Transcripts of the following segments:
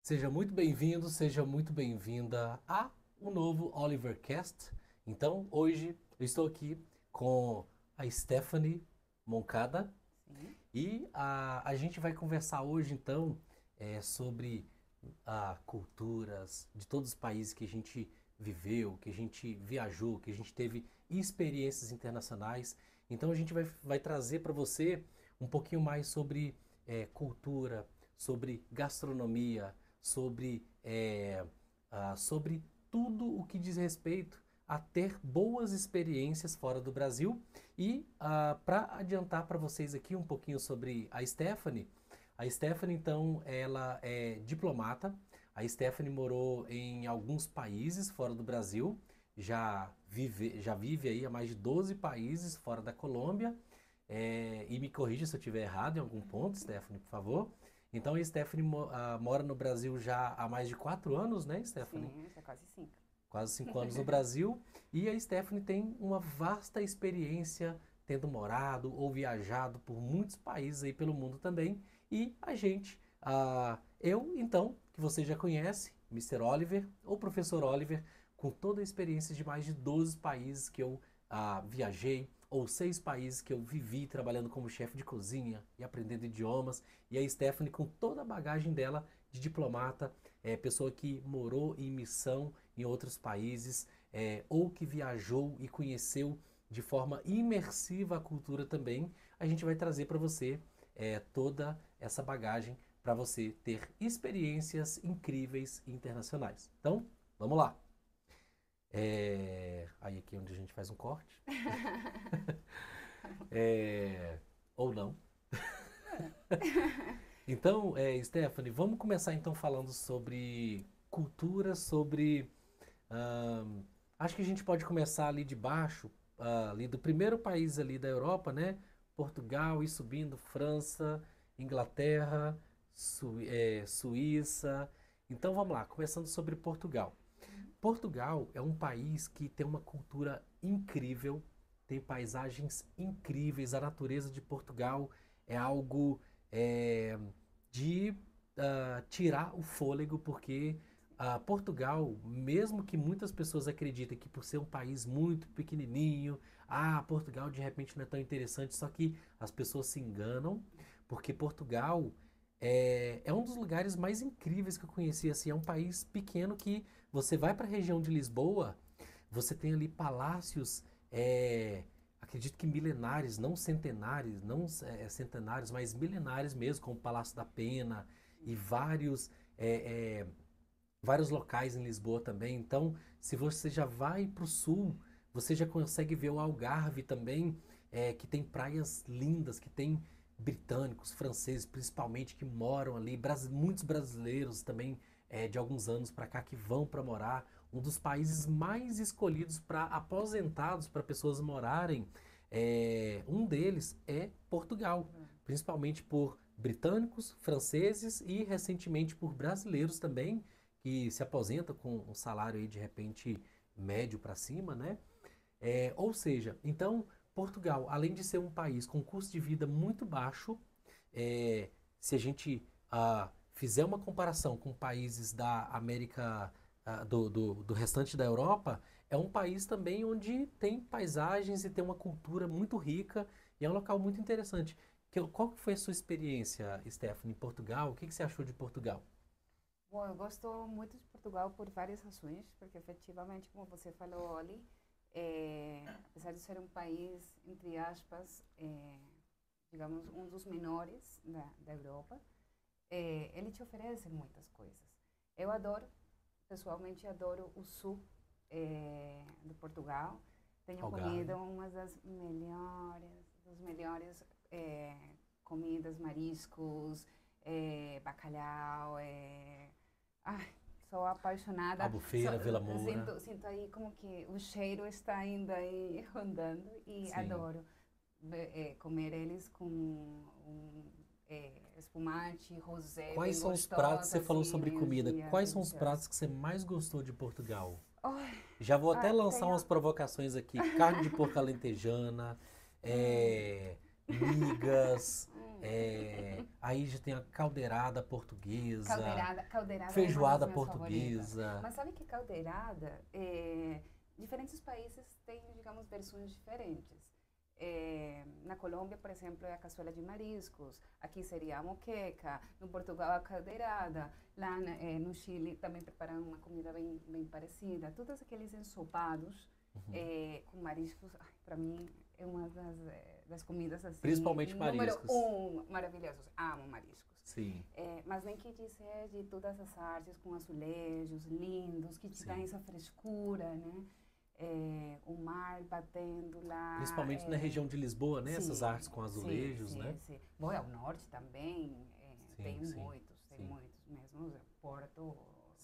Seja muito bem-vindo, seja muito bem-vinda a um novo Oliver Cast. Então, hoje eu estou aqui com a Stephanie Moncada Sim. e a gente vai conversar hoje, então, sobre culturas de todos os países que a gente viveu, que a gente viajou, que a gente teve experiências internacionais. Então, a gente vai trazer para você um pouquinho mais sobre cultura, sobre gastronomia, sobre tudo o que diz respeito a ter boas experiências fora do Brasil. E para adiantar para vocês aqui um pouquinho sobre a Stephanie, então, ela é diplomata. A Stephanie morou em alguns países fora do Brasil, já vive aí há mais de 12 países fora da Colômbia. E me corrija se eu estiver errado em algum ponto, Stephanie, por favor. Então, a Stephanie mora no Brasil já há mais de 4 anos, né, Stephanie? Sim, já quase 5. Quase 5 anos no Brasil. E a Stephanie tem uma vasta experiência tendo morado ou viajado por muitos países aí pelo mundo também. E a gente, eu então, que você já conhece, Mister Oliver, ou Professor Oliver, com toda a experiência de mais de 12 países que eu viajei, ou 6 países que eu vivi trabalhando como chefe de cozinha e aprendendo idiomas. E a Stephanie, com toda a bagagem dela de diplomata, pessoa que morou em missão em outros países, ou que viajou e conheceu de forma imersiva a cultura também, a gente vai trazer para você toda essa bagagem para você ter experiências incríveis internacionais. Então, vamos lá. Aí aqui é onde a gente faz um corte. É, ou não. Então, Stephanie, vamos começar então falando sobre cultura, sobre acho que a gente pode começar ali de baixo, ali do primeiro país ali da Europa, né? Portugal e subindo, França, Inglaterra, Suíça. Então vamos lá, começando sobre Portugal. Portugal é um país que tem uma cultura incrível, tem paisagens incríveis. A natureza de Portugal é algo é, de tirar o fôlego, porque Portugal, mesmo que muitas pessoas acreditem que por ser um país muito pequenininho, Portugal de repente não é tão interessante, só que as pessoas se enganam, porque Portugal é um dos lugares mais incríveis que eu conheci. Assim, é um país pequeno que você vai para a região de Lisboa, você tem ali palácios, acredito que milenares, não centenários, não centenários, mas milenares mesmo, como o Palácio da Pena e vários locais em Lisboa também. Então, se você já vai para o sul, você já consegue ver o Algarve também, que tem praias lindas, que tem britânicos, franceses principalmente, que moram ali, muitos brasileiros também, de alguns anos para cá, que vão para morar. Um dos países mais escolhidos para aposentados, para pessoas morarem, um deles é Portugal, principalmente por britânicos, franceses e recentemente por brasileiros também, que se aposenta com um salário aí de repente médio para cima, né? Ou seja, então Portugal, além de ser um país com custo de vida muito baixo, se a gente fizer uma comparação com países da América, do restante da Europa, é um país também onde tem paisagens e tem uma cultura muito rica e é um local muito interessante. Qual que foi a sua experiência, Stephanie, em Portugal? O que você achou de Portugal? Bom, eu gosto muito de Portugal por várias razões, porque efetivamente, como você falou, ali, apesar de ser um país, entre aspas, digamos, um dos menores da Europa, ele te oferece muitas coisas. Eu adoro, pessoalmente adoro o sul de Portugal. Tenho Algarve. comido uma das melhores comidas, mariscos, bacalhau. Ai, sou apaixonada. Albufeira, Vila Moura. Sinto aí como que o cheiro está ainda aí rondando e Sim. adoro comer eles com espumante, rosé, Quais bem são os pratos, gostosa, você falou assim, sobre comida, meio quais são os deliciosa. pratos que você mais gostou de Portugal? Ai, Já vou até lançar umas tenho. provocações aqui. Carne de porco alentejana, Hum, migas, Aí já tem a caldeirada portuguesa, Caldeirada feijoada é uma das minhas favoritas. portuguesa. Mas sabe que caldeirada, diferentes países têm, digamos, versões diferentes. Na Colômbia, por exemplo, é a caçuela de mariscos. Aqui seria a moqueca. No Portugal, a caldeirada. Lá no Chile também preparam uma comida bem parecida. Todos aqueles ensopados com mariscos, para mim, é uma das comidas assim. Principalmente mariscos. Número 1, maravilhosos. Amo mariscos. Sim. Mas nem que dizer de todas as artes com azulejos lindos, que te dão essa frescura, né? O mar batendo lá. Principalmente na região de Lisboa, né? Sim, essas artes com azulejos, né? Sim. Bom, ao norte também tem muitos mesmo. Porto,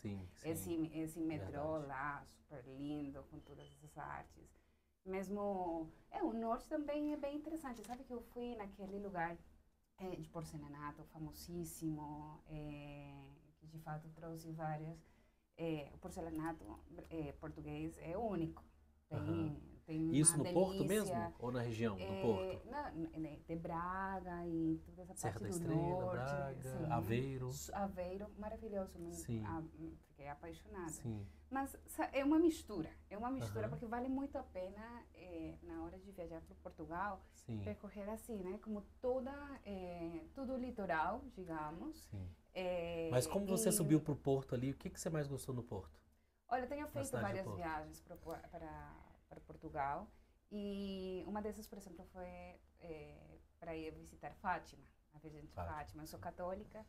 esse metrô lá, super lindo, com todas essas artes. Mesmo, o norte também é bem interessante. Sabe que eu fui naquele lugar de porcelanato famosíssimo, que de fato trouxe várias. O porcelanato português é único. Tem isso no delícia. Porto mesmo? Ou na região do Porto? De Braga e toda essa Serra parte da do Estrela, norte. Braga, Sim. Aveiro. Maravilhoso. Sim. Fiquei apaixonada. Sim. Mas é uma mistura. Porque vale muito a pena, na hora de viajar para Portugal, percorrer assim, né? Como todo o litoral, digamos. Sim. Mas como você subiu para o Porto ali, o que você mais gostou no Porto? Olha, eu tenho feito várias viagens para Portugal. E uma dessas, por exemplo, foi para ir visitar Fátima, a Virgem de Fátima. Eu sou católica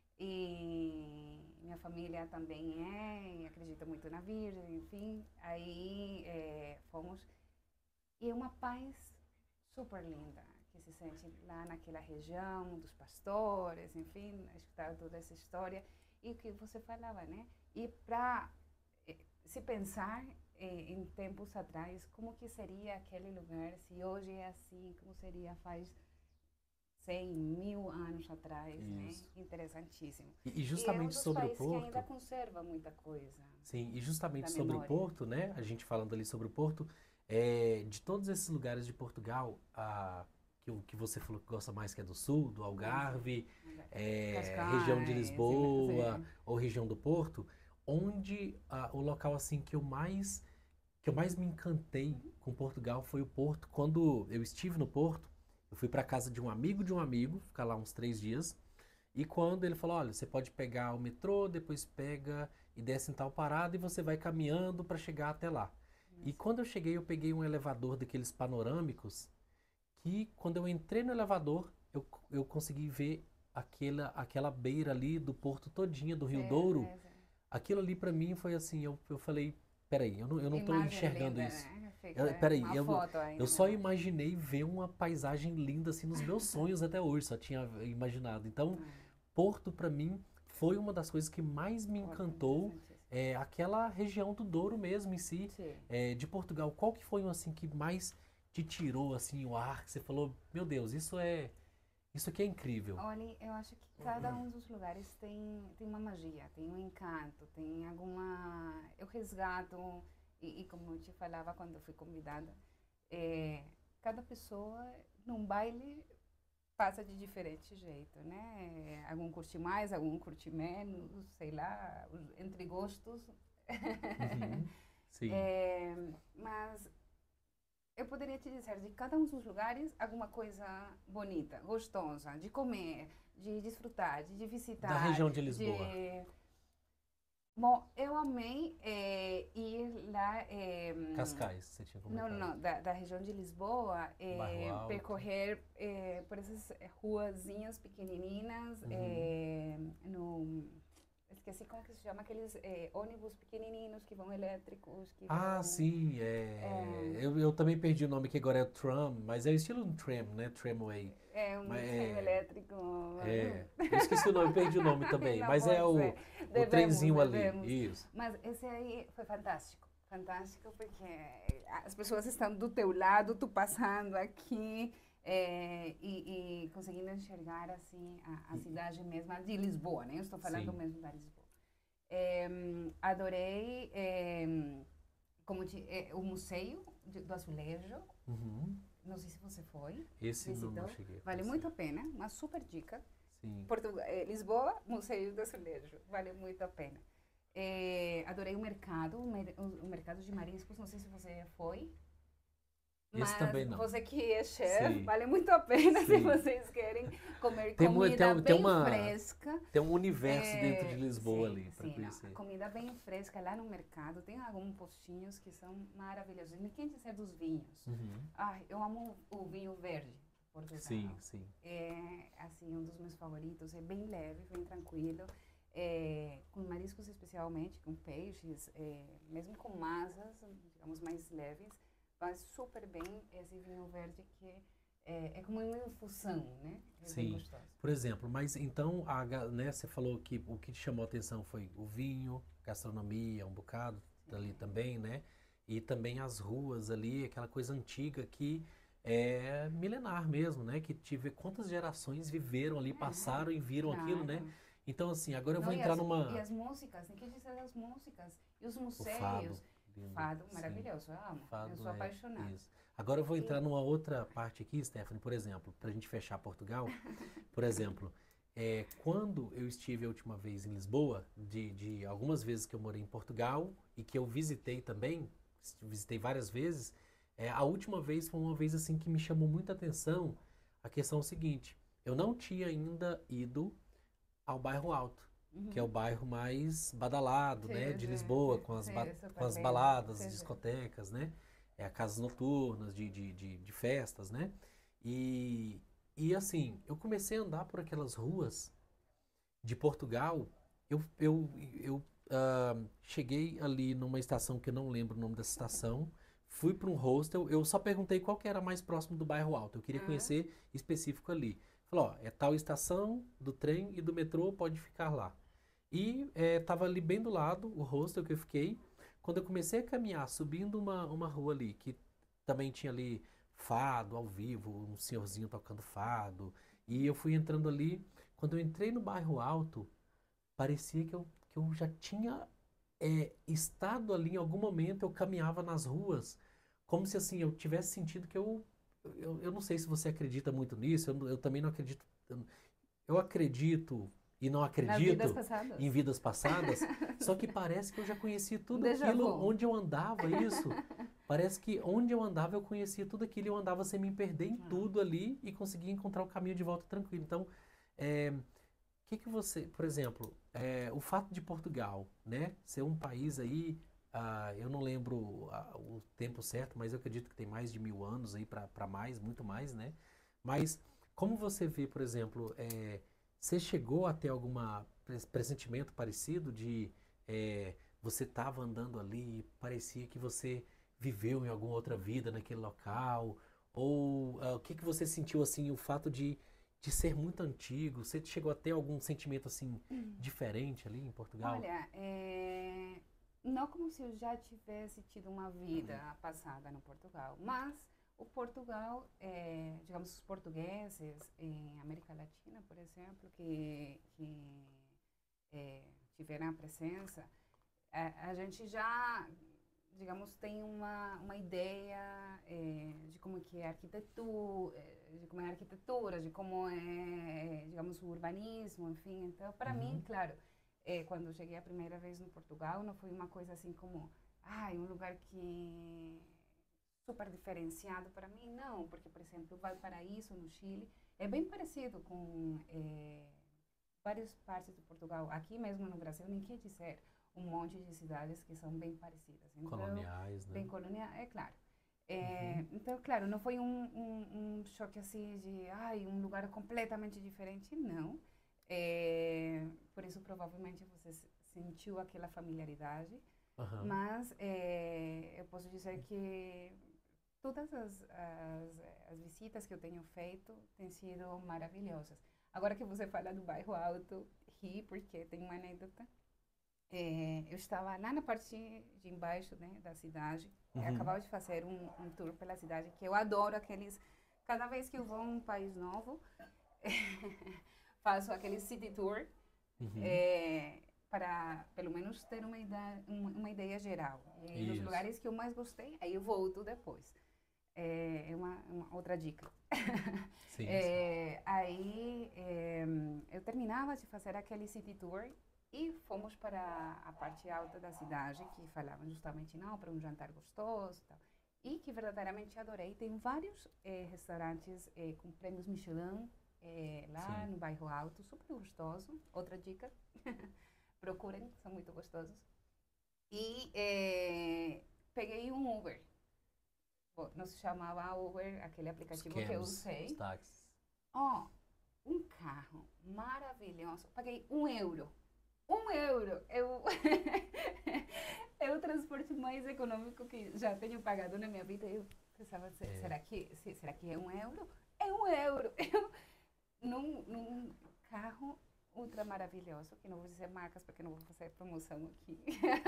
e minha família também e acredita muito na Virgem, enfim. Aí fomos. E é uma paz super linda que se sente lá naquela região dos pastores, enfim, escutar toda essa história. E o que você falava, né? E para se pensar em tempos atrás, como que seria aquele lugar, se hoje é assim, como seria faz 100, 1000 anos atrás, né? Interessantíssimo. E justamente sobre o Porto... que ainda conserva muita coisa. Sim, e justamente sobre memória. o Porto, né? A gente falando ali sobre o Porto, de todos esses lugares de Portugal, que você falou que gosta mais, que é do Sul, do Algarve, região de Lisboa ou região do Porto, onde o local assim que eu mais me encantei com Portugal foi o Porto. Quando eu estive no Porto, eu fui para casa de um amigo, ficar lá uns 3 dias. E quando ele falou, olha, você pode pegar o metrô, depois pega e desce em tal parada e você vai caminhando para chegar até lá. E quando eu cheguei, eu peguei um elevador daqueles panorâmicos que quando eu entrei no elevador, eu consegui ver aquela beira ali do Porto todinha, do Rio Douro. Aquilo ali para mim foi assim, eu falei, peraí, eu não estou enxergando linda, isso. Né? Peraí, eu só imaginei ver uma paisagem linda assim nos meus sonhos até hoje, só tinha imaginado. Então, Porto para mim foi uma das coisas que mais me encantou, aquela região do Douro mesmo em si, de Portugal. Qual que foi assim que mais te tirou assim o ar, que você falou, meu Deus, isso aqui é incrível? Olha, eu acho que cada um dos lugares tem uma magia, tem um encanto, tem alguma... Eu resgato, e como eu te falava quando eu fui convidada, cada pessoa num baile passa de diferente jeito, né? Algum curte mais, algum curte menos, sei lá, entre gostos. Sim. Mas eu poderia te dizer de cada um dos lugares alguma coisa bonita, gostosa, de comer, de desfrutar, de visitar. Da região de Lisboa. Bom, eu amei ir lá... Cascais, você tinha comentado. Não, da região de Lisboa, percorrer por essas ruazinhas pequenininhas, esqueci como que se chama, aqueles ônibus pequenininhos que vão elétricos. Sim, eu também perdi o nome, que agora é o tram, mas é o estilo tram, né? Tramway. É um trem elétrico. Eu esqueci o nome, perdi o nome também, mas é o trenzinho ali, isso. Mas esse aí foi fantástico, porque as pessoas estão do teu lado, tu passando aqui, e conseguindo enxergar assim a cidade mesma de Lisboa, né? Eu estou falando mesmo da Lisboa. Adorei o museu do azulejo. não sei se você foi, Esse não visitou. cheguei a Vale conhecer. muito a pena, uma super dica. Sim. Lisboa, Museu do Azulejo, vale muito a pena. Adorei o mercado, o mercado de mariscos, não sei se você foi. Mas Esse também não. você que é chefe, Sim. vale muito a pena se Sim. vocês querem comer Tem comida bem uma, fresca. tem um universo dentro de Lisboa Sim, ali para sim, conhecer. comida bem fresca lá no mercado. Tem alguns postinhos que são maravilhosos. Nem quem dizer dos vinhos. Uhum. Ai, eu amo o vinho verde português. Sim, sim. É assim, um dos meus favoritos. É bem leve, bem tranquilo. Com mariscos especialmente, com peixes, mesmo com massas, digamos, mais leves. Faz super bem esse vinho verde que é como uma infusão, né? É bem Sim. gostoso. Por exemplo, mas então, né, você falou que o que te chamou a atenção foi o vinho, gastronomia, um bocado ali também, né? E também as ruas ali, aquela coisa antiga que é milenar mesmo, né? Que tive quantas gerações viveram ali, passaram e viram aquilo, né? Claro. Então, assim, agora eu Não, vou entrar numa... E as músicas, tem que dizer as músicas. E os O museus. fado. Lindo. Fado Sim. maravilhoso, eu amo. Fado Eu sou apaixonada. isso. Agora eu vou entrar numa outra parte aqui, Stephanie, por exemplo, para a gente fechar Portugal. Por exemplo, quando eu estive a última vez em Lisboa, de algumas vezes que eu morei em Portugal e que eu visitei também, visitei várias vezes, a última vez foi uma vez assim que me chamou muita atenção a questão seguinte: eu não tinha ainda ido ao Bairro Alto, que é o bairro mais badalado, né, de Lisboa, com as baladas, as discotecas, né, casas noturnas, de festas, né, e assim, eu comecei a andar por aquelas ruas de Portugal, eu cheguei ali numa estação que eu não lembro o nome dessa estação, fui para um hostel, eu só perguntei qual que era mais próximo do Bairro Alto, eu queria conhecer específico ali. Falou, ó, é tal estação do trem e do metrô, pode ficar lá. E tava ali bem do lado, o hostel que eu fiquei. Quando eu comecei a caminhar, subindo uma rua ali, que também tinha ali fado ao vivo, um senhorzinho tocando fado. E eu fui entrando ali. Quando eu entrei no Bairro Alto, parecia que eu já tinha estado ali em algum momento, eu caminhava nas ruas, como se assim, eu tivesse sentido que eu não sei se você acredita muito nisso, eu também não acredito. Eu acredito e não acredito em vidas passadas, só que parece que eu já conhecia tudo aquilo onde eu andava, isso. Parece que onde eu andava eu conhecia tudo aquilo e eu andava sem me perder em tudo ali e conseguia encontrar o caminho de volta tranquilo. Então, que você, por exemplo, o fato de Portugal, né, ser um país aí, eu não lembro o tempo certo, mas eu acredito que tem mais de 1000 anos aí para mais, muito mais, né? Mas como você vê, por exemplo, você chegou a ter algum pressentimento parecido de você estava andando ali e parecia que você viveu em alguma outra vida naquele local? Ou o que você sentiu assim, o fato de ser muito antigo? Você chegou a ter algum sentimento assim diferente ali em Portugal? Olha, não como se eu já tivesse tido uma vida passada no Portugal, mas o Portugal, digamos, os portugueses em América Latina, por exemplo, que tiveram a presença, a gente já, digamos, tem uma ideia de como que é a arquitetura, de como é, digamos, o urbanismo, enfim. Então, para mim, claro, quando eu cheguei a primeira vez no Portugal, não foi uma coisa assim como, um lugar que super diferenciado para mim, não, porque, por exemplo, Valparaíso, no Chile, é bem parecido com várias partes de Portugal. Aqui mesmo no Brasil, nem quer dizer um monte de cidades que são bem parecidas. Então, coloniais, né? Bem colonial, é claro. Então, claro, não foi um choque assim de, um lugar completamente diferente, não. Por isso, provavelmente, você sentiu aquela familiaridade. Mas eu posso dizer que todas as visitas que eu tenho feito têm sido maravilhosas. Agora que você fala do Bairro Alto, ri, porque tem uma anécdota. Eu estava lá na parte de embaixo, né, da cidade. Acabava de fazer um tour pela cidade, que eu adoro aqueles... Cada vez que eu vou a um país novo, faço aquele city tour para, pelo menos, ter uma ideia geral. E nos lugares que eu mais gostei, aí eu volto depois. é uma outra dica. Sim, Aí eu terminava de fazer aquele city tour e fomos para a parte alta da cidade, que falavam justamente não, para um jantar gostoso e tal. E que verdadeiramente adorei. Tem vários restaurantes com prêmios Michelin lá sim. no bairro Alto, super gostoso. Outra dica, procurem, são muito gostosos. E peguei um Uber. Bom, não se chamava Uber, aquele Os aplicativo que eu cabs, os usei. táxis. Ó, um carro maravilhoso. Paguei 1 euro. 1 euro. É o transporte mais econômico que já tenho pagado na minha vida. Eu pensava, É, será que é 1 euro? É 1 euro. Eu, num carro ultra maravilhoso, que não vou dizer marcas porque não vou fazer promoção aqui.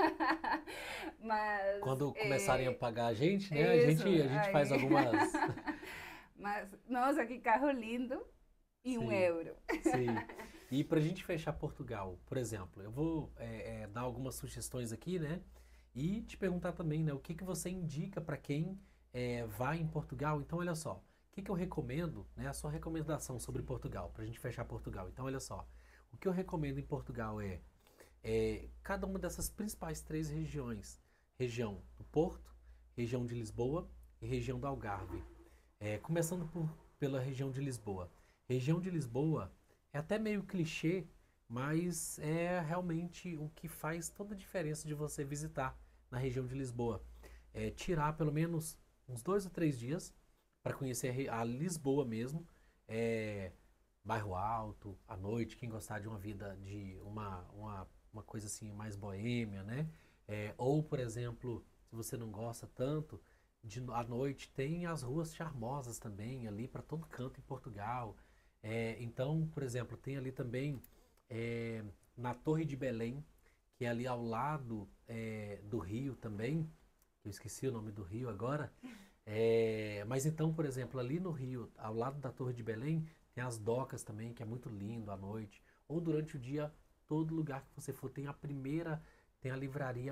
Mas, quando começarem a pagar a gente, né? isso, A gente faz aí. algumas. Mas, nossa, que carro lindo e um Sim, euro. sim. E para a gente fechar Portugal, por exemplo, eu vou dar algumas sugestões aqui, né? E te perguntar também, né? O que que você indica para quem vai em Portugal? Então, olha só, o que que eu recomendo, né? A sua recomendação sobre Sim. Portugal, para a gente fechar Portugal. Então, olha só, o que eu recomendo em Portugal cada uma dessas principais três regiões: região do Porto, região de Lisboa e região do Algarve. Começando pela região de Lisboa. Região de Lisboa é até meio clichê, mas é realmente o que faz toda a diferença de você visitar na região de Lisboa. Tirar pelo menos uns 2 ou 3 dias para conhecer a Lisboa mesmo. É, bairro alto, à noite, quem gostar de uma vida de uma coisa assim mais boêmia, né? Ou, por exemplo, se você não gosta tanto, à noite tem as ruas charmosas também ali para todo canto em Portugal. Então, por exemplo, tem ali também é, na Torre de Belém, que é ali ao lado do rio também, que eu esqueci o nome do rio agora. Mas então, por exemplo, ali no rio, ao lado da Torre de Belém, tem as docas também, que é muito lindo à noite. Ou durante o dia, todo lugar que você for tem a livraria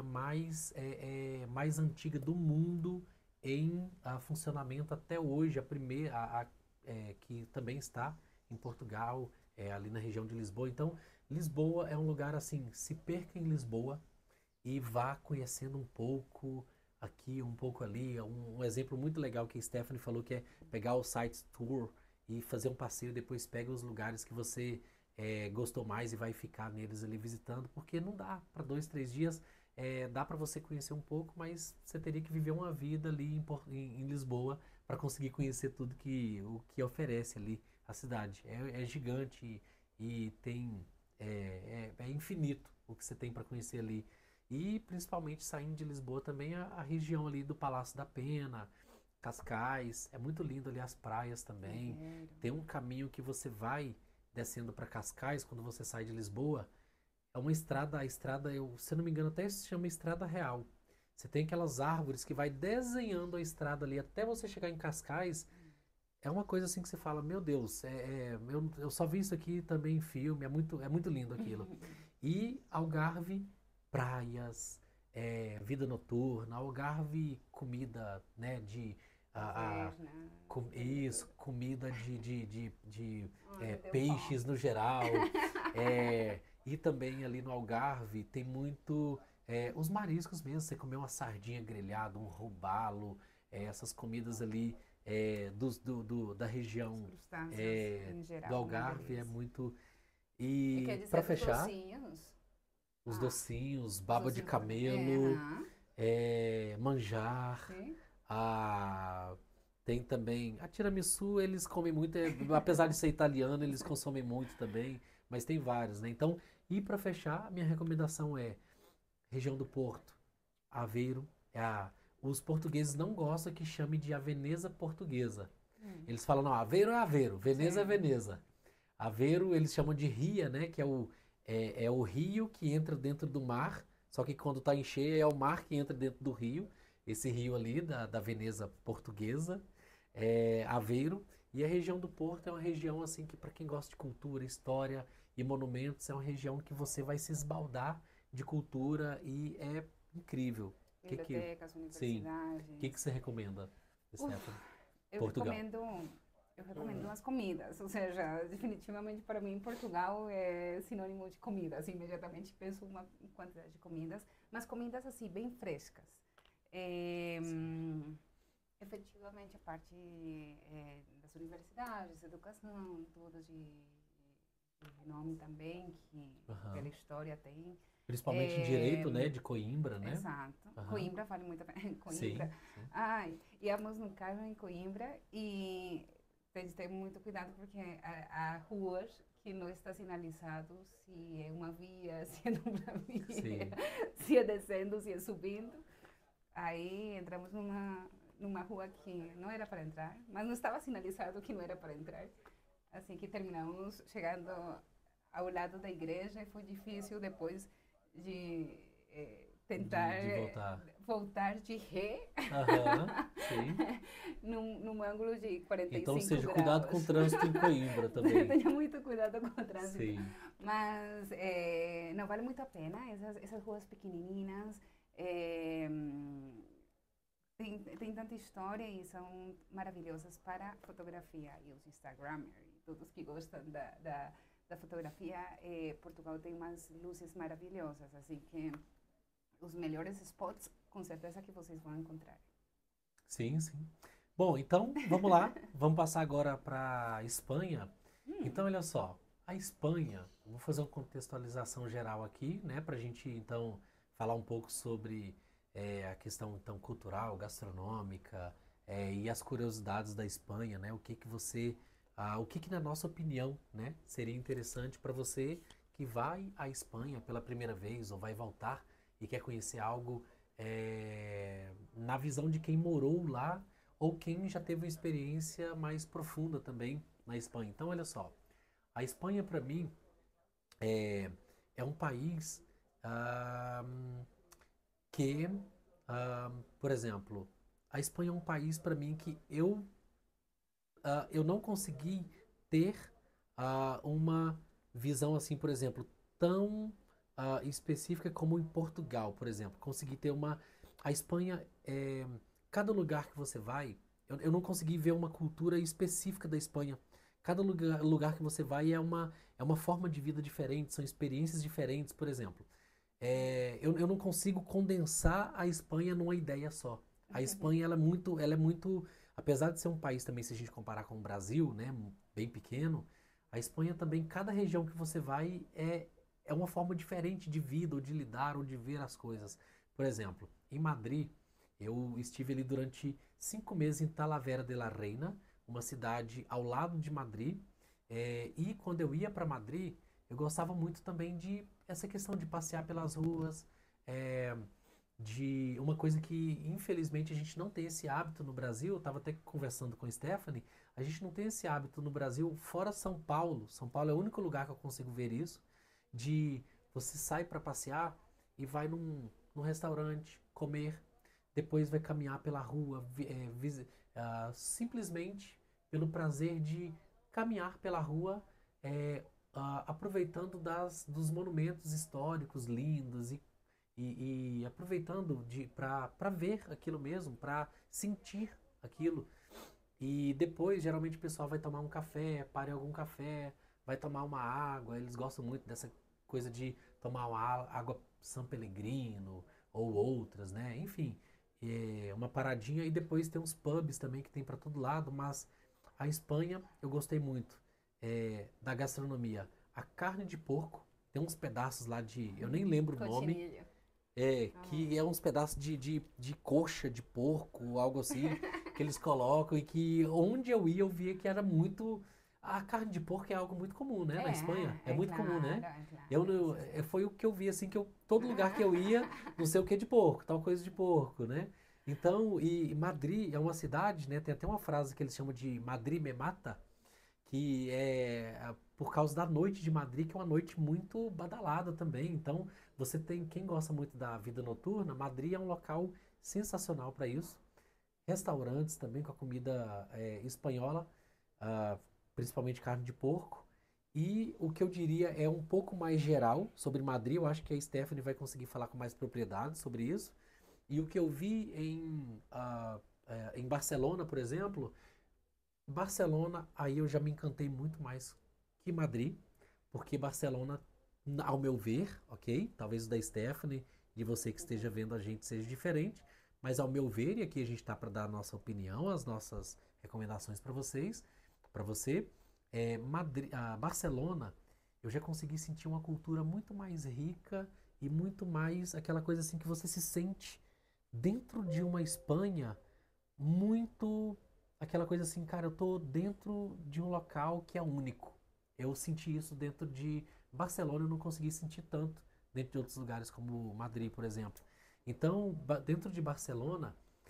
mais antiga do mundo em funcionamento até hoje. A primeira, que também está em Portugal, ali na região de Lisboa. Então, Lisboa é um lugar assim, se perca em Lisboa e vá conhecendo um pouco aqui, um pouco ali. Um exemplo muito legal que a Stephanie falou que é pegar o site tour e fazer um passeio, depois pega os lugares que você gostou mais e vai ficar neles ali visitando, porque não dá para 2, 3 dias. Dá para você conhecer um pouco, mas você teria que viver uma vida ali em Lisboa para conseguir conhecer tudo o que oferece ali a cidade. É gigante e tem é infinito o que você tem para conhecer ali. E principalmente saindo de Lisboa também a região ali do Palácio da Pena, Cascais, é muito lindo ali as praias também. Quero. Tem um caminho que você vai descendo para Cascais quando você sai de Lisboa. É uma estrada, a estrada, se eu não me engano, até se chama Estrada Real. Você tem aquelas árvores que vai desenhando a estrada ali até você chegar em Cascais. É uma coisa assim que você fala, meu Deus, eu só vi isso aqui também em filme, é muito lindo aquilo. E Algarve, praias, vida noturna, Algarve, comida, né, Cafés, né? isso, Tudo. comida de Ai, deu peixes fome. no geral. E também ali no Algarve tem muito os mariscos mesmo, você comer uma sardinha grelhada, um robalo, essas comidas ali da Os região crustáceos, em do geral, uma Algarve é delícia. muito. E E quer para dizer dos fechar, docinhos? os Ah, docinhos, os baba de docinhos também. camelo, Aham, manjar, sim. a... tem também a tiramisu, eles comem muito, apesar de ser italiano, eles consomem muito também, mas tem vários, né? Então, e para fechar, a minha recomendação é região do Porto, Aveiro, os portugueses não gostam que chame de a Veneza portuguesa. Hum, Eles falam, não, Aveiro é Aveiro, Veneza é sim. Veneza. Aveiro eles chamam de ria, né? Que é o rio que entra dentro do mar, só que quando está em cheia é o mar que entra dentro do rio. Esse rio ali da Veneza portuguesa, Aveiro. E a região do Porto é uma região assim que para quem gosta de cultura, história e monumentos, é uma região que você vai se esbaldar de cultura e é incrível. Que, Bibliotecas, sim, o que universidades. você recomenda? Stephanie? Eu Portugal. recomendo, eu recomendo as comidas, ou seja, definitivamente para mim Portugal é sinônimo de comida, assim, imediatamente penso uma quantidade de comidas, mas comidas assim bem frescas. É, efetivamente a parte das universidades, educação, tudo de renome também, que pela Aham. história tem. Principalmente em É, direito, né? De Coimbra, né? exato. Aham. Coimbra vale muito a pena. Coimbra. Sim, sim. Ai, íamos no carro em Coimbra e tem que ter muito cuidado porque há ruas que não está sinalizado se é uma via, se é dupla via, Sim. se é descendo, se é subindo. Aí entramos numa rua que não era para entrar, mas não estava sinalizado que não era para entrar. Assim que terminamos chegando ao lado da igreja e foi difícil depois de tentar De voltar. voltar de ré Aham, sim. num ângulo de Então, 45 seja cuidado com o graus. trânsito em Coimbra também. Tenha muito cuidado com o trânsito. Sim. Mas não vale muito a pena. Essas ruas pequenininhas tem tanta história e são maravilhosas para fotografia. E os Instagramers e todos que gostam da fotografia, Portugal tem umas luzes maravilhosas. Assim que os melhores spots, com certeza que vocês vão encontrar. Sim, sim. Bom, então, vamos lá. Vamos passar agora para Espanha. Então, olha só. A Espanha, vou fazer uma contextualização geral aqui, né? Para a gente, então, falar um pouco sobre a questão, então, cultural, gastronômica, e as curiosidades da Espanha, né? O que que, na nossa opinião, né? Seria interessante para você que vai à Espanha pela primeira vez ou vai voltar e quer conhecer algo na visão de quem morou lá ou quem já teve uma experiência mais profunda também na Espanha. Então, olha só, a Espanha para mim é, é um país ah, que, por exemplo, a Espanha é um país para mim que eu não consegui ter uma visão assim, por exemplo, tão específica como em Portugal, por exemplo. Consegui ter uma. A Espanha, cada lugar que você vai, eu não consegui ver uma cultura específica da Espanha. Cada lugar que você vai é uma forma de vida diferente, são experiências diferentes, por exemplo. Eu não consigo condensar a Espanha numa ideia só. A Espanha, ela é muito, apesar de ser um país também, se a gente comparar com o Brasil, né, bem pequeno, a Espanha também, cada região que você vai é uma forma diferente de vida, ou de lidar, ou de ver as coisas. Por exemplo, em Madrid, eu estive ali durante 5 meses em Talavera de la Reina, uma cidade ao lado de Madrid, e quando eu ia para Madrid, eu gostava muito também de essa questão de passear pelas ruas, é, de uma coisa que infelizmente a gente não tem esse hábito no Brasil. Eu estava até conversando com a Stephanie, a gente não tem esse hábito no Brasil, fora São Paulo. São Paulo é o único lugar que eu consigo ver isso, de você sai para passear e vai num restaurante comer, depois vai caminhar pela rua, simplesmente pelo prazer de caminhar pela rua, é, aproveitando dos monumentos históricos lindos e aproveitando para ver aquilo mesmo, para sentir aquilo. E depois, geralmente, o pessoal vai tomar um café, para em algum café, vai tomar uma água. Eles gostam muito dessa coisa de tomar uma água San Pellegrino ou outras, né? Enfim, uma paradinha. E depois tem uns pubs também que tem para todo lado. Mas a Espanha, eu gostei muito da gastronomia. A carne de porco, tem uns pedaços lá eu nem lembro o nome, Cochinillo. que é uns pedaços de coxa de porco, algo assim, que eles colocam e que onde eu ia eu via que era muito. A carne de porco é algo muito comum, né? Na Espanha. É muito comum, Claro, né? é claro. Foi o que eu vi, assim, todo lugar que eu ia, não sei o que de porco, tal coisa de porco, né? Então, e Madrid é uma cidade, né? Tem até uma frase que eles chamam de Madrid me mata, que é por causa da noite de Madrid, que é uma noite muito badalada também. Então, você tem, quem gosta muito da vida noturna, Madrid é um local sensacional para isso. Restaurantes também com a comida espanhola, ah, principalmente carne de porco. E o que eu diria é um pouco mais geral sobre Madrid, eu acho que a Stephanie vai conseguir falar com mais propriedade sobre isso. E o que eu vi em Barcelona, por exemplo, Barcelona, aí eu já me encantei muito mais que Madrid, porque Barcelona, ao meu ver, ok? Talvez o da Stephanie, de você que esteja vendo a gente seja diferente, mas ao meu ver, e aqui a gente está para dar a nossa opinião, as nossas recomendações para vocês, para você, Barcelona, eu já consegui sentir uma cultura muito mais rica e muito mais aquela coisa assim que você se sente dentro de uma Espanha muito aquela coisa assim, cara, eu tô dentro de um local que é único. Eu senti isso dentro de Barcelona, eu não consegui sentir tanto dentro de outros lugares como Madrid, por exemplo. Então, dentro de Barcelona,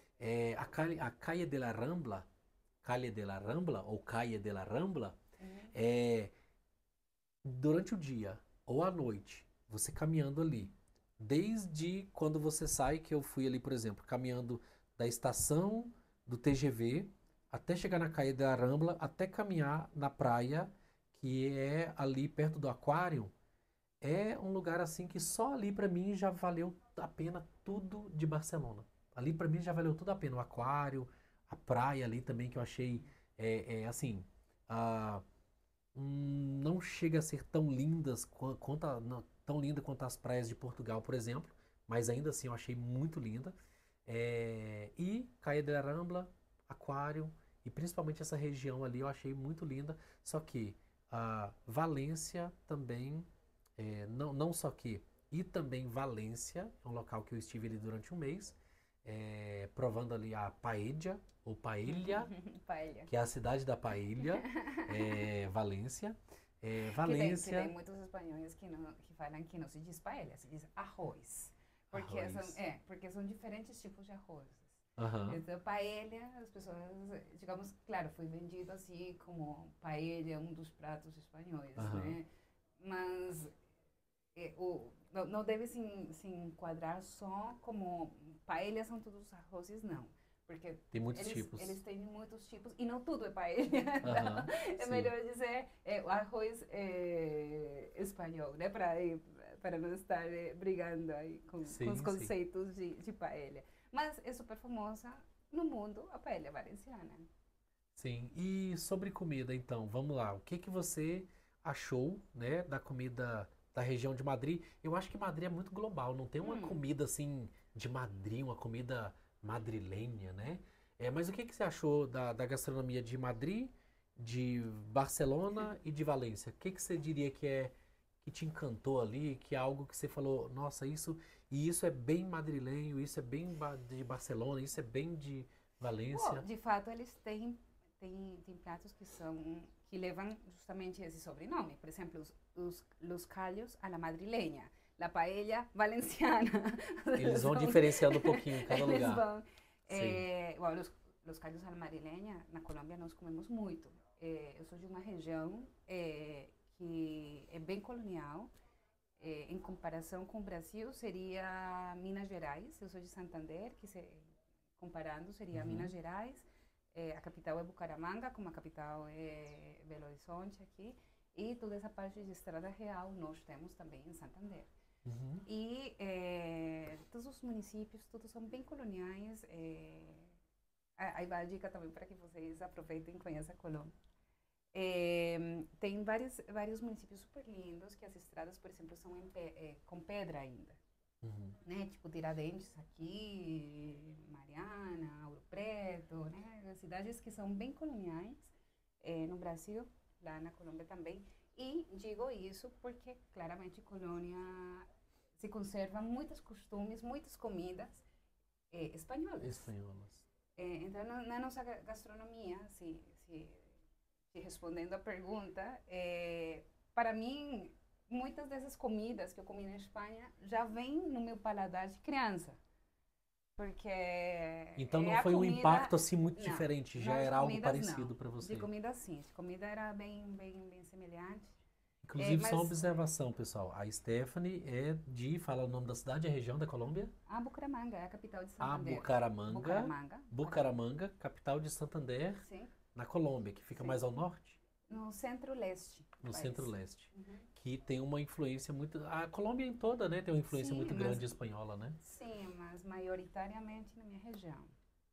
a Calle de la Rambla, Calle de la Rambla ou Calle de la Rambla, Uhum. é, durante o dia ou à noite, você caminhando ali, desde quando você sai, que eu fui ali, por exemplo, caminhando da estação do TGV até chegar na Caia da Rambla, até caminhar na praia, que é ali perto do aquário, é um lugar assim que só ali pra mim já valeu a pena tudo de Barcelona. Ali pra mim já valeu tudo a pena. O aquário, a praia ali também que eu achei assim, ah, não chega a ser tão lindas quanto tão linda quanto as praias de Portugal, por exemplo, mas ainda assim eu achei muito linda. E Caia de Rambla, Aquário e principalmente essa região ali eu achei muito linda. Só que a Valência também, não só que, e também Valência, é um local que eu estive ali durante um mês, provando ali a paella, ou paella, Paella. que é a cidade da paella, Valência. Que tem Valência, muitos espanhóis que falam que não se diz paella, se diz arroz. arroz. Porque são diferentes tipos de arroz. Aham, Então, paella, as pessoas, digamos, claro, foi vendido assim como paella, um dos pratos espanhóis, aham. né? Mas não deve se enquadrar só como paella são todos arrozes, não. Porque Tem muitos eles tipos. têm muitos tipos e não tudo é paella. Aham, Então, é sim. melhor dizer o arroz espanhol, né? Para não estar brigando aí com os Sim, sim. conceitos de paella. Mas é super famosa no mundo a paella valenciana. Sim. E sobre comida, então, vamos lá. O que que você achou, né, da comida da região de Madrid? Eu acho que Madrid é muito global, não tem uma Hum, comida assim de Madrid, uma comida madrilenha, né? Mas o que que você achou da gastronomia de Madrid, de Barcelona e de Valência? O que que você diria que te encantou ali, que é algo que você falou, nossa, isso é bem madrilenho, isso é bem de Barcelona, isso é bem de Bom, Valência? de fato, eles têm pratos que levam justamente esse sobrenome. Por exemplo, los callos a la madrileña, la paella valenciana. Eles vão São- diferenciando um pouquinho em cada eles lugar. vão. Sim. Bom, los callos a la madrileña, na Colômbia nós comemos muito. Eu sou de uma região que é bem colonial. Em comparação com o Brasil, seria Minas Gerais. Eu sou de Santander, comparando, seria Minas Uhum. Gerais. A capital é Bucaramanga, como a capital é Belo Horizonte aqui. E toda essa parte de Estrada Real nós temos também em Santander. Uhum. E todos os municípios, todos são bem coloniais. Aí vai a dica também para que vocês aproveitem e conheçam a Colômbia. Tem vários municípios super lindos que as estradas, por exemplo, são com pedra ainda, Uhum. né? Tipo Tiradentes aqui, Mariana, Ouro Preto, né? Cidades que são bem coloniais no Brasil, lá na Colômbia também. E digo isso porque claramente Colônia se conserva muitos costumes, muitas comidas espanholas. Espanholas. Então, na nossa gastronomia, se respondendo a pergunta, para mim, muitas dessas comidas que eu comi na Espanha já vêm no meu paladar de criança. Porque Então não a foi um comida. impacto assim muito Não, diferente, já não de era algo comidas não. parecido para De você. comida sim. De comida era bem semelhante. Inclusive, só uma Mas observação, pessoal. A Stephanie fala o nome da cidade, a região da Colômbia? a Bucaramanga é a capital de A Santander. Bucaramanga, Bucaramanga. Bucaramanga, capital de Santander, Sim, na Colômbia, que fica sim. mais ao norte, No centro-leste do no país. centro-leste, Uhum. que tem uma influência muito. A Colômbia em toda, né, tem uma influência Sim, muito grande espanhola, né? mas maioritariamente na minha região.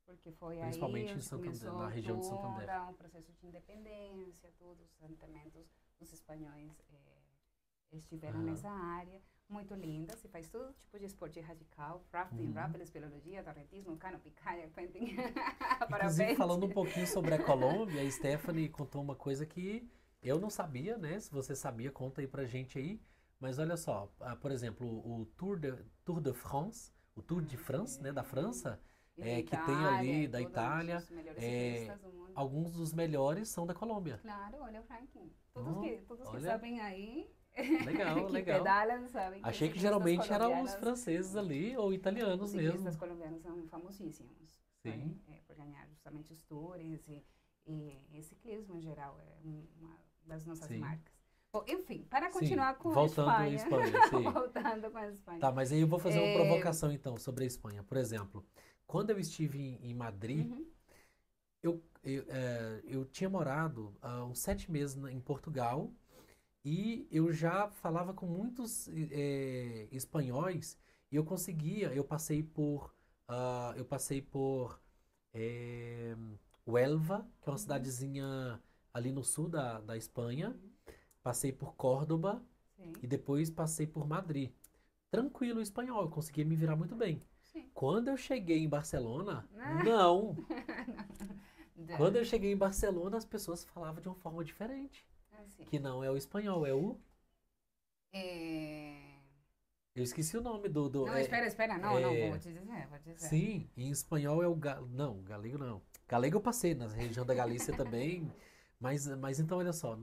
porque foi aí Principalmente em onde Santander, começou na região de Santander. todo o processo de independência, todos os assentamentos dos espanhóis estiveram Aham. nessa área, muito linda, se faz todo tipo de esporte radical, rafting, Uhum. rappel, espeleologia, torrentismo, cano, picanha, camping, Inclusive, parapente. falando um pouquinho sobre a Colômbia, a Stephanie contou uma coisa que eu não sabia, né? Se você sabia, conta aí pra gente aí. Mas olha só, por exemplo, o Tour de France, o Tour de France, né, da Sim. França, E da que tem Itália, ali e da todos Itália, os melhores é, ciclistas do mundo. alguns dos melhores são da Colômbia. Claro, olha o ranking. Oh, Todos que olha, sabem aí, legal, que legal. pedalam, sabem que os Achei que ciclistas geralmente eram os colombianos, franceses ali ou os italianos ciclistas mesmo. colombianos são famosíssimos, Sim, por ganhar justamente os tours e ciclismo em geral, é uma das nossas sim, marcas. Bom, enfim, para sim. continuar com a Voltando em Espanha, Espanha, sim. voltando com a Espanha. Tá, mas aí eu vou fazer uma É, provocação então sobre a Espanha. Por exemplo, quando eu estive em Madrid, uhum, eu tinha morado há uns 7 meses em Portugal e eu já falava com muitos espanhóis e eu conseguia, eu passei por eh, Huelva, que é uma uhum, cidadezinha ali no sul da Espanha, uhum, passei por Córdoba sim, e depois passei por Madrid. Tranquilo o espanhol, eu conseguia me virar muito bem. sim. Quando eu cheguei em Barcelona, Ah, não. Quando já, eu cheguei em Barcelona, as pessoas falavam de uma forma diferente, assim. que não é o espanhol, é o. É, Eu esqueci o nome do não, espera, não, é, vou te dizer. sim, em espanhol é o não, galego não. Galego eu passei na região da Galícia também, mas então olha só,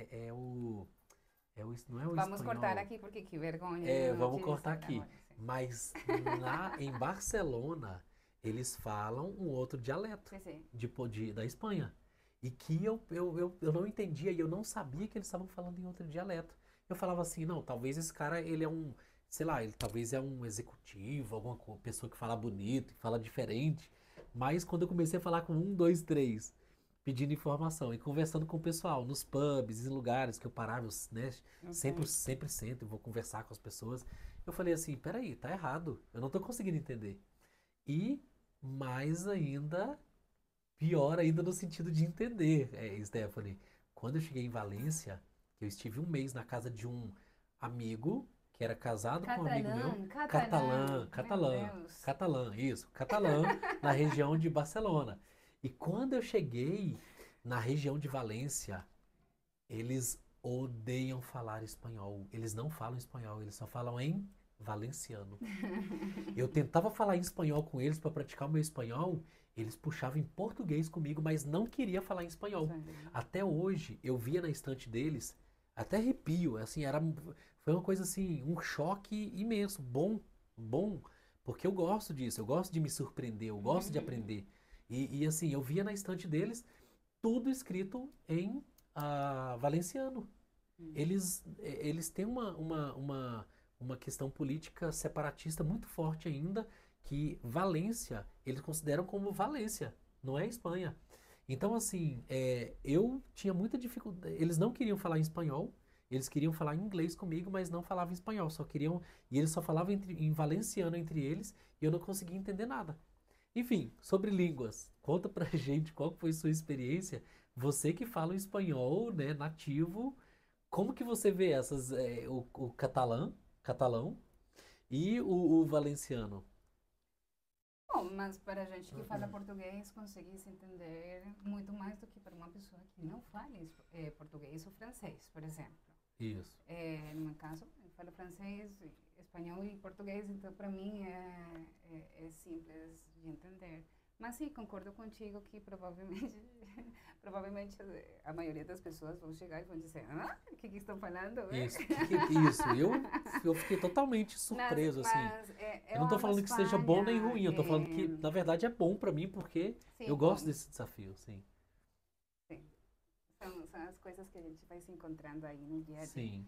não é o Vamos cortar espanhol. aqui porque que vergonha É, não vamos te cortar dizer aqui. agora, sim. Mas em Barcelona, eles falam um outro dialeto Sim, sim. da Espanha. E que eu não entendia e eu não sabia que eles estavam falando em outro dialeto. Eu falava assim, não, talvez esse cara, ele é um, sei lá, ele talvez é um executivo, alguma pessoa que fala bonito, que fala diferente. Mas quando eu comecei a falar com um, dois, três, pedindo informação e conversando com o pessoal, nos pubs, em lugares que eu parava, né, Ok. sempre sento e vou conversar com as pessoas. Eu falei assim, peraí, tá errado, eu não tô conseguindo entender. E mais ainda, pior ainda no sentido de entender, Stephanie. Quando eu cheguei em Valência, eu estive um mês na casa de um amigo que era casado com um amigo meu, Catalã, meu Deus. catalã, na região de Barcelona. E quando eu cheguei na região de Valência, eles odeiam falar espanhol. Eles não falam espanhol, eles só falam em valenciano. Eu tentava falar em espanhol com eles para praticar o meu espanhol, eles puxavam em português comigo, mas não queria falar em espanhol. Sim. Até hoje, eu via na estante deles, até arrepio, assim, foi uma coisa assim, um choque imenso, bom, porque eu gosto disso, eu gosto de me surpreender, eu gosto de aprender. E assim, eu via na estante deles tudo escrito em valenciano. Eles têm uma questão política separatista muito forte ainda, que Valência, eles consideram como Valência, não é Espanha. Então, assim, eu tinha muita dificuldade. Eles não queriam falar em espanhol, eles queriam falar em inglês comigo, mas não falavam espanhol, só queriam. E eles só falavam em valenciano entre eles, e eu não conseguia entender nada. Enfim, sobre línguas, conta pra gente qual foi sua experiência. Você que fala o espanhol, né, nativo, como que você vê o catalão e o valenciano? Bom, mas para a gente que fala português, conseguir se entender muito mais do que para uma pessoa que não fala português ou francês, por exemplo. Isso. No meu caso, eu falo francês, espanhol e português, então para mim é simples de entender. Mas sim, concordo contigo que provavelmente, provavelmente a maioria das pessoas vão chegar e vão dizer, o que estão falando? Isso. Isso. Eu fiquei totalmente surpreso, assim. Mas Eu eu não tô amo a falando que seja bom nem Espanha, ruim, eu tô falando que, na verdade, é bom pra mim porque eu sim, gosto bom, desse desafio, sim. sim, são as coisas que a gente vai se encontrando aí no dia a dia. Sim.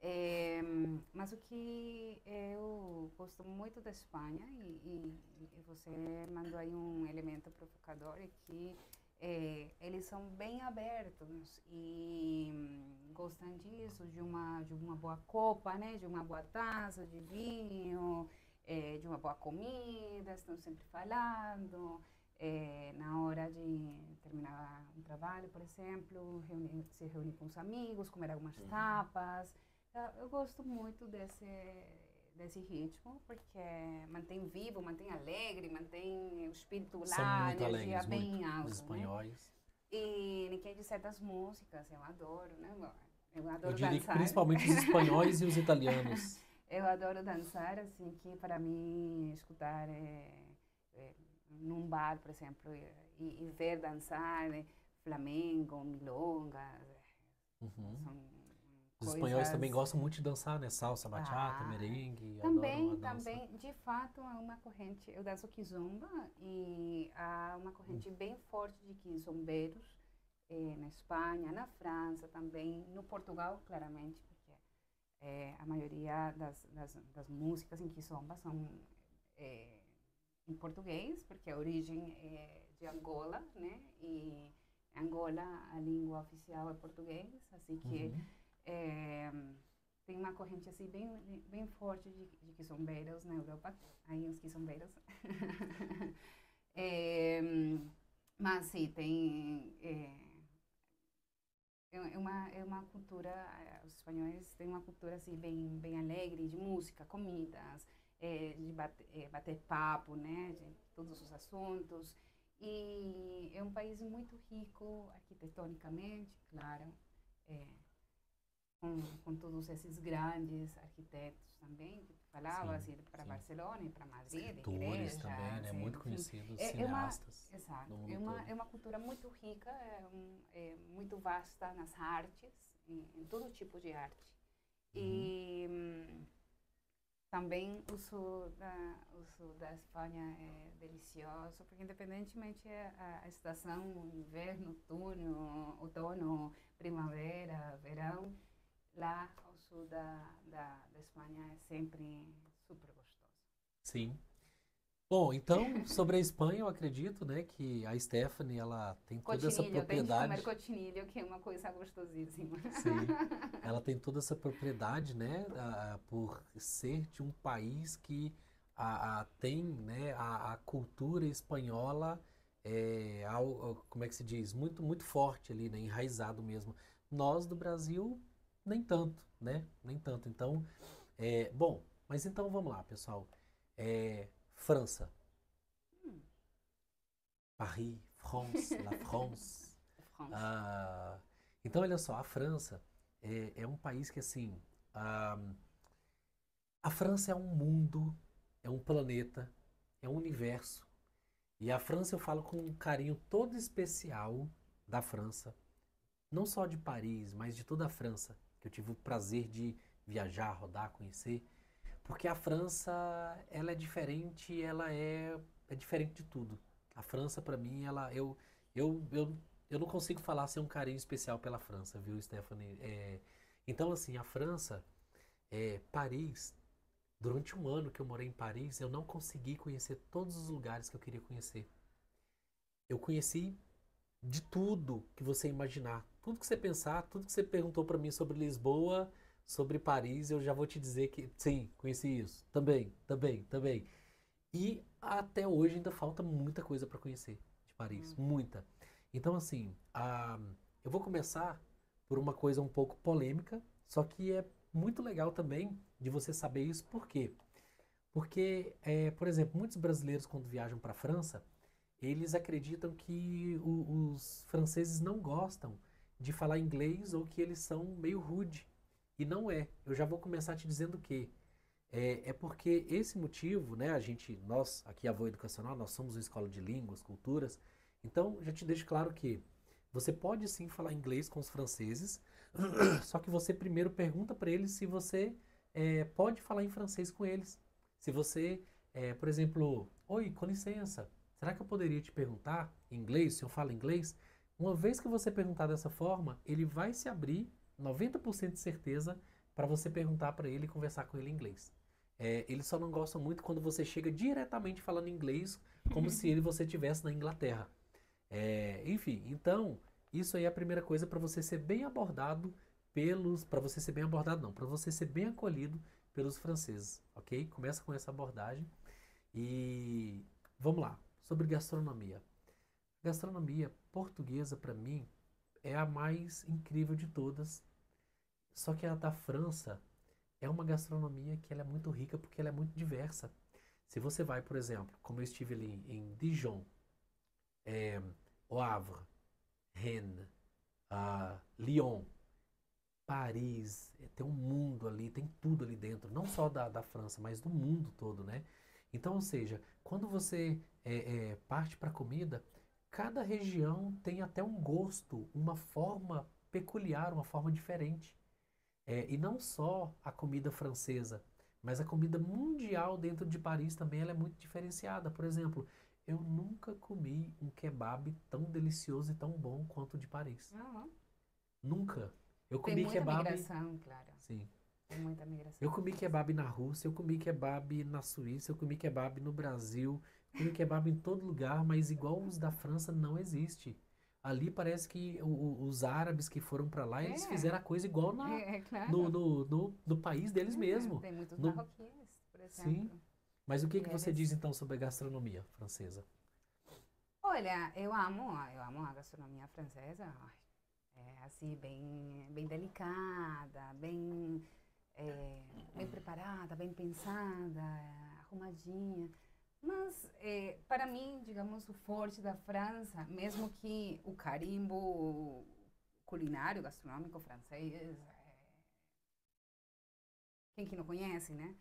Mas o que eu gosto muito da Espanha, e você mandou aí um elemento provocador, é que eles são bem abertos e gostam disso, de uma boa copa, né? De uma boa taça de vinho, de uma boa comida, estão sempre falando. na hora de terminar um trabalho, por exemplo, se reunir com os amigos, comer algumas tapas. Eu gosto muito desse ritmo, porque mantém vivo, mantém alegre, mantém o espírito São lá, a muito energia alegres, bem muito, os alta, né? espanhóis. E quem disser das músicas, eu adoro, né? Eu Eu adoro diria que dançar. principalmente os espanhóis e os italianos. Eu adoro dançar, assim, que para mim escutar num bar, por exemplo, e ver dançar flamengo, milonga, Uhum. são Os espanhóis também coisas. gostam muito de dançar, né? Salsa, bachata, Ah, merengue, adoram a também, dança. também, de fato, há uma corrente, eu danço kizomba e há uma corrente bem forte de quizombeiros na Espanha, na França também, no Portugal, claramente, porque a maioria das músicas em kizomba são é, em português, porque a origem é de Angola, né? E Angola, a língua oficial é português, assim que Uhum. é, tem uma corrente assim bem forte de quizombeiros na Europa, aí os quizombeiros. é, mas sim, é uma cultura, os espanhóis têm uma cultura assim bem alegre de música, comidas, de bater papo, né, de todos os assuntos. E é um país muito rico arquitetonicamente, claro, é, com todos esses grandes arquitetos também, que tu falava, Sim, assim, para sim. Barcelona e para Madrid, Escritores também, né? igrejas, Muito enfim. conhecidos, É uma, cineastas exato, no é mundo uma, todo. é uma cultura muito rica, muito vasta nas artes, em todo tipo de arte. Uhum. E também o sul da Espanha é delicioso, porque independentemente a estação, inverno, outono, primavera, verão, lá ao sul da Espanha é sempre super gostoso. Sim. Bom, então, sobre a Espanha, eu acredito, né, que a Stephanie, ela tem toda essa Cochinillo, tem que comer propriedade. cochinillo, que é uma coisa gostosíssima. Sim. Ela tem toda essa propriedade, né, por ser de um país que tem, né, a cultura espanhola, como é que se diz, muito, muito forte ali, né, enraizado mesmo. Nós do Brasil, nem tanto, né, nem tanto. Então, bom, mas então vamos lá, pessoal. França, Hum, Paris, France, la France. France. Ah, então, olha só, a França é um país que, assim, ah, a França é um mundo, é um planeta, é um universo. E a França eu falo com um carinho todo especial da França, não só de Paris, mas de toda a França, que eu tive o prazer de viajar, rodar, conhecer, porque a França, ela é diferente, ela é diferente de tudo. A França, para mim, eu, eu, eu não consigo falar sem um carinho especial pela França, viu, Stephanie? Então, assim, a França, Paris, durante um ano que eu morei em Paris, eu não consegui conhecer todos os lugares que eu queria conhecer. Eu conheci de tudo que você imaginar, tudo que você pensar, tudo que você perguntou para mim sobre Lisboa, sobre Paris, eu já vou te dizer que sim, conheci isso. Também, também, também. E até hoje ainda falta muita coisa para conhecer de Paris, Hum. muita. Então, assim, eu vou começar por uma coisa um pouco polêmica, só que é muito legal também de você saber isso. Por quê? Porque, por exemplo, muitos brasileiros quando viajam para a França, eles acreditam que os franceses não gostam de falar inglês ou que eles são meio rude. E não é. Eu já vou começar te dizendo que é porque esse motivo, né, nós, aqui a Voa Educacional, nós somos uma escola de línguas, culturas, então já te deixo claro que você pode sim falar inglês com os franceses, só que você primeiro pergunta para eles se você pode falar em francês com eles. Se você, por exemplo, oi, com licença, será que eu poderia te perguntar em inglês, se eu falo inglês? Uma vez que você perguntar dessa forma, ele vai se abrir, 90% de certeza, para você perguntar para ele e conversar com ele em inglês. Eles só não gostam muito quando você chega diretamente falando inglês, como se você estivesse na Inglaterra. Enfim, então, isso aí é a primeira coisa para você ser bem abordado para você ser bem abordado não, para você ser bem acolhido pelos franceses, ok? Começa com essa abordagem e vamos lá. sobre gastronomia. Gastronomia portuguesa, para mim, é a mais incrível de todas. Só que a da França é uma gastronomia que ela é muito rica porque ela é muito diversa. Se você vai, por exemplo, como eu estive ali em Dijon, O Havre, Rennes, Lyon, Paris, tem um mundo ali, tem tudo ali dentro, não só da França, mas do mundo todo, né? Então, ou seja, quando você parte para a comida, cada região tem até um gosto, uma forma peculiar, uma forma diferente. E não só a comida francesa, mas a comida mundial dentro de Paris também ela é muito diferenciada. Por exemplo, eu nunca comi um kebab tão delicioso e tão bom quanto o de Paris. Uhum. Nunca. Eu Tem comi muita kebab. migração, claro. Sim. Tem muita migração. Eu comi kebab na Rússia, eu comi kebab na Suíça, eu comi kebab no Brasil, eu comi kebab em todo lugar, mas igual os da França não existe. Ali parece que os árabes que foram para lá, eles fizeram a coisa igual Claro. no país deles mesmo. Tem muitos No- marroquinos, por exemplo. Sim. Mas o que E você eles- diz então sobre a gastronomia francesa? Olha, eu amo a gastronomia francesa. Ai, é assim, bem delicada, bem preparada, bem pensada, arrumadinha. Mas, para mim, digamos, o forte da França, mesmo que o carimbo culinário, gastronômico francês, quem que não conhece, né?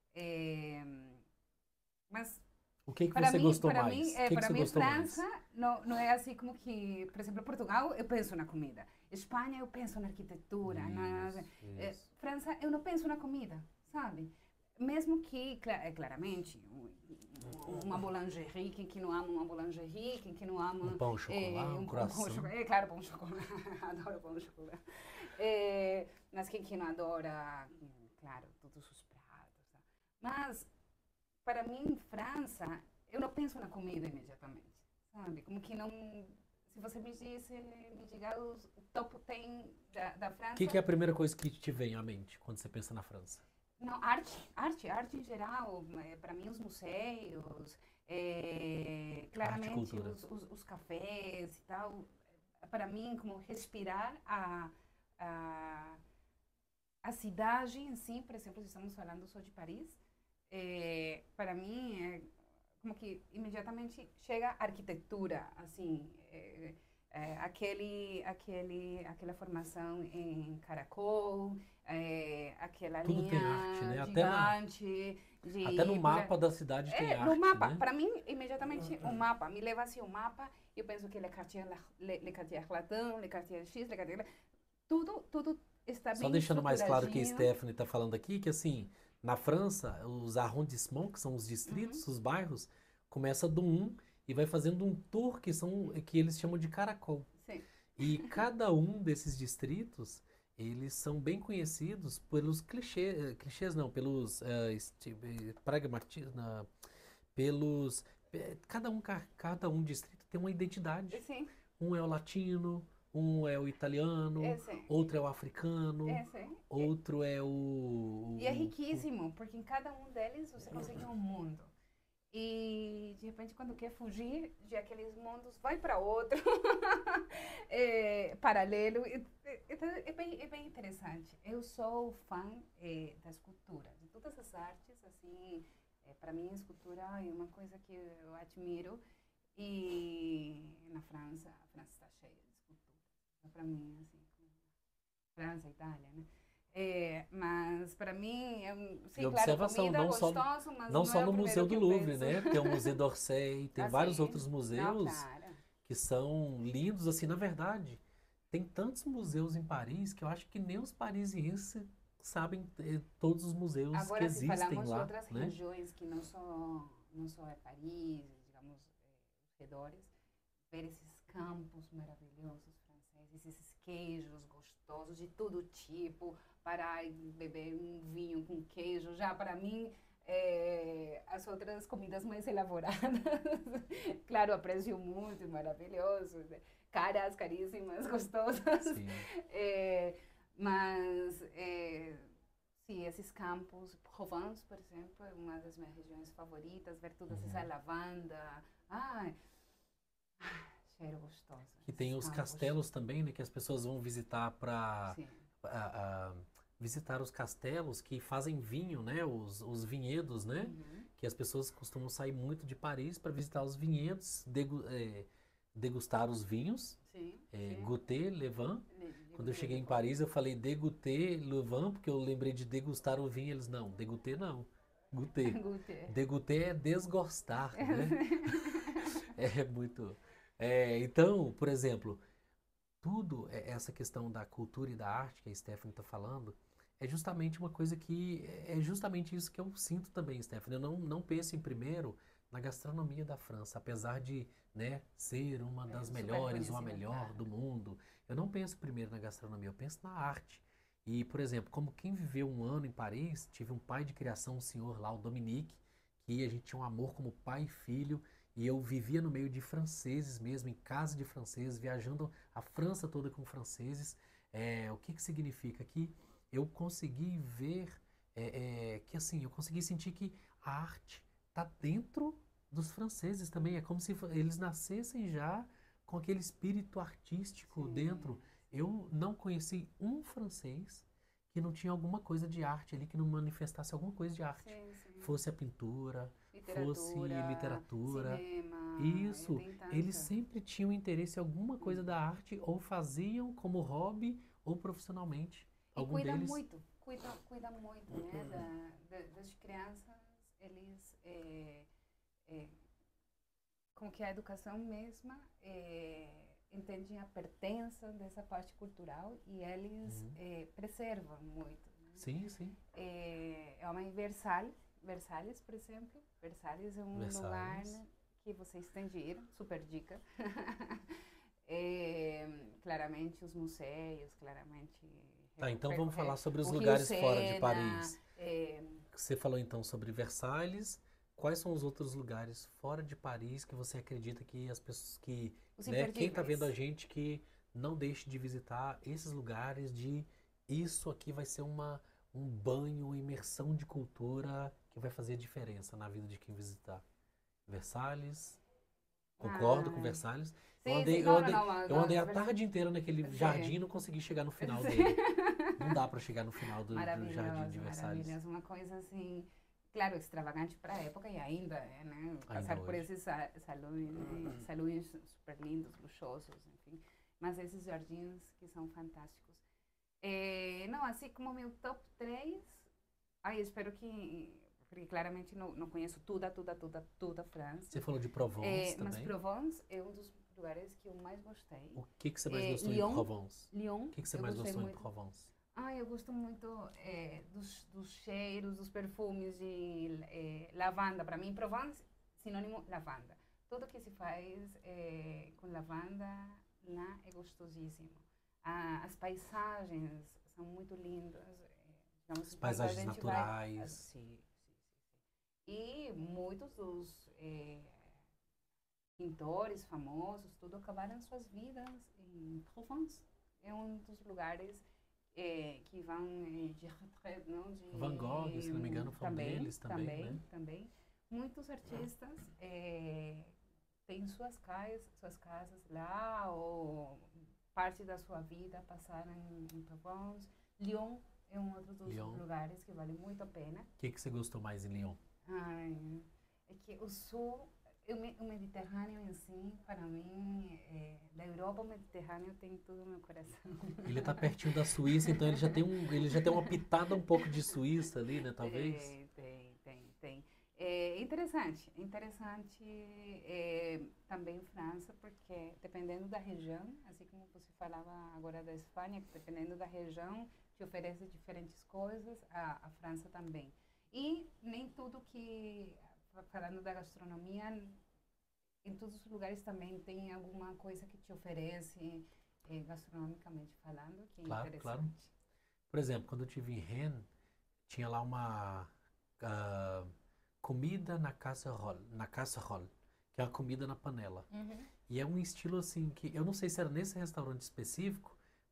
Mas O que para você mim, gostou para mais? mim, O que para você mim, gostou mais? França não é assim como que, por exemplo, Portugal, eu penso na comida. Espanha, eu penso na arquitetura. França, eu não penso na comida, sabe? Mesmo que, claramente, uma boulangerie, quem que não ama uma boulangerie, quem que não ama... Um pão, chocolate, um croissant. chocolate, claro, pão, chocolate. Adoro pão, chocolate. Mas quem que não adora, claro, todos os pratos. Tá? Mas, para mim, França, eu não penso na comida imediatamente, sabe? Como que não... Se você me diga o top 10 da França... O que é a primeira coisa que te vem à mente quando você pensa na França? Não, arte em geral, para mim os museus, claramente os cafés e tal, para mim como respirar a cidade em si, por exemplo, se estamos falando só de Paris, para mim é como que imediatamente chega a arquitetura, assim, aquela formação em caracol, aquela Tudo linha tem arte, né? gigante. Até no mapa da cidade tem arte, no mapa, né? para mim, imediatamente, o mapa, me leva assim o mapa, eu penso que Le Quartier Latin, Le Quartier X, Le Quartier... Tudo está bem Só deixando mais claro que a estruturadinho. Stephanie está falando aqui, que assim, na França, os arrondissements, que são os distritos, os bairros, começa do 1 e vai fazendo um tour que eles chamam de caracol. Sim. E cada um desses distritos, eles são bem conhecidos pelos clichês não, pelos pragmatismo, pelos... Cada um distrito tem uma identidade. Sim. Um é o latino, um é o italiano, outro é o africano, outro é o... E é riquíssimo, porque em cada um deles você consegue um mundo. E, de repente, quando quer fugir de aqueles mundos, vai para outro, paralelo. É bem interessante. Eu sou fã da escultura, de todas as artes, assim, para mim a escultura é uma coisa que eu admiro. E na França, a França está cheia de esculturas. Para mim, assim, França, Itália, né? Mas para mim, sim, e observação, claro, não só, gostoso, mas não só no Museu do Louvre, né? Tem o Museu d'Orsay, tem vários outros museus que são lindos, assim, na verdade. Tem tantos museus em Paris que eu acho que nem os parisienses sabem todos os museus agora, que existem lá. Agora, se falamos de outras né? regiões que não só é Paris, digamos, os redores, ver esses campos maravilhosos franceses, esses queijos gostosos de todo tipo, parar e beber um vinho com queijo, já para mim, as outras comidas mais elaboradas, claro, aprecio muito, maravilhoso, caríssimas, gostosas, mas sim, esses campos, Provence, por exemplo, é uma das minhas regiões favoritas, ver toda essa lavanda, ai, cheiro gostoso, Que tem esses os campos, castelos também, né? Que as pessoas vão visitar para sim, visitar os castelos que fazem vinho, né? Os vinhedos, né? uhum, Que as pessoas costumam sair muito de Paris para visitar os vinhedos, degustar os vinhos, sim, sim, goûter le vin. Quando eu cheguei em levar, Paris, eu falei dégoûter le vin, porque eu lembrei de degustar o vinho. Eles, não, dégoûter não, goûter. Gute. Degouter é desgostar, né? É muito. Então, por exemplo, essa questão da cultura e da arte que a Stephanie está falando, é justamente uma coisa que é justamente isso que eu sinto também, Stephanie. Eu não penso em primeiro na gastronomia da França, apesar de, né, ser uma É das super melhores ou a conhecida, melhor claro. do mundo. Eu não penso primeiro na gastronomia, eu penso na arte. E, por exemplo, como quem viveu um ano em Paris, tive um pai de criação, um senhor lá, o Dominique, que a gente tinha um amor como pai e filho, e eu vivia no meio de franceses mesmo, em casa de franceses, viajando a França toda com franceses. O que que significa? Que eu consegui ver, que assim, eu consegui sentir que a arte está dentro dos franceses também. É como se eles nascessem já com aquele espírito artístico Sim, dentro. Eu não conheci um francês que não tinha alguma coisa de arte ali, que não manifestasse alguma coisa de arte. sim, sim. Fosse a pintura, fosse Literatura, literatura. cinema, Isso, tem eles tanta. sempre tinham interesse em alguma coisa da arte, ou faziam como hobby, ou profissionalmente. E Algum deles. cuida muito, né, das crianças, eles, com que a educação mesma entendem a pertença dessa parte cultural e eles Uhum. preservam muito. Né? Sim, sim. É uma em Versalhes, por exemplo. Versalhes é um lugar Versalhes. que vocês têm de ir, super dica. Claramente os museus, claramente Tá, então vamos falar sobre os o Rio lugares fora de Sena, Paris. Você falou então sobre Versalhes. Quais são os outros lugares fora de Paris que você acredita que as pessoas que, os né, quem está vendo a imperdíveis. gente que não deixe de visitar esses lugares de isso aqui vai ser um banho, uma imersão de cultura que vai fazer diferença na vida de quem visitar. Versalhes, concordo com Ai, Versalhes. Eu sim, sim, andei, eu não, não, andei, não, eu não, andei não, a tarde inteira naquele jardim e sim, não consegui chegar no final sim. dele. Não dá para chegar no final do jardim de Maravilhoso, Versalhes. maravilhoso. Uma coisa assim, claro, extravagante para a época e ainda é, né? Ainda Passar por hoje. esses salões, salões super lindos, luxuosos, enfim. Mas esses jardins que são fantásticos. Não, assim como meu top 3, ai, espero que, porque claramente não conheço toda a Você França, falou de Provence mas também. Provence é um dos lugares que eu mais gostei. O que que você mais gostou em Lyon, Provence? Lyon, O que que você eu mais gostei gostou em muito. Provence? Eu gosto muito dos cheiros, dos perfumes de lavanda. Para mim, Provence, sinônimo lavanda. Tudo que se faz com lavanda lá é gostosíssimo. As paisagens são muito lindas. Digamos, As quando a paisagens gente vai... naturais. Sim, sim, sim. E muitos dos pintores famosos, tudo acabaram suas vidas em Provence. É um dos lugares que vão de retraite, não? Van Gogh, se não me engano, foi um deles também, né? Também. Muitos artistas têm suas casas lá, ou parte da sua vida passaram em Provence. Lyon é um outro dos Lyon. lugares que vale muito a pena. O que que você gostou mais em Lyon? Ai, é que o sul, o Mediterrâneo em si, para mim, da Europa, o Mediterrâneo tem tudo no meu coração. Ele está pertinho da Suíça, então ele já tem uma pitada um pouco de Suíça ali, né? Talvez. Tem. Interessante também França, porque dependendo da região, assim como você falava agora da Espanha, dependendo da região, te oferece diferentes coisas, a França também. E nem tudo que, falando da gastronomia, em todos os lugares também tem alguma coisa que te oferece, gastronomicamente falando, que é Claro, claro. interessante. Por exemplo, quando eu estive em Rennes, tinha lá uma ah, comida na casserole, que é uma comida na panela. Uhum. E é um estilo assim que eu não sei se era nesse restaurante específico,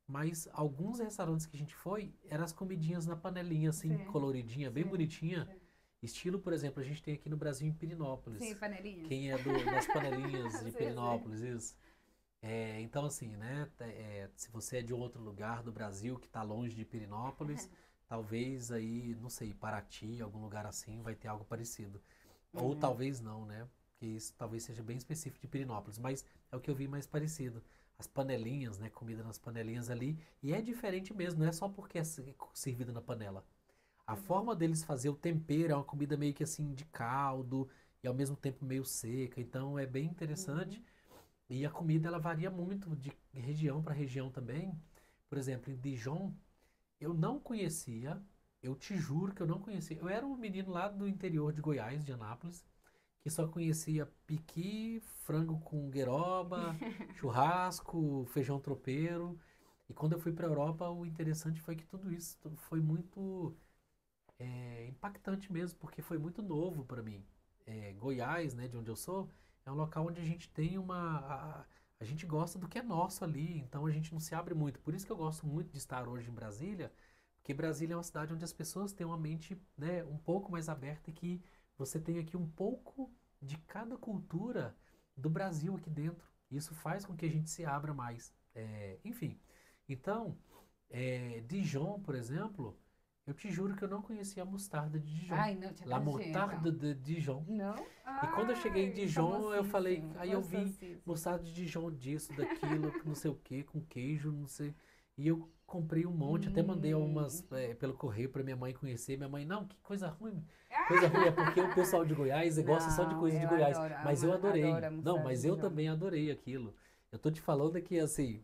Mas alguns restaurantes que a gente foi, eram as comidinhas na panelinha, assim, Sim, coloridinha, bem sim, bonitinha. sim. Estilo, por exemplo, a gente tem aqui no Brasil em Sim, Pirinópolis. panelinhas. Quem é das panelinhas de Sim, sim. Pirinópolis, isso. Então, assim, né? Se você é de um outro lugar do Brasil que está longe de Pirinópolis, talvez aí, não sei, Paraty, algum lugar assim, vai ter algo parecido. Ou Uhum. talvez não, né? Porque isso talvez seja bem específico de Pirinópolis, mas é o que eu vi mais parecido. As panelinhas, né? Comida nas panelinhas ali. E é diferente mesmo, não é só porque é servido na panela. A Uhum. forma deles fazer o tempero é uma comida meio que assim de caldo e ao mesmo tempo meio seca. Então é bem interessante. Uhum. E a comida ela varia muito de região para região também. Por exemplo, em Dijon, eu não conhecia, eu te juro que eu não conhecia. Eu era um menino lá do interior de Goiás, de Anápolis, que só conhecia piqui, frango com gueroba, churrasco, feijão tropeiro. E quando eu fui para a Europa, o interessante foi que tudo isso foi muito impactante mesmo, porque foi muito novo para mim. Goiás, né, de onde eu sou, é um local onde a gente tem a gente gosta do que é nosso ali, então a gente não se abre muito. Por isso que eu gosto muito de estar hoje em Brasília, porque Brasília é uma cidade onde as pessoas têm uma mente, né, um pouco mais aberta e que você tem aqui um pouco de cada cultura do Brasil aqui dentro. Isso faz com que a gente se abra mais. Enfim, então, Dijon, por exemplo, eu te juro que eu não conhecia a mostarda de Dijon. Ai, não te La acredito. Mostarda de Dijon. Não? E quando eu cheguei em Ai, Dijon, eu falei, famosíssimo, aí eu vi gostosíssimo. mostarda de Dijon disso, daquilo, não sei o que, com queijo, não sei. E eu comprei um monte, até mandei algumas Hum. pelo correio para minha mãe conhecer. Minha mãe, não, que coisa ruim. Coisa ruim é porque o pessoal de Goiás gosta só de Não, coisa de eu Goiás. adoro, Mas eu adoro adorei. a Não, mostarda de mas eu Dijon. também adorei aquilo. Eu tô te falando que assim,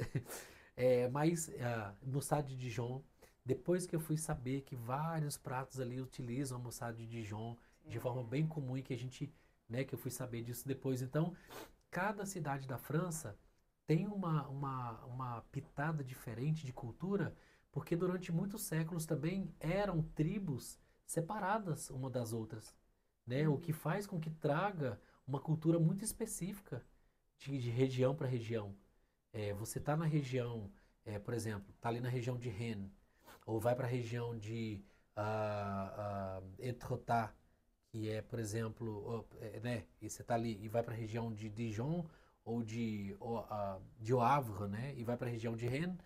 mas mostarda de Dijon, depois que eu fui saber que vários pratos ali utilizam a mostarda de Dijon de forma bem Sim. comum e que a gente, né, que eu fui saber disso depois. Então, cada cidade da França tem uma pitada diferente de cultura, porque durante muitos séculos também eram tribos separadas uma das outras, né? O que Uhum. faz com que traga uma cultura muito específica de região para região. Você está na região, por exemplo, está ali na região de Rennes, ou vai para a região de Etretat, que é, por exemplo, né, e você está ali e vai para a região de Dijon ou de O Havre, né, e vai para a região de Rennes,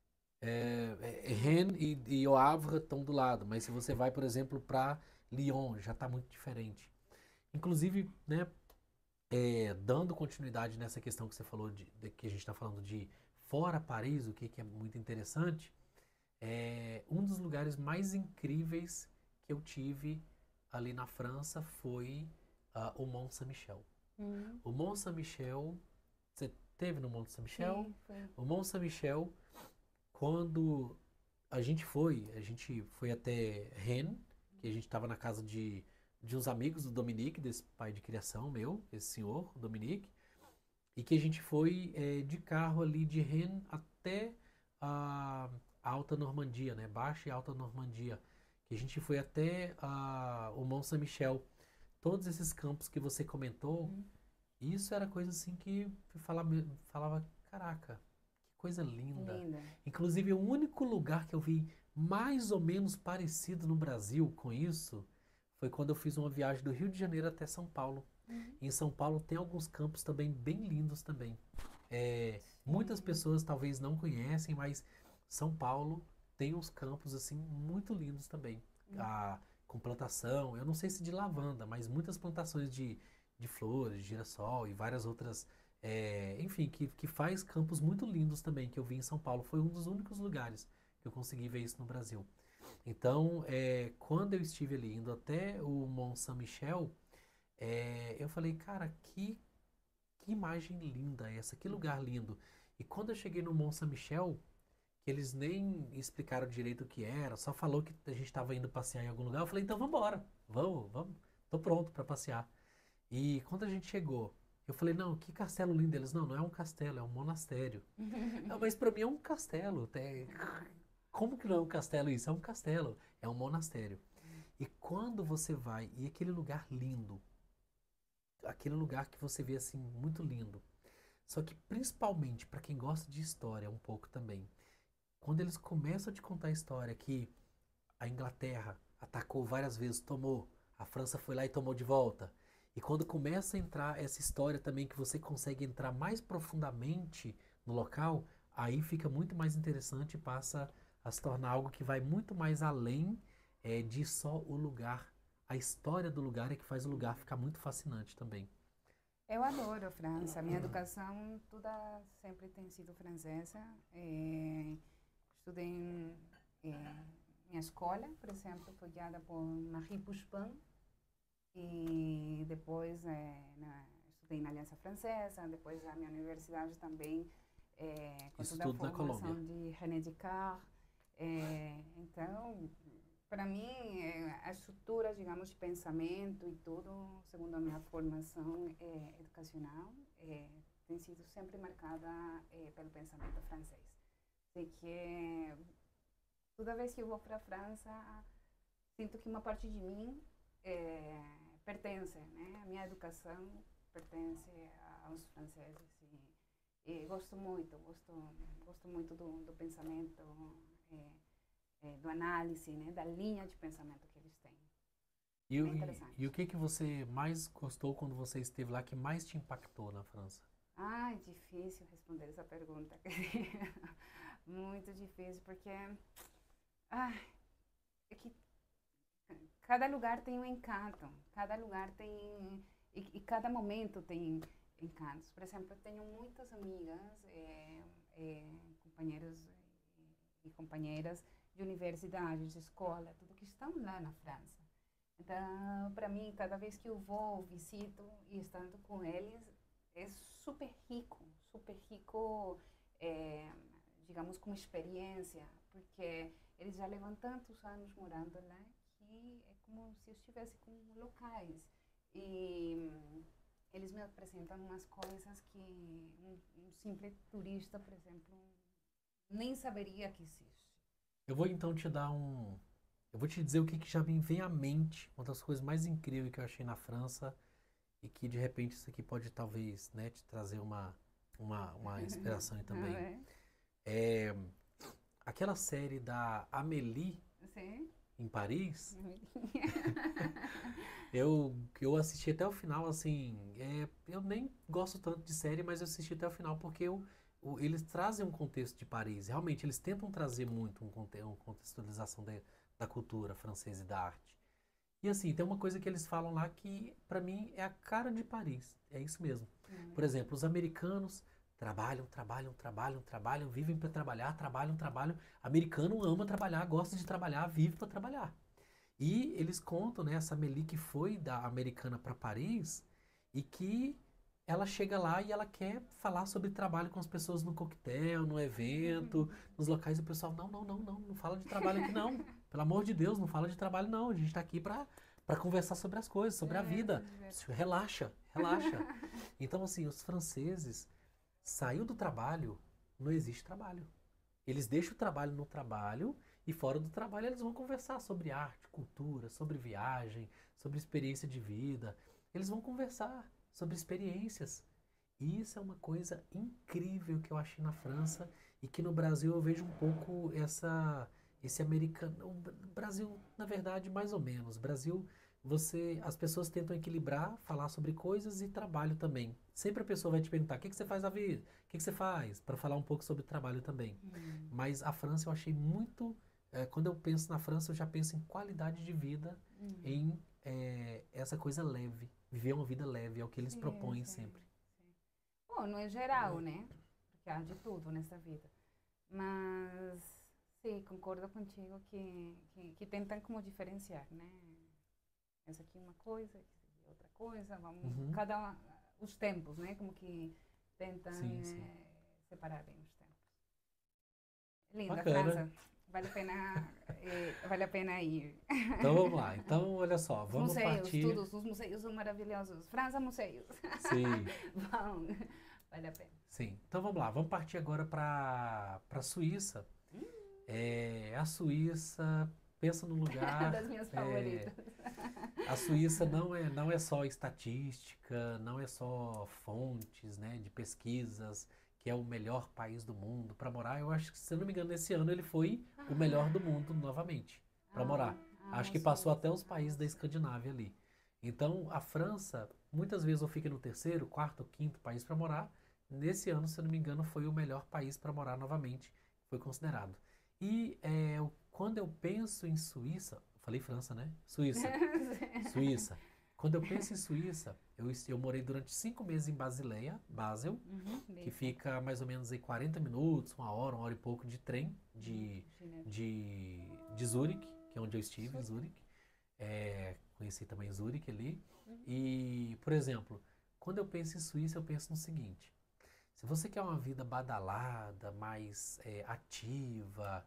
Rennes e O Havre estão do lado, mas se você vai, por exemplo, para Lyon, já está muito diferente. Inclusive, né, dando continuidade nessa questão que você falou, que a gente está falando de fora Paris, o que é muito interessante, um dos lugares mais incríveis que eu tive ali na França foi o Mont Saint-Michel. Uhum. O Mont Saint-Michel, você teve no Mont Saint-Michel? Sim, foi. O Mont Saint-Michel, quando a gente foi até Rennes, que a gente estava na casa de uns amigos do Dominique, desse pai de criação meu, esse senhor, o Dominique, e que a gente foi de carro ali de Rennes até a Alta Normandia, né? Baixa e Alta Normandia. Que a gente foi até o Mont Saint-Michel. Todos esses campos que você comentou, Uhum. isso era coisa assim que eu falava, caraca, que coisa linda. Linda. Inclusive, o único lugar que eu vi mais ou menos parecido no Brasil com isso foi quando eu fiz uma viagem do Rio de Janeiro até São Paulo. Uhum. Em São Paulo tem alguns campos também bem lindos também. Muitas Sim. pessoas talvez não conhecem, mas São Paulo tem uns campos assim muito lindos também. Uhum. Com plantação, eu não sei se de lavanda, mas muitas plantações de flores, de girassol e várias outras, enfim, que faz campos muito lindos também que eu vi em São Paulo. Foi um dos únicos lugares que eu consegui ver isso no Brasil. Então, quando eu estive ali indo até o Mont Saint-Michel, eu falei, cara, que imagem linda essa, que lugar lindo. E quando eu cheguei no Mont Saint-Michel, que eles nem explicaram direito o que era, só falou que a gente estava indo passear em algum lugar, eu falei, então vamos embora, vamos, tô pronto para passear. E quando a gente chegou, eu falei, não, que castelo lindo. Eles, não, não é um castelo, é um monastério. Não, mas para mim é um castelo. Como que não é um castelo isso? É um castelo, é um monastério. E quando você vai, e aquele lugar lindo, aquele lugar que você vê assim, muito lindo. Só que principalmente para quem gosta de história um pouco também. quando eles começam a te contar a história que a Inglaterra atacou várias vezes, tomou, a França foi lá e tomou de volta. E quando começa a entrar essa história também que você consegue entrar mais profundamente no local, aí fica muito mais interessante e passa a se tornar algo que vai muito mais além de só o lugar. A história do lugar é que faz o lugar ficar muito fascinante também. Eu adoro a França. Minha educação toda sempre tem sido francesa. Estudei minha escola, por exemplo, foi guiada por Marie Pouchepin. E depois estudei na Aliança Francesa. Depois a minha universidade também com Isso toda a tudo na formação Colômbia. de René Descartes. Então, para mim, a estrutura, digamos, de pensamento e tudo, segundo a minha formação educacional, tem sido sempre marcada pelo pensamento francês. Sei que toda vez que eu vou para a França, sinto que uma parte de mim pertence, né? A minha educação pertence aos franceses e gosto muito do pensamento, do análise, né? Da linha de pensamento que eles têm. E, Bem interessante. e o que você mais gostou quando você esteve lá, que mais te impactou na França? Ah, é difícil responder essa pergunta. Muito difícil, porque é que cada lugar tem um encanto, cada lugar tem e cada momento tem encantos. Por exemplo, eu tenho muitas amigas, companheiros e companheiras de universidades, de escola, tudo que estão lá na França. Então, para mim, cada vez que eu vou, visito e estando com eles, é super rico, digamos, como experiência, porque eles já levam tantos anos morando lá que é como se eu estivesse com locais. E eles me apresentam umas coisas que um simples turista, por exemplo, nem saberia que existe. Eu vou então te dar um. Eu vou te dizer o que já me vem à mente, uma das coisas mais incríveis que eu achei na França e que de repente isso aqui pode talvez, né, te trazer uma inspiração aí também. É aquela série da Amélie Sim. em Paris. Eu assisti até o final, assim, eu nem gosto tanto de série, mas eu assisti até o final porque eles trazem um contexto de Paris. Realmente, eles tentam trazer muito uma contextualização da cultura francesa e da arte. E assim, tem uma coisa que eles falam lá que, pra mim, é a cara de Paris. É isso mesmo. Por exemplo, os americanos trabalham, vivem para trabalhar, trabalham. Americano ama trabalhar, gosta de trabalhar, vive para trabalhar. E eles contam, né, essa Amélie que foi da Americana para Paris e que ela chega lá e ela quer falar sobre trabalho com as pessoas no coquetel, no evento, nos locais, e o pessoal, não fala de trabalho aqui não. Pelo amor de Deus, não fala de trabalho não. A gente está aqui para conversar sobre as coisas, sobre a vida. Relaxa. Então, assim, os franceses saiu do trabalho, não existe trabalho. Eles deixam o trabalho no trabalho e fora do trabalho eles vão conversar sobre arte, cultura, sobre viagem, sobre experiência de vida. Eles vão conversar sobre experiências. E isso é uma coisa incrível que eu achei na França e que no Brasil eu vejo um pouco esse americano. O Brasil, na verdade, mais ou menos. Brasil, as pessoas tentam equilibrar, falar sobre coisas e trabalho também. Sempre a pessoa vai te perguntar: o que você faz na vida? O que você faz? Para falar um pouco sobre trabalho também. Mas a França eu achei muito. Quando eu penso na França, eu já penso em qualidade de vida, em essa coisa leve. Viver uma vida leve, é o que eles propõem sempre. Bom, não é geral, né? Porque há de tudo nessa vida. Mas, sim, concordo contigo que tentam como diferenciar, né? Essa aqui é uma coisa, essa aqui é outra coisa. Vamos, os tempos, né? Como que tentam separar bem os tempos. Linda, Bacana. França. Vale a pena ir. Então vamos lá. Então, olha só, vamos partir. Todos os museus são maravilhosos. França, museus. Sim. Bom, vale a pena. Sim. Então vamos lá, vamos partir agora para a Suíça. A Suíça, pensa no lugar. Das minhas favoritas. A Suíça não é só estatística, não é só fontes, né, de pesquisas que é o melhor país do mundo para morar. Eu acho que, se eu não me engano, esse ano ele foi o melhor do mundo novamente para morar. Acho que passou até os países da Escandinávia ali. Então, a França, muitas vezes eu fico no terceiro, quarto ou quinto país para morar. Nesse ano, se eu não me engano, foi o melhor país para morar novamente, foi considerado. E quando eu penso em Suíça, falei França, né? Suíça. Suíça. Quando eu penso em Suíça, eu morei durante 5 meses em Basileia, Basel, que fica mais ou menos aí 40 minutos, uma hora e pouco de trem de Zurique, que é onde eu estive, em Zurique. Conheci também Zurique ali. E, por exemplo, quando eu penso em Suíça, eu penso no seguinte: se você quer uma vida badalada, mais ativa,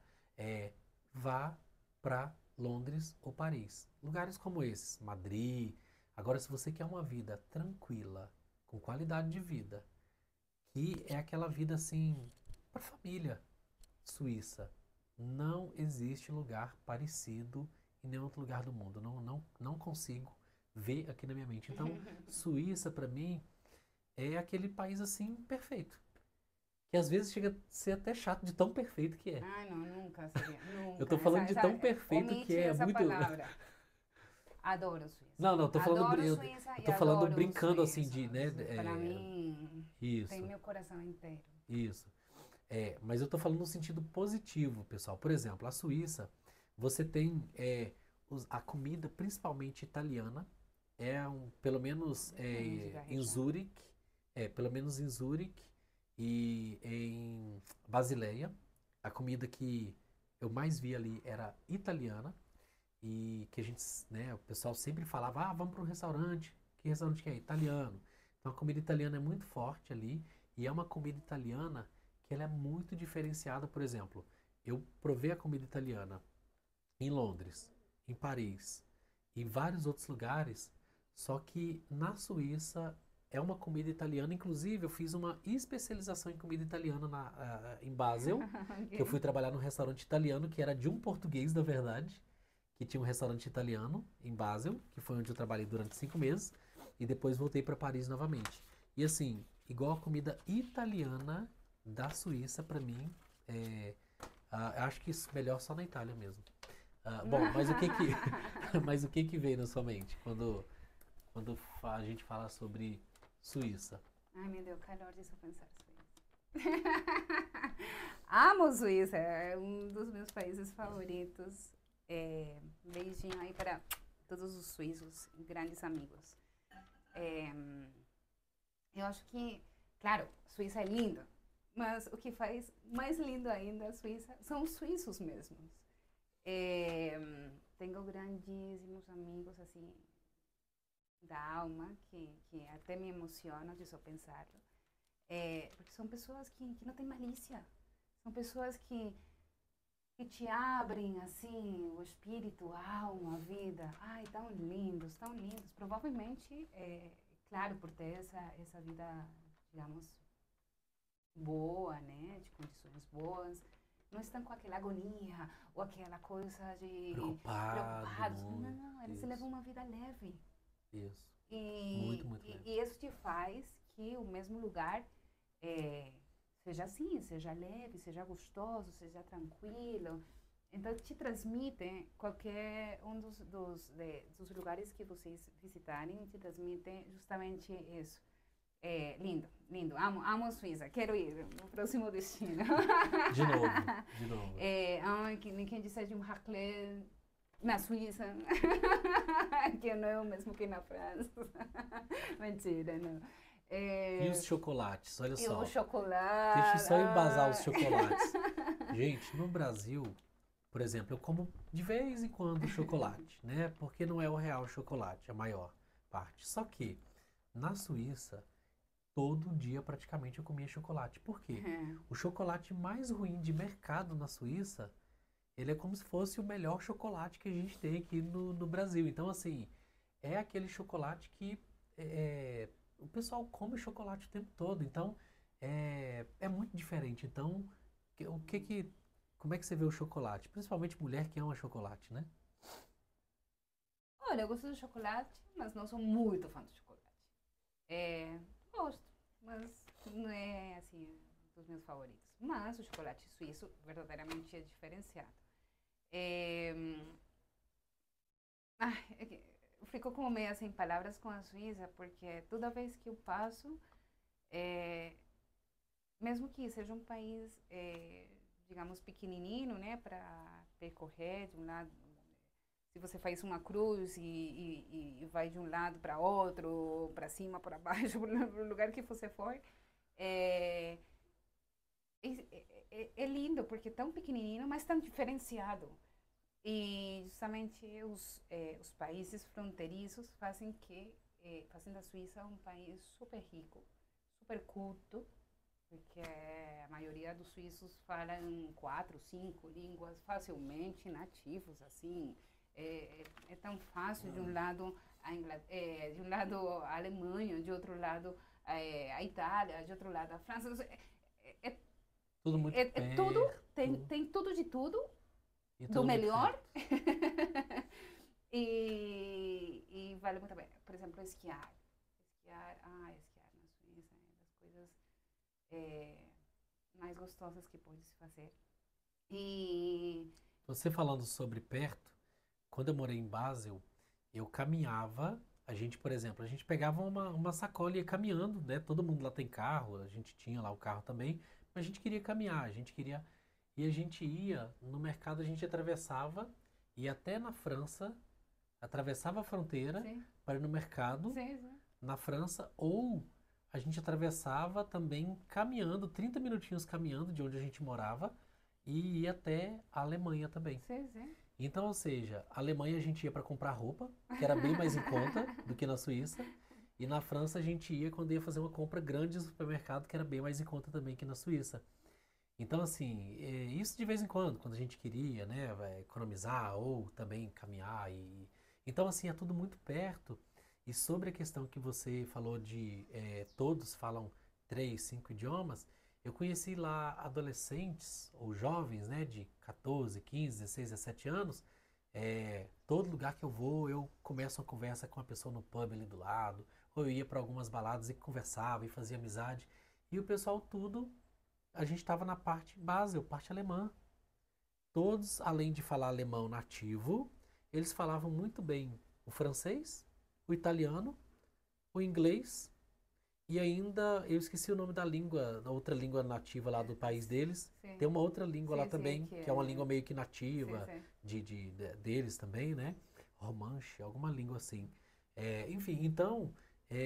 vá para Londres ou Paris. Lugares como esses, Madrid. Agora, se você quer uma vida tranquila, com qualidade de vida, que é aquela vida assim, para família, Suíça. Não existe lugar parecido em nenhum outro lugar do mundo. Não consigo ver aqui na minha mente. Então, Suíça, para mim, é aquele país assim, perfeito. Que às vezes chega a ser até chato de tão perfeito que é. Ai, não, nunca seria. Nunca. Eu tô falando de tão perfeito que é. Essa Muito. Palavra. Adoro Suíça. Não, tô falando, adoro eu Suíça tô falando brincando Suíça. assim de, né? Para mim, Isso. tem meu coração inteiro. Isso. Mas eu tô falando no sentido positivo, pessoal. Por exemplo, a Suíça, você tem a comida principalmente italiana, pelo menos em Zurique, pelo menos em Zurique e em Basileia, a comida que eu mais vi ali era italiana e que a gente, né, o pessoal sempre falava, vamos para um restaurante. Que restaurante que é? Italiano. Então a comida italiana é muito forte ali e é uma comida italiana que ela é muito diferenciada. Por exemplo, eu provei a comida italiana em Londres, em Paris, em vários outros lugares, só que na Suíça é uma comida italiana. Inclusive, eu fiz uma especialização em comida italiana em Basel, que eu fui trabalhar num restaurante italiano que era de um português, na verdade, que tinha um restaurante italiano em Basel, que foi onde eu trabalhei durante 5 meses, e depois voltei para Paris novamente. E assim, igual a comida italiana da Suíça, para mim, acho que isso melhor só na Itália mesmo. Bom, mas o que que veio na sua mente quando a gente fala sobre Suíça? Ai, me deu calor de só pensar Suíça. Amo Suíça, é um dos meus países favoritos. Beijinho aí para todos os suíços, grandes amigos. Eu acho que, claro, Suíça é linda, mas o que faz mais lindo ainda a Suíça são os suíços mesmos. Tenho grandíssimos amigos, assim, da alma, que até me emocionam de só pensarlo. Porque são pessoas que não têm malícia. São pessoas que te abrem, assim, o espírito, a alma, a vida. Ai, tão lindos, tão lindos. Provavelmente, claro, por ter essa vida, digamos, boa, né, de condições boas, não estão com aquela agonia ou aquela coisa de preocupados. Não, eles levam uma vida leve. Isso. Muito, muito leve. E isso te faz que o mesmo lugar seja assim, seja leve, seja gostoso, seja tranquilo. Então, te transmitem, qualquer um dos lugares que vocês visitarem, te transmitem justamente isso. Lindo, lindo. Amo a Suíça. Quero ir no próximo destino. De novo. Quem disser de um raclette na Suíça, que não é o mesmo que na França. Mentira, não. E os chocolates, olha só. E o chocolate. Deixa eu só embasar os chocolates. Gente, no Brasil, por exemplo, eu como de vez em quando chocolate, né? Porque não é o real chocolate, a maior parte. Só que, na Suíça, todo dia praticamente eu comia chocolate. Por quê? O chocolate mais ruim de mercado na Suíça, ele é como se fosse o melhor chocolate que a gente tem aqui no Brasil. Então, assim, é aquele chocolate que o pessoal come chocolate o tempo todo. Então, é muito diferente. Então, como é que você vê o chocolate? Principalmente mulher que ama chocolate, né? Olha, eu gosto de chocolate, mas não sou muito fã de chocolate. Gosto, mas não é assim dos meus favoritos. Mas o chocolate suíço verdadeiramente é diferenciado. Eu fico como meio sem palavras com a Suíça, porque toda vez que eu passo, mesmo que seja um país, digamos, pequenininho, né, para percorrer de um lado, se você faz uma cruz e vai de um lado para outro, para cima, para baixo, para o lugar que você for, é lindo, porque é tão pequenininho, mas tão diferenciado. E justamente os países fronteiriços fazem da Suíça um país super rico, super culto, porque a maioria dos suíços falam 4, 5 línguas facilmente, nativos, assim. É tão fácil, de um lado de um lado a Alemanha, de outro lado a Itália, de outro lado a França. Tudo muito perto. Tudo, tem tudo de tudo, E do tudo muito melhor. perto. E vale muito a pena. Por exemplo, esquiar. Esquiar na Suíça é das coisas mais gostosas que pode se fazer. E Você falando sobre perto, quando eu morei em Basel, eu caminhava, por exemplo, a gente pegava uma sacola e ia caminhando, né? Todo mundo lá tem carro, a gente tinha lá o carro também, mas a gente queria caminhar, e a gente ia no mercado, a gente atravessava, ia até na França, atravessava a fronteira sim, para ir no mercado sim. na França, ou a gente atravessava também caminhando, 30 minutinhos caminhando de onde a gente morava, e ia até a Alemanha também. Sim, sim. Então, ou seja, a Alemanha a gente ia para comprar roupa, que era bem mais em conta do que na Suíça, e na França a gente ia quando ia fazer uma compra grande no supermercado, que era bem mais em conta também que na Suíça. Então, assim, isso de vez em quando a gente queria, né, economizar ou também caminhar. Então, assim, é tudo muito perto. E sobre a questão que você falou de todos falam 3, 5 idiomas, eu conheci lá adolescentes ou jovens, né, de 14, 15, 16, 17 anos. Todo lugar que eu vou, eu começo uma conversa com a pessoa no pub ali do lado, ou eu ia para algumas baladas e conversava e fazia amizade. E o pessoal tudo, a gente estava na parte base, parte alemã. Todos, além de falar alemão nativo, eles falavam muito bem o francês, o italiano, o inglês e ainda, eu esqueci o nome da língua, da outra língua nativa lá do país deles. Sim. Tem uma outra língua lá Sim, também, que que é uma língua meio que nativa sim. deles também, né? Romanche, alguma língua assim. Enfim, então,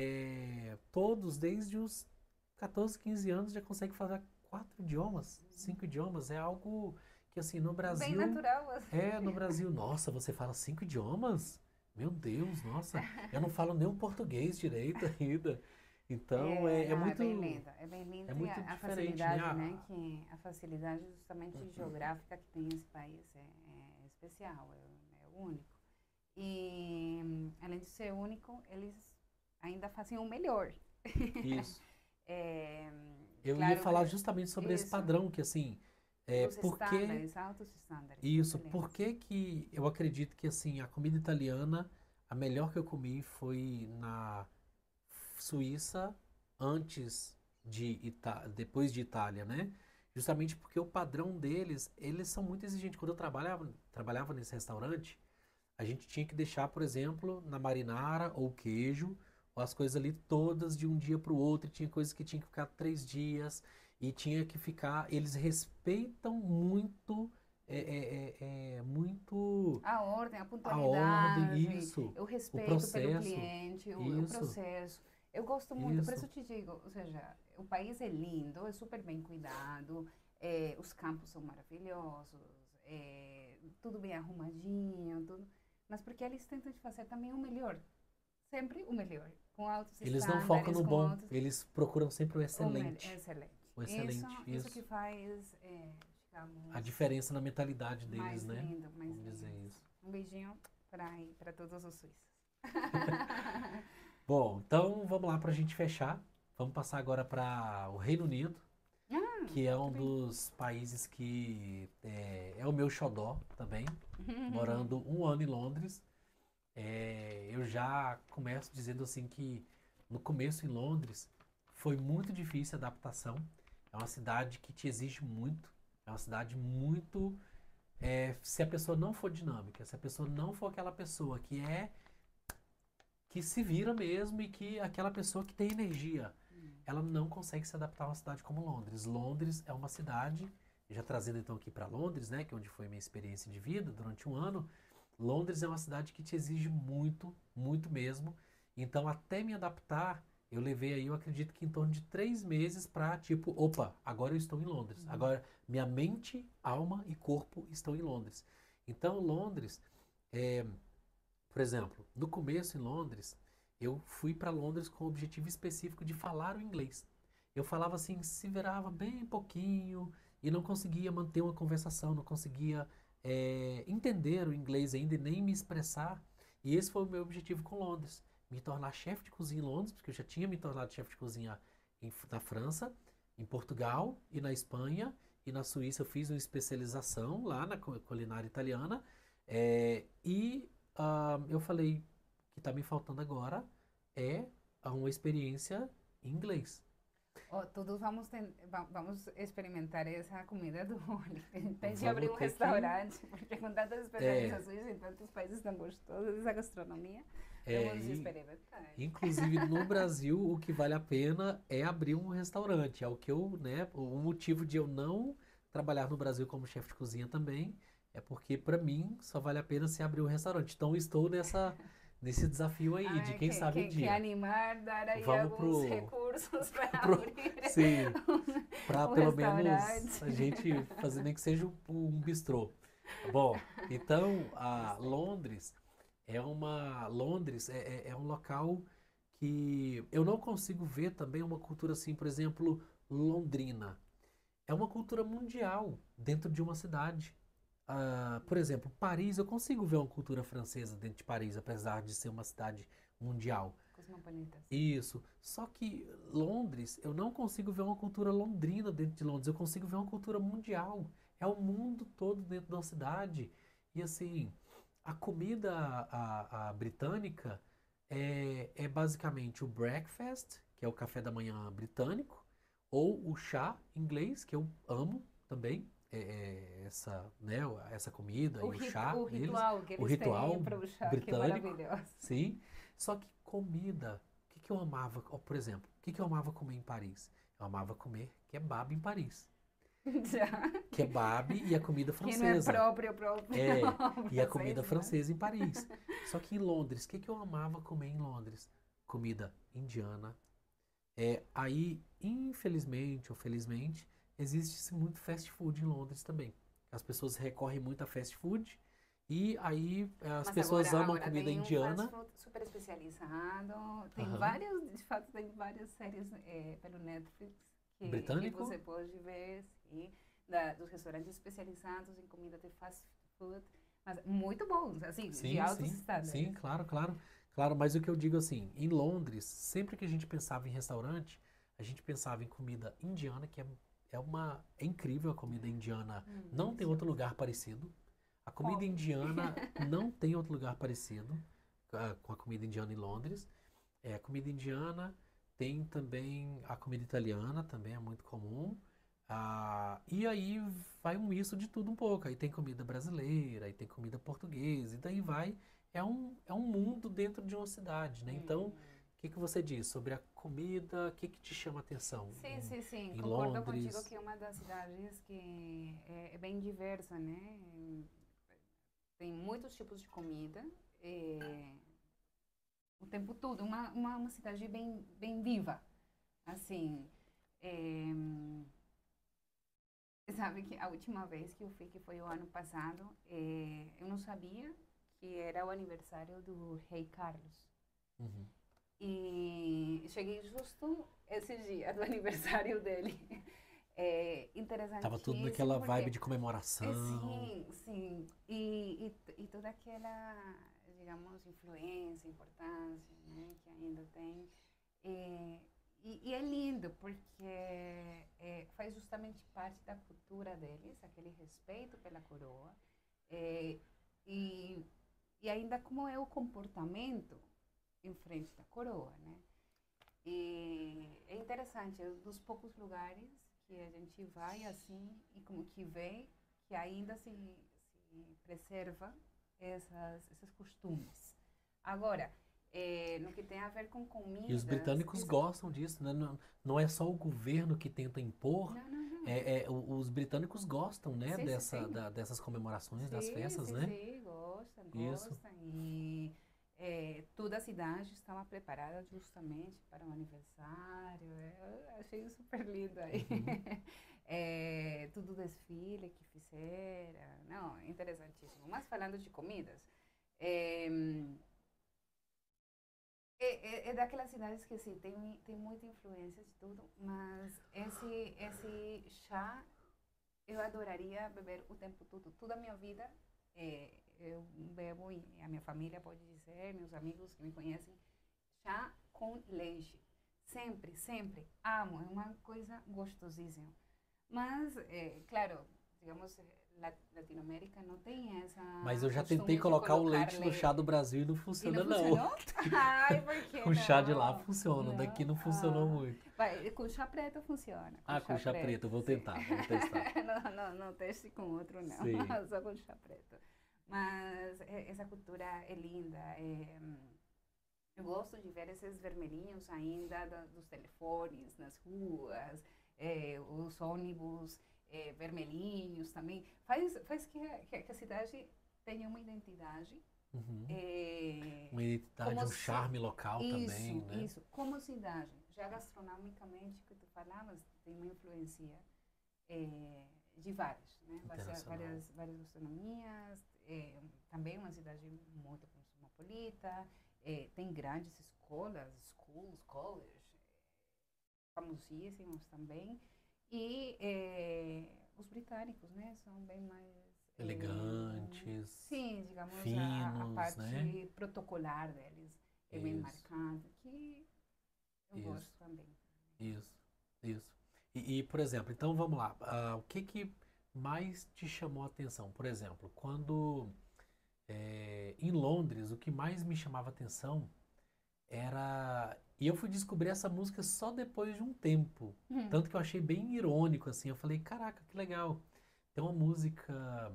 todos desde os 14, 15 anos já conseguem falar 4 idiomas, 5 idiomas. É algo que assim, no Bem Brasil... natural. Assim. No Brasil, nossa, você fala 5 idiomas? Meu Deus, nossa, eu não falo nem o português direito ainda. Então, é Não, muito... é bem lindo. É bem lindo. É E muito a diferente, facilidade, né? né? A facilidade justamente geográfica que tem esse país é especial, é único. E, além de ser único, eles ainda fazem o melhor. Isso. Eu Claro ia falar que justamente sobre esse isso. padrão, que assim, Os por que... estándares, altos estándares. Isso, excelentes. por que que eu acredito que assim, a comida italiana, a melhor que eu comi foi na Suíça antes depois de Itália, né? Justamente porque o padrão deles, eles são muito exigentes. Quando eu trabalhava nesse restaurante, a gente tinha que deixar, por exemplo, na marinara ou queijo, ou as coisas ali todas de um dia para o outro. E tinha coisas que tinha que ficar 3 dias e tinha que ficar. Eles respeitam muito, muito A ordem, a a ordem, pontualidade, isso, o o respeito pelo processo, cliente, o isso, processo. Eu gosto muito, por isso. isso eu te digo, ou seja, o país é lindo, é super bem cuidado, os campos são maravilhosos, tudo bem arrumadinho, mas porque eles tentam de fazer também o melhor, sempre o melhor, com altos Eles não focam estándares, no com bom, altos... eles procuram sempre o excelente. excelente. O excelente, Isso que isso. faz, A digamos, diferença na mentalidade deles, mais né? lindo, mais Vamos dizer lindo. isso. Um beijinho para todos os suíços. Bom, então vamos lá para a gente fechar. Vamos passar agora para o Reino Unido, que é um dos países que é o meu xodó também, morando 1 ano em Londres. Eu já começo dizendo assim que no começo em Londres foi muito difícil a adaptação. É É uma cidade que te exige muito. É uma cidade muito. Se a pessoa não for dinâmica, se a pessoa não for aquela pessoa que se vira mesmo e que aquela pessoa que tem energia, ela não consegue se adaptar a uma cidade como Londres. Londres é uma cidade, já trazendo então aqui para Londres, né, que é onde foi minha experiência de vida durante um ano. Londres é uma cidade que te exige muito, muito mesmo. Então, até me adaptar, eu levei aí, eu acredito que em torno de 3 meses para, tipo, opa, agora eu estou em Londres. Agora, minha mente, alma e corpo estão em Londres. Então, Londres, é, por exemplo, no começo em Londres, eu fui para Londres com o objetivo específico de falar o inglês. Eu falava assim, se virava bem pouquinho e não conseguia manter uma conversação, não conseguia entender o inglês ainda e nem me expressar. E esse foi o meu objetivo com Londres. Me tornar chefe de cozinha em Londres, porque eu já tinha me tornado chefe de cozinha na França, em Portugal e na Espanha. E na Suíça eu fiz uma especialização lá na culinária italiana. E eu falei que está me faltando agora é uma experiência em inglês. Todos vamos experimentar essa comida do Oli. Tem que Vamos abrir um ter que- restaurante, porque com tantas especializações em tantos países tão gostosos, essa gastronomia, vamos experimentar. Inclusive no Brasil, o que vale a pena é abrir um restaurante. É o que eu, né? O motivo de eu não trabalhar no Brasil como chefe de cozinha também é porque para mim só vale a pena se abrir um restaurante. Então estou nesse desafio aí de quem sabe um que dia. animar, dar aí Vamos alguns recursos para pro abrir sim, para um pelo menos restaurante. a gente fazer nem que seja um bistrô. Bom, então a Londres é um local que eu não consigo ver também uma cultura assim, por exemplo, londrina. É uma cultura mundial dentro de uma cidade. Por exemplo, Paris, eu consigo ver uma cultura francesa dentro de Paris, apesar de ser uma cidade mundial. Cosmopolitas. Isso. Só que Londres, eu não consigo ver uma cultura londrina dentro de Londres, eu consigo ver uma cultura mundial. É o mundo todo dentro da cidade. E assim, a comida a britânica é basicamente o breakfast, que é o café da manhã britânico, ou o chá inglês, que eu amo também. Essa comida e o chá O deles, ritual que o eles ritual têm para o chá, que britânico, maravilhoso. sim. Só que comida, o que eu amava, por exemplo, o que eu amava comer em Paris? Eu amava comer kebab em Paris. Já. Kebab e a comida Que não é francesa. próprio E a francês, comida né? francesa em Paris. Só que em Londres, o que eu amava comer em Londres? Comida indiana. Aí, infelizmente ou felizmente, existe muito fast food em Londres também. As pessoas recorrem muito a fast food e aí as Mas pessoas amam agora comida tem um indiana. fast food super especializado. Tem Aham. várias, de fato, tem várias séries pelo Netflix que Britânico? você pode ver, sim, dos restaurantes especializados em comida de fast food, mas muito bons, assim, de altos estándares. Sim, claro, claro. Claro, mas o que eu digo assim, em Londres, sempre que a gente pensava em restaurante, a gente pensava em comida indiana, que é incrível a comida indiana. Não tem outro lugar parecido. A comida indiana não tem outro lugar parecido com a comida indiana em Londres. A comida indiana tem também a comida italiana, também é muito comum. E aí vai um misto de tudo um pouco. Aí tem comida brasileira, aí tem comida portuguesa, e daí vai. É um mundo dentro de uma cidade, né? Então, o que você diz sobre a comida? O que te chama a atenção Sim. em Concordo Londres? contigo que é uma das cidades que é bem diversa, né? Tem muitos tipos de comida. O tempo todo. Uma cidade bem viva. Assim, sabe que a última vez que eu fui, que foi o ano passado, eu não sabia que era o aniversário do rei Carlos. Uhum. E cheguei justo esse dia do aniversário dele. Interessantíssimo. Tava tudo naquela porque, vibe de comemoração. sim. E toda aquela, digamos, influência, importância, né, que ainda tem. E é lindo, porque faz justamente parte da cultura deles, aquele respeito pela coroa. E ainda como é o comportamento em frente da coroa, né? E é interessante, é um dos poucos lugares que a gente vai assim e como que vê que ainda se preserva esses costumes. Agora, no que tem a ver com E os comidas, britânicos gostam disso, né? Não, não é só o governo que tenta impor, não, não, não. os britânicos gostam, né, Sim, sim, sim. dessas comemorações, das Sim, festas, sim, né? sim, gostam, Isso. gostam. E toda a cidade estava preparada justamente para o aniversário. Eu achei super lindo aí. Uhum. Tudo desfile que fizeram. Não, interessantíssimo. Mas falando de comidas, é, é daquelas cidades que assim, tem muita influência de tudo, mas esse chá eu adoraria beber o tempo todo. Toda a minha vida eu bebo, e a minha família pode dizer, meus amigos que me conhecem, chá com leite. Sempre, sempre. Amo, é uma coisa gostosíssima. Mas, claro, digamos, Latinoamérica não tem essa Mas eu já tentei costume de colocar o colocar leite no chá do leite. Brasil e não E não funciona, não. funcionou? Ai, por que O chá de lá não? funciona, daqui Não? não funcionou muito. Vai, com chá preto funciona, com Ah, com chá chá preto, eu preto, vou sim. tentar, vou testar. Não, não, não teste com outro, não. Sim, Só com chá preto. Mas essa cultura é linda. Eu gosto de ver esses vermelhinhos ainda dos telefones nas ruas, os ônibus vermelhinhos também. Faz que a cidade tenha uma identidade. uhum. É, Uma identidade, como um se, charme local também, isso, né? isso, como cidade. Já gastronomicamente, que tu falavas, tem uma influência de várias, né? Internacional. Várias gastronomias, também uma cidade muito cosmopolita, tem grandes escolas, schools, colleges, famosíssimos também. E os britânicos, né, são bem mais Elegantes, sim, digamos, a finos, né? parte protocolar deles é bem Isso, marcada, que eu isso, gosto também. isso, isso. Por exemplo, então vamos lá. O que que mais te chamou a atenção? Por exemplo, quando em Londres, o que mais me chamava a atenção era. E eu fui descobrir essa música só depois de um tempo. Hum. Tanto que eu achei bem irônico, assim. Eu falei, caraca, que legal. Tem uma música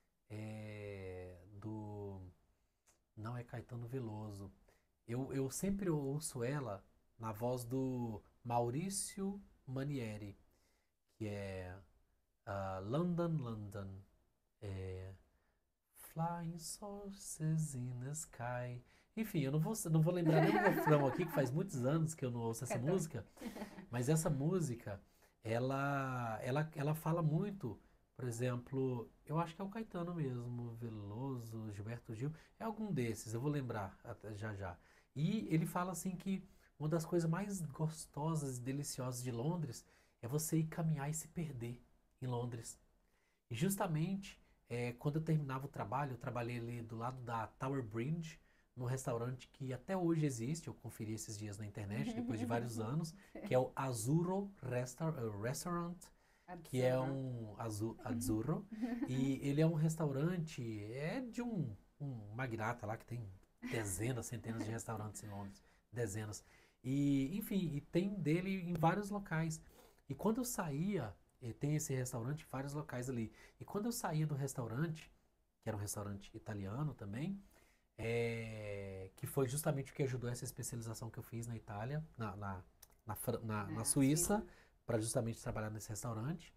do. Não é Caetano Veloso. Eu sempre ouço ela na voz do Maurício Manieri, que é London, London. É, Flying Saucers in the Sky. Enfim, eu não vou lembrar nem o refrão aqui, que faz muitos anos que eu não ouço essa Caetano. música, mas essa música, ela fala muito, por exemplo, eu acho que é o Caetano mesmo, Veloso, Gilberto Gil, é algum desses, eu vou lembrar já já. E ele fala assim que uma das coisas mais gostosas e deliciosas de Londres é você ir caminhar e se perder em Londres. E justamente quando eu terminava o trabalho, eu trabalhei ali do lado da Tower Bridge, num restaurante que até hoje existe, eu conferi esses dias na internet, depois de vários anos, que é o Azzurro Restaurant, que é Absurdo. um Azzurro, e ele é um restaurante, de um magnata lá que tem dezenas, centenas de restaurantes em Londres, dezenas. E, enfim, e tem dele em vários locais. E quando eu saía, tem esse restaurante em vários locais ali. E quando eu saía do restaurante, que era um restaurante italiano também, que foi justamente o que ajudou essa especialização que eu fiz na Itália, na Na Suíça, Suíça. para justamente trabalhar nesse restaurante.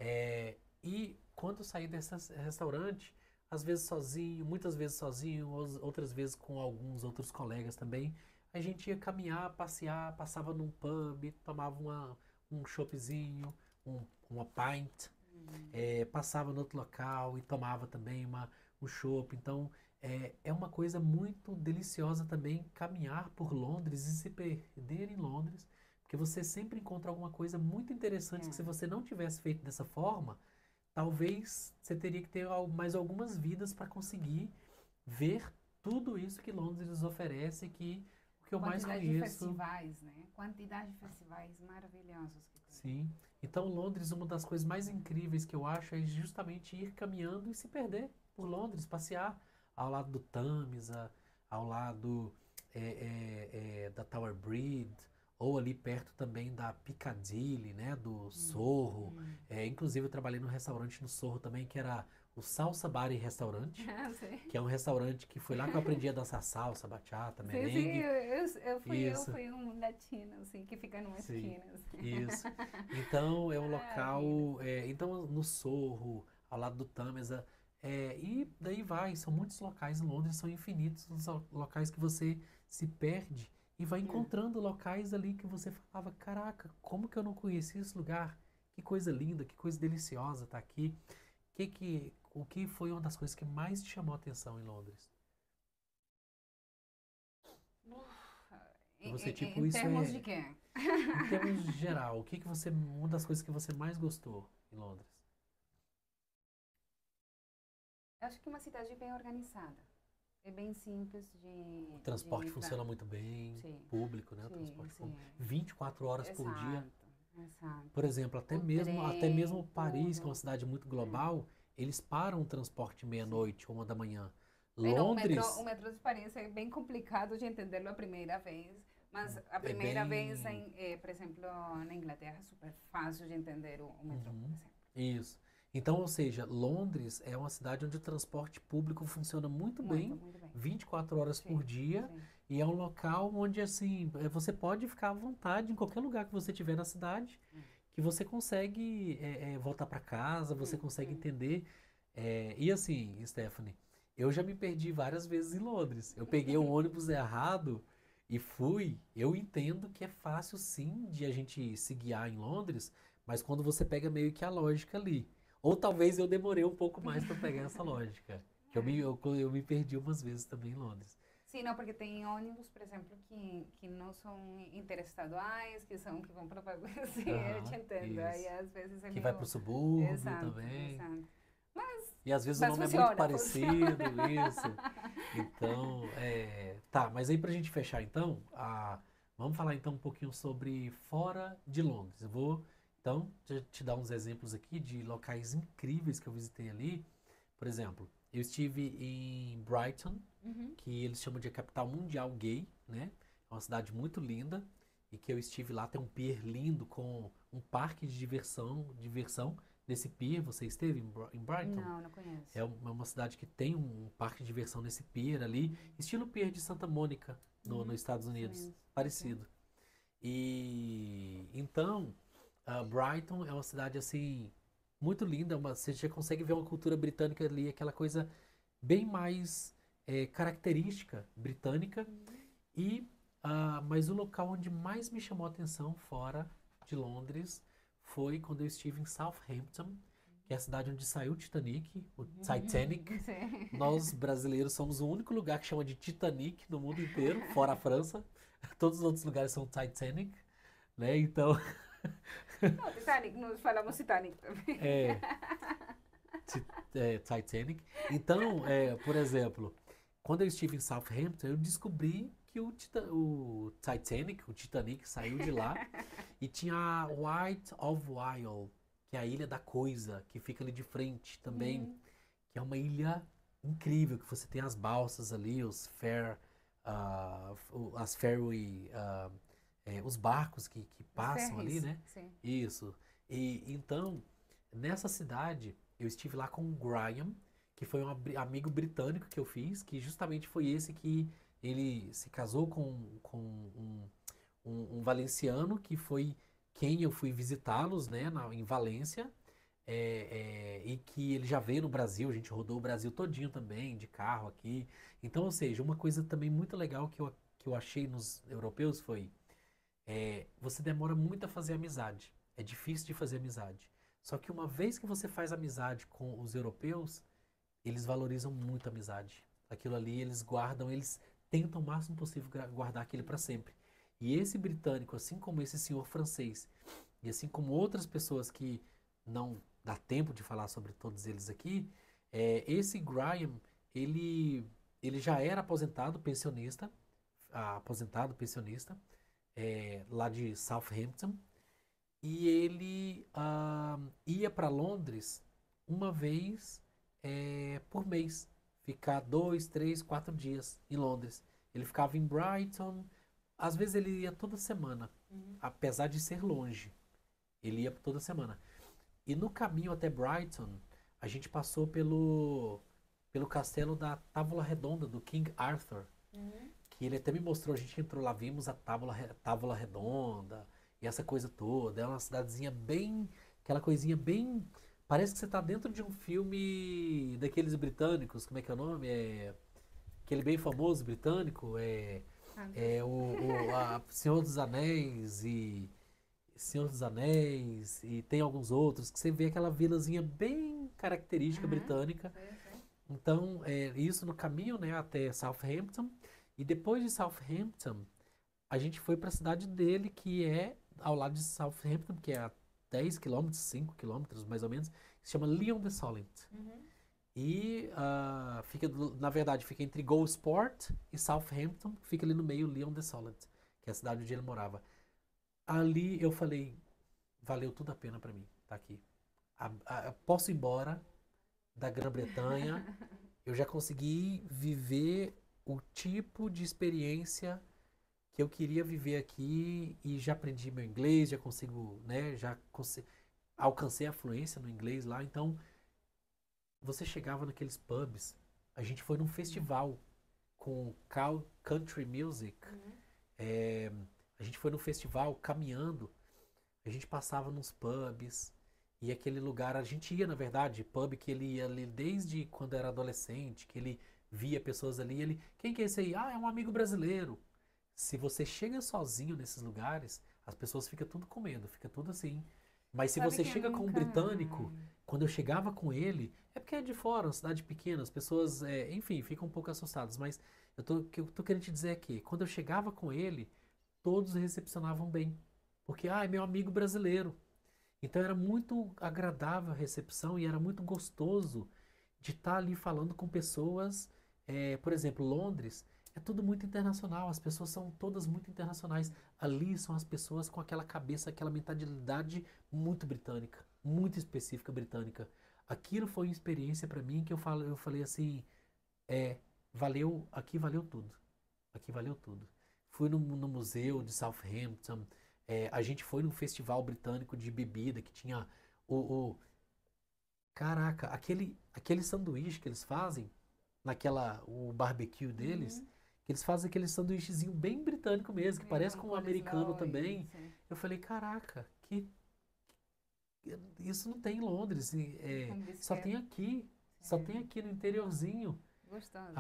E quando eu saí desse restaurante, às vezes sozinho, muitas vezes sozinho, outras vezes com alguns outros colegas também, a gente ia caminhar, passear, passava num pub, tomava um choppzinho, uma pint, passava no outro local e tomava também um chopp. Então, é uma coisa muito deliciosa também caminhar por Londres e se perder em Londres, porque você sempre encontra alguma coisa muito interessante que se você não tivesse feito dessa forma, talvez você teria que ter mais algumas vidas para conseguir ver tudo isso que Londres oferece, que o que eu mais Quantidade de conheço. festivais, né? Quantidade de festivais maravilhosos que tem. Sim. Então, Londres, uma das coisas mais incríveis que eu acho é justamente ir caminhando e se perder por Londres, passear ao lado do Thames, ao lado da Tower Bridge, ou ali perto também da Piccadilly, né, do Sorro. Inclusive eu trabalhei num restaurante no Sorro também, que era o Salsa Bar e Restaurante, Ah, sim. que é um restaurante que foi lá que eu aprendi a dançar salsa, bachata, Sim, sim, merengue. eu Isso, fui um latino, assim, que fica numa sim, esquina, assim. isso. Então é um Ah, vida. local, então no Sorro, ao lado do Tâmesa, e daí vai, são muitos locais em Londres, são infinitos os locais que você se perde e vai encontrando locais ali que você falava, caraca, como que eu não conheci esse lugar? Que coisa linda, que coisa deliciosa tá aqui. O que foi uma das coisas que mais te chamou a atenção em Londres? Que você, tipo, Em isso termos de é, quê? em termos geral, o que que você, uma das coisas que você mais gostou em Londres? Eu acho que é uma cidade bem organizada. É bem simples O de transporte ir para. funciona muito bem, Sim, público, né? O sim, transporte sim. público. 24 horas por dia. Exato, exato. Por exemplo, O até trem, mesmo Paris, que é uma tudo. cidade muito É, global, eles param o transporte sim. meia-noite, 1 da manhã. Bem, não, o Londres metrô de Paris é bem complicado de entendê-lo a primeira vez, mas a é primeira vez, bem. por exemplo, na Inglaterra, é super fácil de entender o metrô, por Uhum, exemplo. isso. Então, ou seja, Londres é uma cidade onde o transporte público funciona muito Muito, bem, muito bem. 24 horas por Sim, dia, sim. e é um local onde, assim, você pode ficar à vontade em qualquer lugar que você estiver na cidade, É, que você consegue voltar para casa, você consegue sim. entender. E assim, Stephanie, eu já me perdi várias vezes em Londres. Eu peguei o ônibus errado e fui. Eu entendo que é fácil sim de a gente se guiar em Londres, mas quando você pega meio que a lógica ali. Ou talvez eu demorei um pouco mais para pegar essa lógica. Que eu me perdi umas vezes também em Londres. Sim, não, porque tem ônibus, por exemplo, que não são interestaduais, que vão para sim, eu te Aham, entendo. Aí isso. às vezes é Que vai pro meio. subúrbio Exato, também. exato. Mas, E às vezes o mas nome é muito funciona, funciona. parecido, isso. Então, tá, mas aí pra gente fechar então, vamos falar então um pouquinho sobre fora de Londres. Eu vou então te dar uns exemplos aqui de locais incríveis que eu visitei ali. Por exemplo, eu estive em Brighton, Uhum. que eles chamam de a capital mundial gay, né? É uma cidade muito linda e que eu estive lá, tem um pier lindo com um parque de diversão nesse pier. Você esteve em Brighton? Não, não conheço. É uma cidade que tem um parque de diversão nesse pier ali, estilo pier de Santa Mônica, nos Uhum. Estados Estados Unidos, Unidos. Ok. parecido. E então, Brighton é uma cidade assim muito linda, você já consegue ver uma cultura britânica ali, aquela coisa bem mais característica britânica. Uhum. Mas o local onde mais me chamou a atenção fora de Londres foi quando eu estive em Southampton, que é a cidade onde saiu o Titanic, o Titanic. Sim. Nós brasileiros somos o único lugar que chama de Titanic no mundo inteiro, fora a França. Todos os outros lugares são Titanic, né? Então, Não, Titanic, nós falamos Titanic também. é, Titanic. Então, por exemplo, quando eu estive em Southampton, eu descobri que o Titanic saiu de lá e tinha a White of While, que é a Ilha da Coisa, que fica ali de frente também, Uhum. que é uma ilha incrível, que você tem as balsas ali, as ferry, os barcos que Os passam ali, ferries, né? sim. Isso. E então, nessa cidade, eu estive lá com o Graham, que foi um amigo britânico que eu fiz, que justamente foi esse que ele se casou com um valenciano, que foi quem eu fui visitá-los, né, em Valência, e que ele já veio no Brasil, a gente rodou o Brasil todinho também, de carro aqui. Então, ou seja, uma coisa também muito legal que eu achei nos europeus foi, você demora muito a fazer amizade, é difícil de fazer amizade. Só que uma vez que você faz amizade com os europeus, eles valorizam muito a amizade. Aquilo ali eles guardam, eles tentam o máximo possível guardar aquilo para sempre. E esse britânico, assim como esse senhor francês, e assim como outras pessoas que não dá tempo de falar sobre todos eles aqui, esse Graham, ele, ele já era aposentado pensionista, lá de Southampton, e ele ia para Londres uma vez por mês, ficar 2, 3, 4 dias em Londres. Ele ficava em Brighton, às vezes ele ia toda semana. apesar de ser longe. Ele ia toda semana. E no caminho até Brighton, a gente passou pelo castelo da Távola Redonda, do King Arthur. Que ele até me mostrou, a gente entrou lá, vimos a Távola Redonda e essa coisa toda. É uma cidadezinha bem, aquela coisinha bem... Parece que você tá dentro de um filme daqueles britânicos, como é que é o nome? Aquele bem famoso britânico, Senhor dos Anéis e... Senhor dos Anéis e tem alguns outros que você vê aquela vilazinha bem característica britânica. Então, isso no caminho, né, até Southampton. E depois de Southampton, a gente foi para a cidade dele, que é ao lado de Southampton, que é a 10 quilômetros, 5 quilômetros mais ou menos, que se chama Leon-the-Solent. E na verdade, fica entre Gosport e Southampton, que fica ali no meio, Leon-the-Solent, que é a cidade onde ele morava. Ali eu falei, valeu tudo a pena para mim, tá aqui. Posso ir embora da Grã-Bretanha, eu já consegui viver o tipo de experiência que eu queria viver aqui e já aprendi meu inglês, já consigo, né, alcancei a fluência no inglês lá, então você chegava naqueles pubs, a gente foi num festival com country music, a gente foi num festival caminhando, a gente passava nos pubs, e aquele lugar, a gente ia, na verdade, pub que ele ia ali desde quando era adolescente, que ele via pessoas ali, quem que é esse aí? Ah, é um amigo brasileiro. Se você chega sozinho nesses lugares, as pessoas ficam tudo com medo, fica tudo assim. Mas se Sabe você que eu chega com um nunca. britânico, quando eu chegava com ele, é porque é de fora, uma cidade pequena, as pessoas, enfim, ficam um pouco assustadas. Mas o que eu tô querendo te dizer é que, quando eu chegava com ele, todos recepcionavam bem. Porque, é meu amigo brasileiro. Então era muito agradável a recepção e era muito gostoso de estar ali falando com pessoas. Por exemplo, Londres é tudo muito internacional, as pessoas são todas muito internacionais. Ali são as pessoas com aquela cabeça, aquela mentalidade muito britânica, muito específica britânica. Aquilo foi uma experiência para mim que eu falei assim, aqui valeu tudo. Aqui valeu tudo. Fui no museu de Southampton. A gente foi num festival britânico de bebida que tinha caraca, aquele sanduíche que eles fazem, o barbecue deles, que eles fazem aquele sanduíchezinho bem britânico mesmo, que parece com um americano também. Eu falei, caraca, isso não tem em Londres, só tem aqui. Só tem aqui no interiorzinho. Gostoso.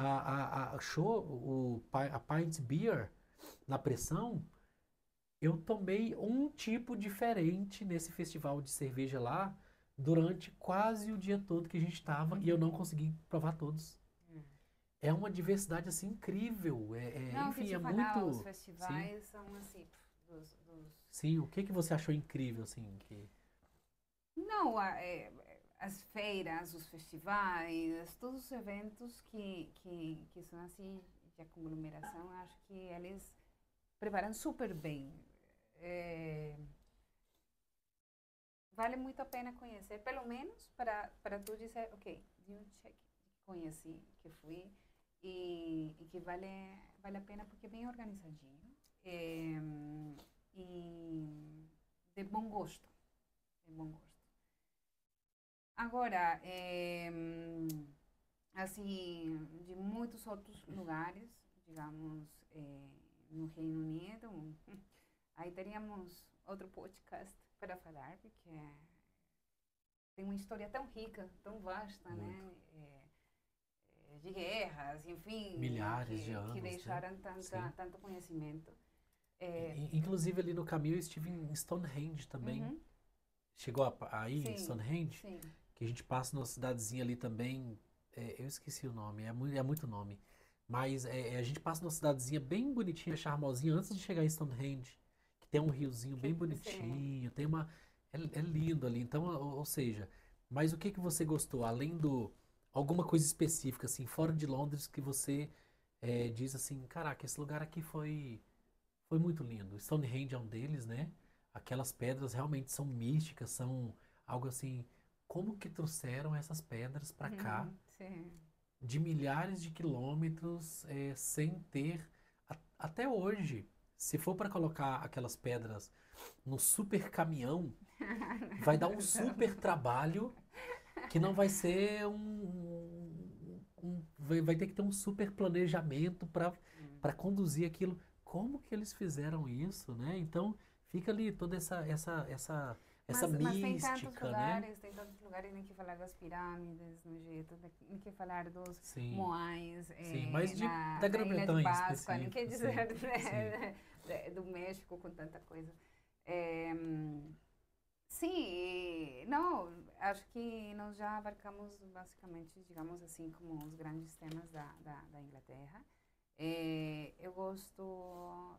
A Pint Beer, na pressão, eu tomei um tipo diferente nesse festival de cerveja lá durante quase o dia todo que a gente estava e eu não consegui provar todos. É uma diversidade assim incrível. Não, Enfim, que é falar, muito. os festivais são assim, Sim, o que você achou incrível assim que... Não, as feiras, os festivais, todos os eventos que são assim de aglomeração, eu acho que eles preparam super bem. Vale muito a pena conhecer, pelo menos para tu dizer, ok, de um check que conheci, que fui, e que vale a pena porque é bem organizadinho e de bom gosto. De bom gosto. Agora, assim, de muitos outros lugares, digamos, no Reino Unido, aí teríamos outro podcast para falar, porque tem uma história tão rica, tão vasta, né? De guerras, enfim, milhares de anos, que deixaram né? tanto conhecimento. Inclusive ali no caminho eu estive em Stonehenge também. Chegou aí em Stonehenge? Sim. Que a gente passa numa cidadezinha ali também. Eu esqueci o nome, é muito nome. Mas a gente passa numa cidadezinha bem bonitinha, charmosinha, antes de chegar em Stonehenge. Que tem um riozinho bem bonitinho, tem uma. É lindo ali. Então, ou seja, mas o que você gostou? Além do. Alguma coisa específica, assim, fora de Londres, que você diz assim, caraca, esse lugar aqui foi muito lindo. Stonehenge é um deles, né? Aquelas pedras realmente são místicas, são algo assim. Como que trouxeram essas pedras para cá, de milhares de quilômetros, sem ter, até hoje, Se for para colocar aquelas pedras no super caminhão, vai dar um super trabalho que não vai ser vai ter que ter um super planejamento para conduzir aquilo. Como que eles fizeram isso, né? Então fica ali toda essa Mas mística, né? tem tantos lugares em que falar das pirâmides no Egito, em que falar dos Sim, Moais sim, mas da na Ilha de Grã-Bretanha em Páscoa, nem quer específico, sim, dizer sim, do México com tanta coisa. É, sim, não, acho que nós já abarcamos basicamente, digamos assim, como os grandes temas da Inglaterra. Eu gosto.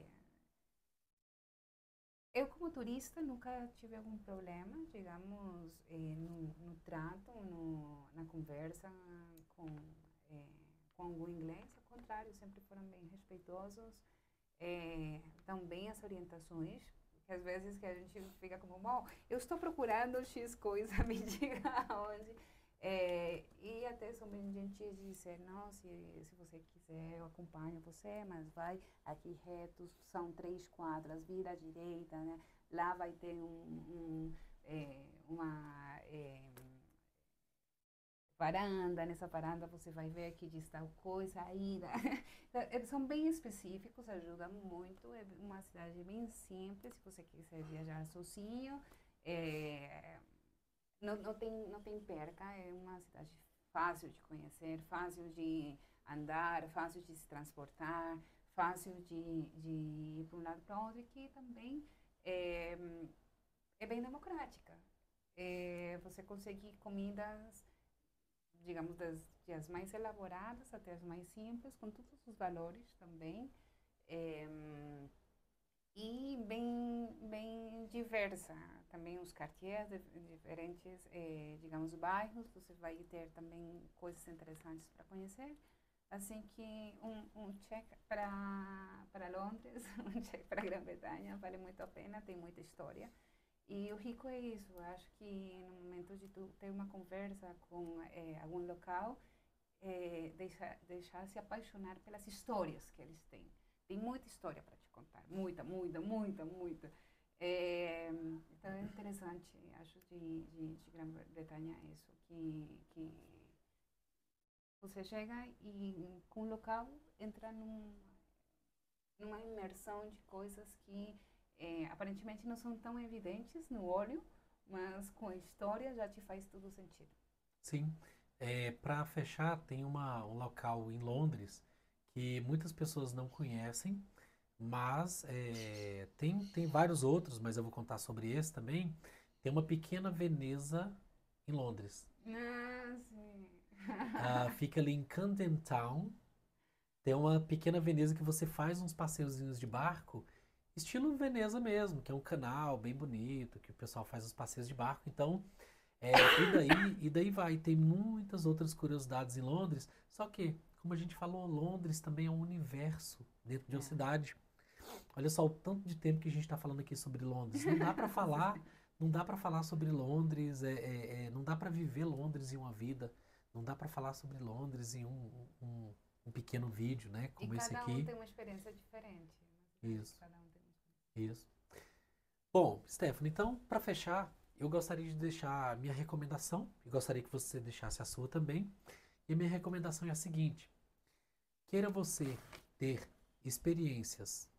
Eu, como turista, nunca tive algum problema, digamos, no trato, na conversa com, eh, com algum inglês. Ao contrário, sempre foram bem respeitosos, dão bem as orientações, que às vezes que a gente fica como, bom, eu estou procurando X coisa, me diga onde. E até são bem gentis de dizer, não, se você quiser, eu acompanho você, mas vai aqui retos, são 3 quadras, vira à direita, né? Lá vai ter uma varanda, nessa varanda você vai ver que diz tal coisa aí. Né? Eles são bem específicos, ajudam muito, é uma cidade bem simples, se você quiser viajar sozinho, não tem perca, é uma cidade fácil de conhecer, fácil de andar, fácil de se transportar, fácil de ir para um lado para outro, e que também é, é bem democrática. Você consegue comidas, digamos, das mais elaboradas até as mais simples, com todos os valores também. É, e bem diversa. Também os quartiers, diferentes, digamos, bairros, você vai ter também coisas interessantes para conhecer. Assim que um check para Londres, um check para a Grã-Bretanha, vale muito a pena, tem muita história. E o rico é isso, eu acho que no momento de tu ter uma conversa com algum local, deixar se apaixonar pelas histórias que eles têm. Tem muita história para te contar, muita, muita, muita, muita. Então é interessante, acho, de Grã-Bretanha isso, que você chega e com o local entra numa imersão de coisas que aparentemente não são tão evidentes no olho, mas com a história já te faz tudo sentido. sim. Para fechar, tem um local em Londres que muitas pessoas não conhecem, mas tem vários outros, mas eu vou contar sobre esse também. Tem uma pequena Veneza em Londres. Ah, sim. Fica ali em Camden Town. Tem uma pequena Veneza que você faz uns passeios de barco, estilo Veneza mesmo, que é um canal bem bonito, que o pessoal faz os passeios de barco. Então, e daí vai. Tem muitas outras curiosidades em Londres, só que, como a gente falou, Londres também é um universo dentro de uma É. cidade. Olha só o tanto de tempo que a gente está falando aqui sobre Londres. Não dá para falar, não dá para falar sobre Londres, não dá para viver Londres em uma vida, não dá para falar sobre Londres em um pequeno vídeo, né? E Como esse cada um aqui. tem uma experiência diferente. Isso, Cada um tem uma experiência. isso. Bom, Stephanie, então, para fechar, eu gostaria de deixar a minha recomendação, e gostaria que você deixasse a sua também. E a minha recomendação é a seguinte: queira você ter experiências.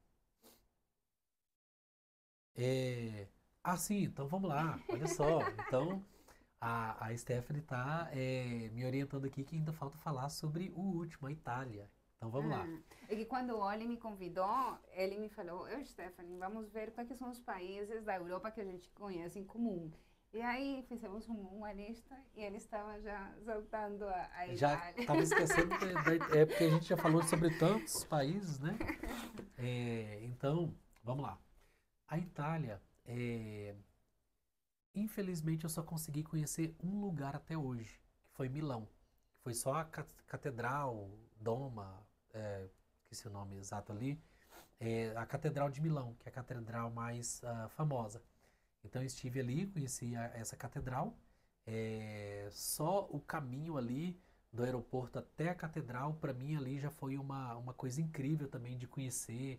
Sim, então vamos lá, olha só. Então, a Stephanie está me orientando aqui que ainda falta falar sobre o último, a Itália. Então vamos lá. É que quando o Oli me convidou, ele me falou, Stephanie, vamos ver quais são os países da Europa que a gente conhece em comum. E aí fizemos uma lista e ele estava já saltando a Já Itália. estava esquecendo, é porque a gente já falou sobre tantos países, né? Então, vamos lá. A Itália, infelizmente, eu só consegui conhecer um lugar até hoje, que foi Milão. Que foi só a Catedral, Doma, esqueci o nome exato ali, a Catedral de Milão, que é a catedral mais famosa. Então eu estive ali, conheci essa catedral. Só o caminho ali do aeroporto até a catedral, para mim ali já foi uma coisa incrível também de conhecer.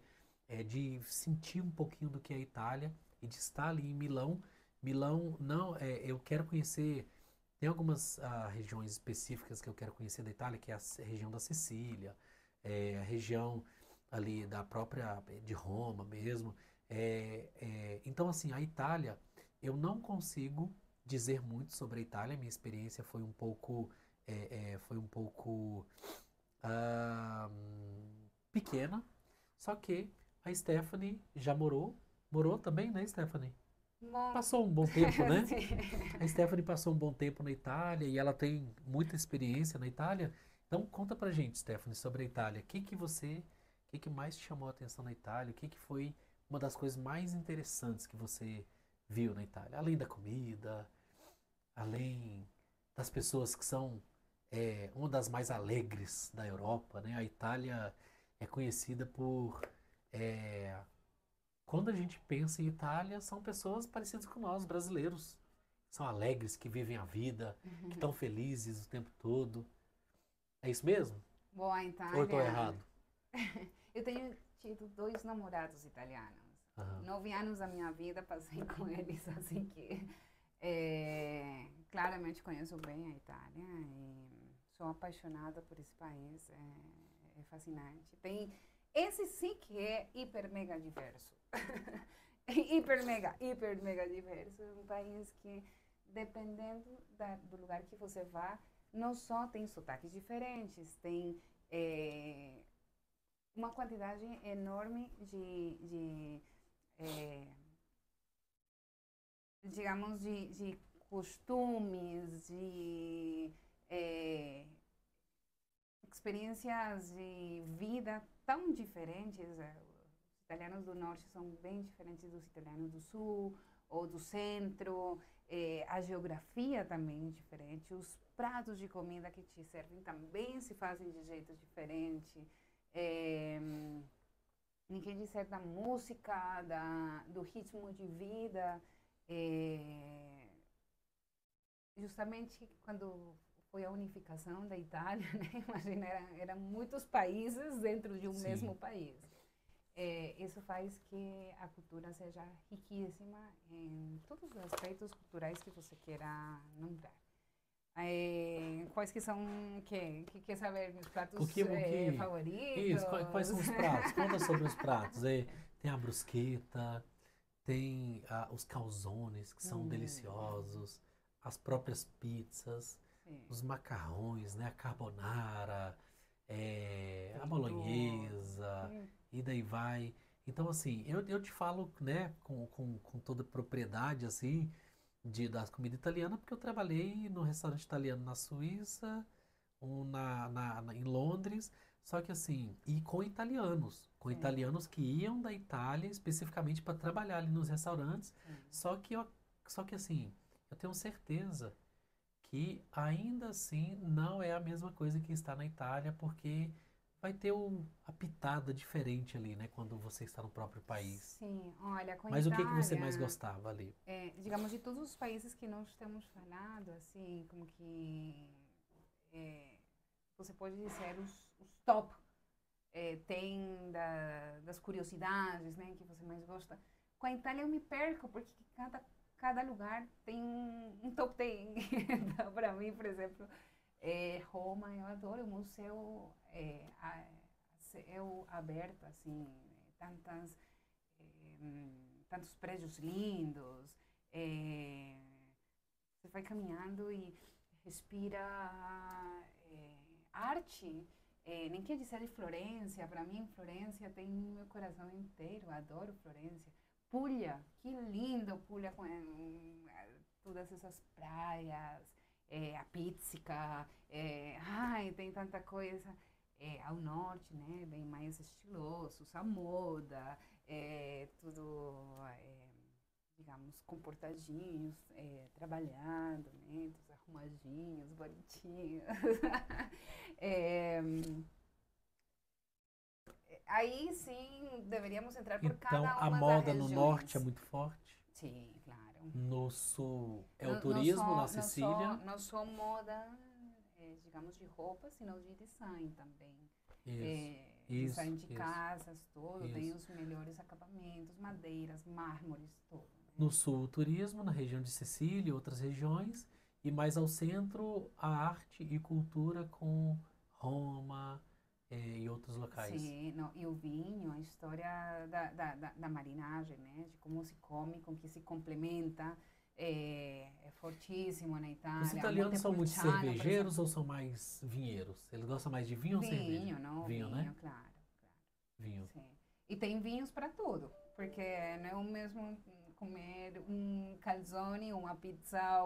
de sentir um pouquinho do que é a Itália e de estar ali em Milão. Milão, não, eu quero conhecer. Tem algumas regiões específicas que eu quero conhecer da Itália, que é a região da Sicília, a região ali da própria de Roma mesmo. Então, assim, a Itália, eu não consigo dizer muito sobre a Itália. Minha experiência foi um pouco ah, pequena. Só que a Stephanie já morou também, né, Stephanie? Bom, Passou um bom tempo, né? sim. A Stephanie passou um bom tempo na Itália e ela tem muita experiência na Itália. Então conta pra gente, Stephanie, sobre a Itália. O que que mais te chamou a atenção na Itália? O que que foi uma das coisas mais interessantes que você viu na Itália? Além da comida, além das pessoas que são uma das mais alegres da Europa, né? A Itália é conhecida por quando a gente pensa em Itália, são pessoas parecidas com nós, brasileiros. São alegres, que vivem a vida, que estão felizes o tempo todo. É isso mesmo? Bom, a Ou eu estou Itália. errado? Eu tenho tido dois namorados italianos. Aham. 9 anos da minha vida passei com eles, assim que claramente conheço bem a Itália e sou apaixonada por esse país. É fascinante. Esse sim que é hiper mega diverso. Hiper mega diverso. É um país que, dependendo do lugar que você vá, não só tem sotaques diferentes, tem uma quantidade enorme eh, digamos, de costumes, de experiências de vida tão diferentes. Os italianos do norte são bem diferentes dos italianos do sul ou do centro. A geografia também é diferente. Os pratos de comida que te servem também se fazem de jeito diferente. Nem quer dizer da música, do ritmo de vida. Justamente quando foi a unificação da Itália, né? Imagina, eram muitos países dentro de um Sim. mesmo país. Isso faz que a cultura seja riquíssima em todos os aspectos culturais que você queira nombrar. Quais que são, que quer saber, meus pratos Isso, quais favoritos? são os pratos? Conta sobre os pratos. Tem a brusqueta, tem os calzones, que são deliciosos, as próprias pizzas, Sim, os macarrões, né? A carbonara, a tudo. bolonhesa, e daí vai. Então, assim, eu te falo, né, com toda propriedade, assim, das comidas italianas, porque eu trabalhei no restaurante italiano na Suíça, em Londres, só que assim, e com Sim, italianos que iam da Itália especificamente para trabalhar ali nos restaurantes, sim. só que só que assim, eu tenho certeza que ainda assim não é a mesma coisa que está na Itália, porque vai ter a pitada diferente ali, né, quando você está no próprio país. Sim, olha, com a Mas o que que você mais Itália, gostava ali? digamos, de todos os países que nós temos falado, assim, como que é, você pode dizer os top, tem das curiosidades, né, que você mais gosta. Com a Itália eu me perco, porque cada lugar tem um top 10. Então, para mim, por exemplo, Roma, eu adoro o museu, céu aberto, assim, tantas tantos prédios lindos. É, você vai caminhando e respira arte. Nem quer dizer de Florença. Para mim, Florença tem meu coração inteiro. Adoro Florença. Puglia, que lindo Puglia com todas essas praias, a Pizzica. Ai, tem tanta coisa. Ao norte, né, bem mais estiloso, a moda, tudo, digamos, comportadinhos, trabalhando, né, todos arrumadinhos, bonitinhos. É, aí sim deveríamos entrar por Então, cada a uma das moda no norte é regiões. muito forte. Sim, claro. No sul é o Não, não turismo, na só, não só, Sicília. não só moda, digamos, de roupa, sino de design também. Isso. design de isso, casas, tudo, tem isso. os melhores acabamentos, madeiras, mármores, tudo. No sul, o turismo, na região de Sicília e outras regiões, e mais ao centro, a arte e cultura com Roma, e outros locais. Sim, não, e o vinho, a história da marinagem, né? De como se come, com que se complementa, é fortíssimo na Os Itália. A italianos são muito Montepulciano, por exemplo. cervejeiros ou são mais vinheiros? Eles gostam mais de vinho ou cerveja? Vinho, não? Vinho, né? Vinho, claro, Vinho. sim. E tem vinhos para tudo, porque não é o mesmo comer um calzone, uma pizza,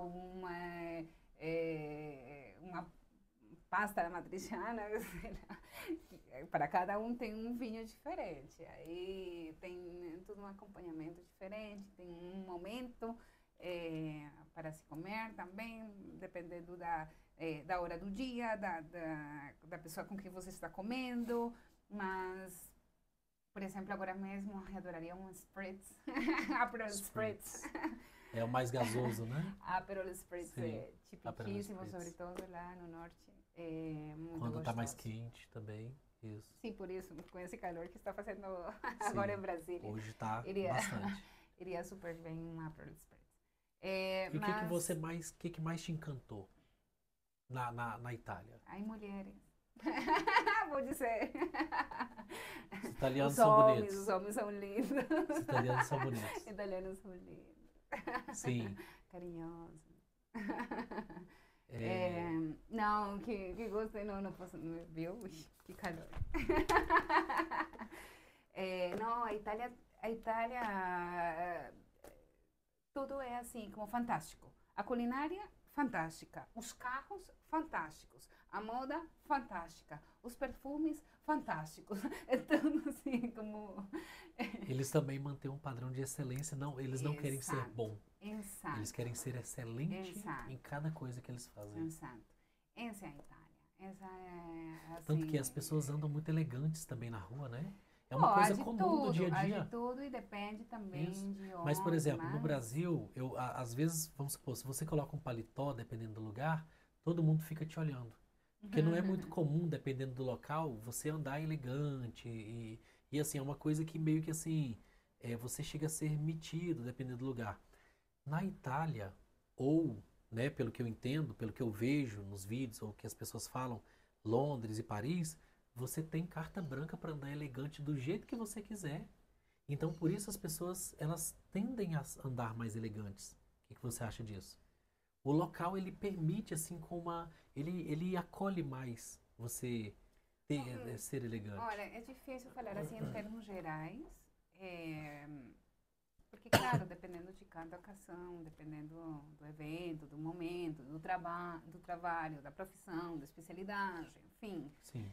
uma pasta matriciana, sei lá. Para cada um tem um vinho diferente. Aí tem todo um acompanhamento diferente, tem um momento para se comer também, dependendo da hora do dia, da pessoa com quem você está comendo. Mas, por exemplo, agora mesmo eu adoraria um spritz, Aperol Spritz. É o mais gasoso, né? Aperol Spritz Sim, é Aperol tipiquíssimo, Spritz. sobretudo lá no norte. É muito Quando tá mais gostoso. quente também. Isso. Sim, por isso, com esse calor que está fazendo agora Sim. em Brasília, Hoje tá iria, bastante. iria super bem um Aperol Spritz. E o que que Mas, você mais, o que que mais te encantou na Itália? ai, mulheres. Vou dizer. Os italianos Os são homens, bonitos. os homens são lindos. Os italianos são bonitos. Italianos são lindos. Sim. Carinhosos. É, Não, que gostei, não posso, viu? Ui, que calor. Não, a Itália, tudo é assim, como fantástico. A culinária, fantástica. Os carros, fantásticos. A moda, fantástica. Os perfumes, fantásticos. É tudo assim, como... eles também mantêm um padrão de excelência. Não, eles não querem ser Exato. bom. Exato. Eles querem ser excelente Exato. em cada coisa que eles fazem. Exato. Essa é a Itália. Essa é, assim... Tanto que as pessoas andam muito elegantes também na rua, né? É Pô, uma há coisa de comum tudo, do dia a há dia. de tudo e depende também Isso. de Mas, por onde, exemplo, no mas... Brasil, às vezes, vamos supor, se você coloca um paletó, dependendo do lugar, todo mundo fica te olhando. Porque não é muito comum, dependendo do local, você andar elegante. E assim, é uma coisa que meio que assim, você chega a ser metido, dependendo do lugar. Na Itália, ou, né, pelo que eu entendo, pelo que eu vejo nos vídeos, ou que as pessoas falam, Londres e Paris, você tem carta branca para andar elegante do jeito que você quiser. Então, por isso as pessoas, elas tendem a andar mais elegantes. O que você acha disso? O local, ele permite, assim, ele acolhe mais você ser elegante. Olha, é difícil falar assim em termos gerais, porque, claro, dependendo de cada ocasião, dependendo do evento, do momento, do trabalho, da profissão, da especialidade, enfim. Sim.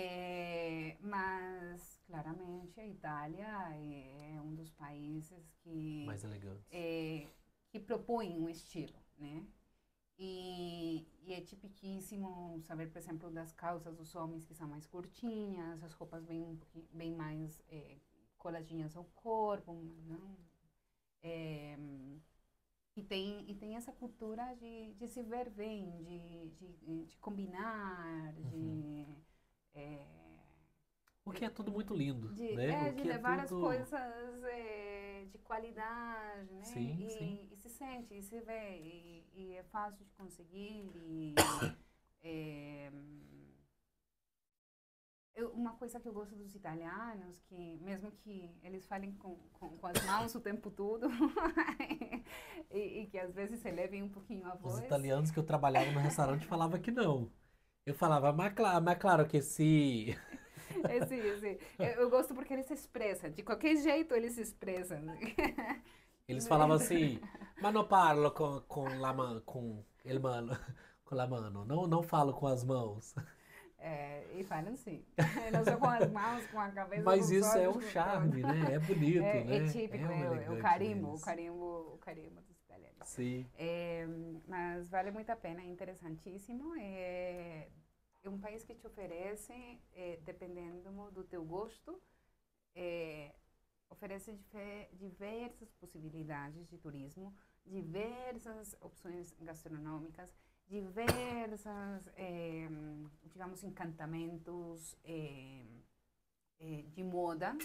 Mas, claramente, a Itália é um dos países Mais elegantes. Que propõem um estilo, né? E é tipiquíssimo saber, por exemplo, das calças dos homens que são mais curtinhas, as roupas bem mais coladinhas ao corpo, não? E tem essa cultura de se ver bem, de combinar, O que é tudo muito lindo, de né? de O que levar é as tudo... coisas de qualidade, né? Sim, sim. E se sente, e se vê, e é fácil de conseguir. Uma coisa que eu gosto dos italianos, que mesmo que eles falem com as mãos o tempo todo, e que às vezes elevem um pouquinho a voz. Os italianos que eu trabalhava no restaurante falavam que não. Eu falava, mas claro que se... Sim. Eu gosto porque eles se expressam. De qualquer jeito eles se expressam. Eles falavam assim, mas não parlo com la mano, com el mano, com la mano. Não falo com as mãos. E falam sim. Não só com as mãos, com a cabeça, Mas com os isso é olhos, um com charme, tudo. né? É bonito, né? É típico, um o elegante carimbo, deles. o carimbo dos italianos. Sim. Mas vale muito a pena, é interessantíssimo. É um país que te oferece, dependendo do teu gosto, oferece diversas possibilidades de turismo, diversas opções gastronômicas, diversas, digamos, encantamentos de moda,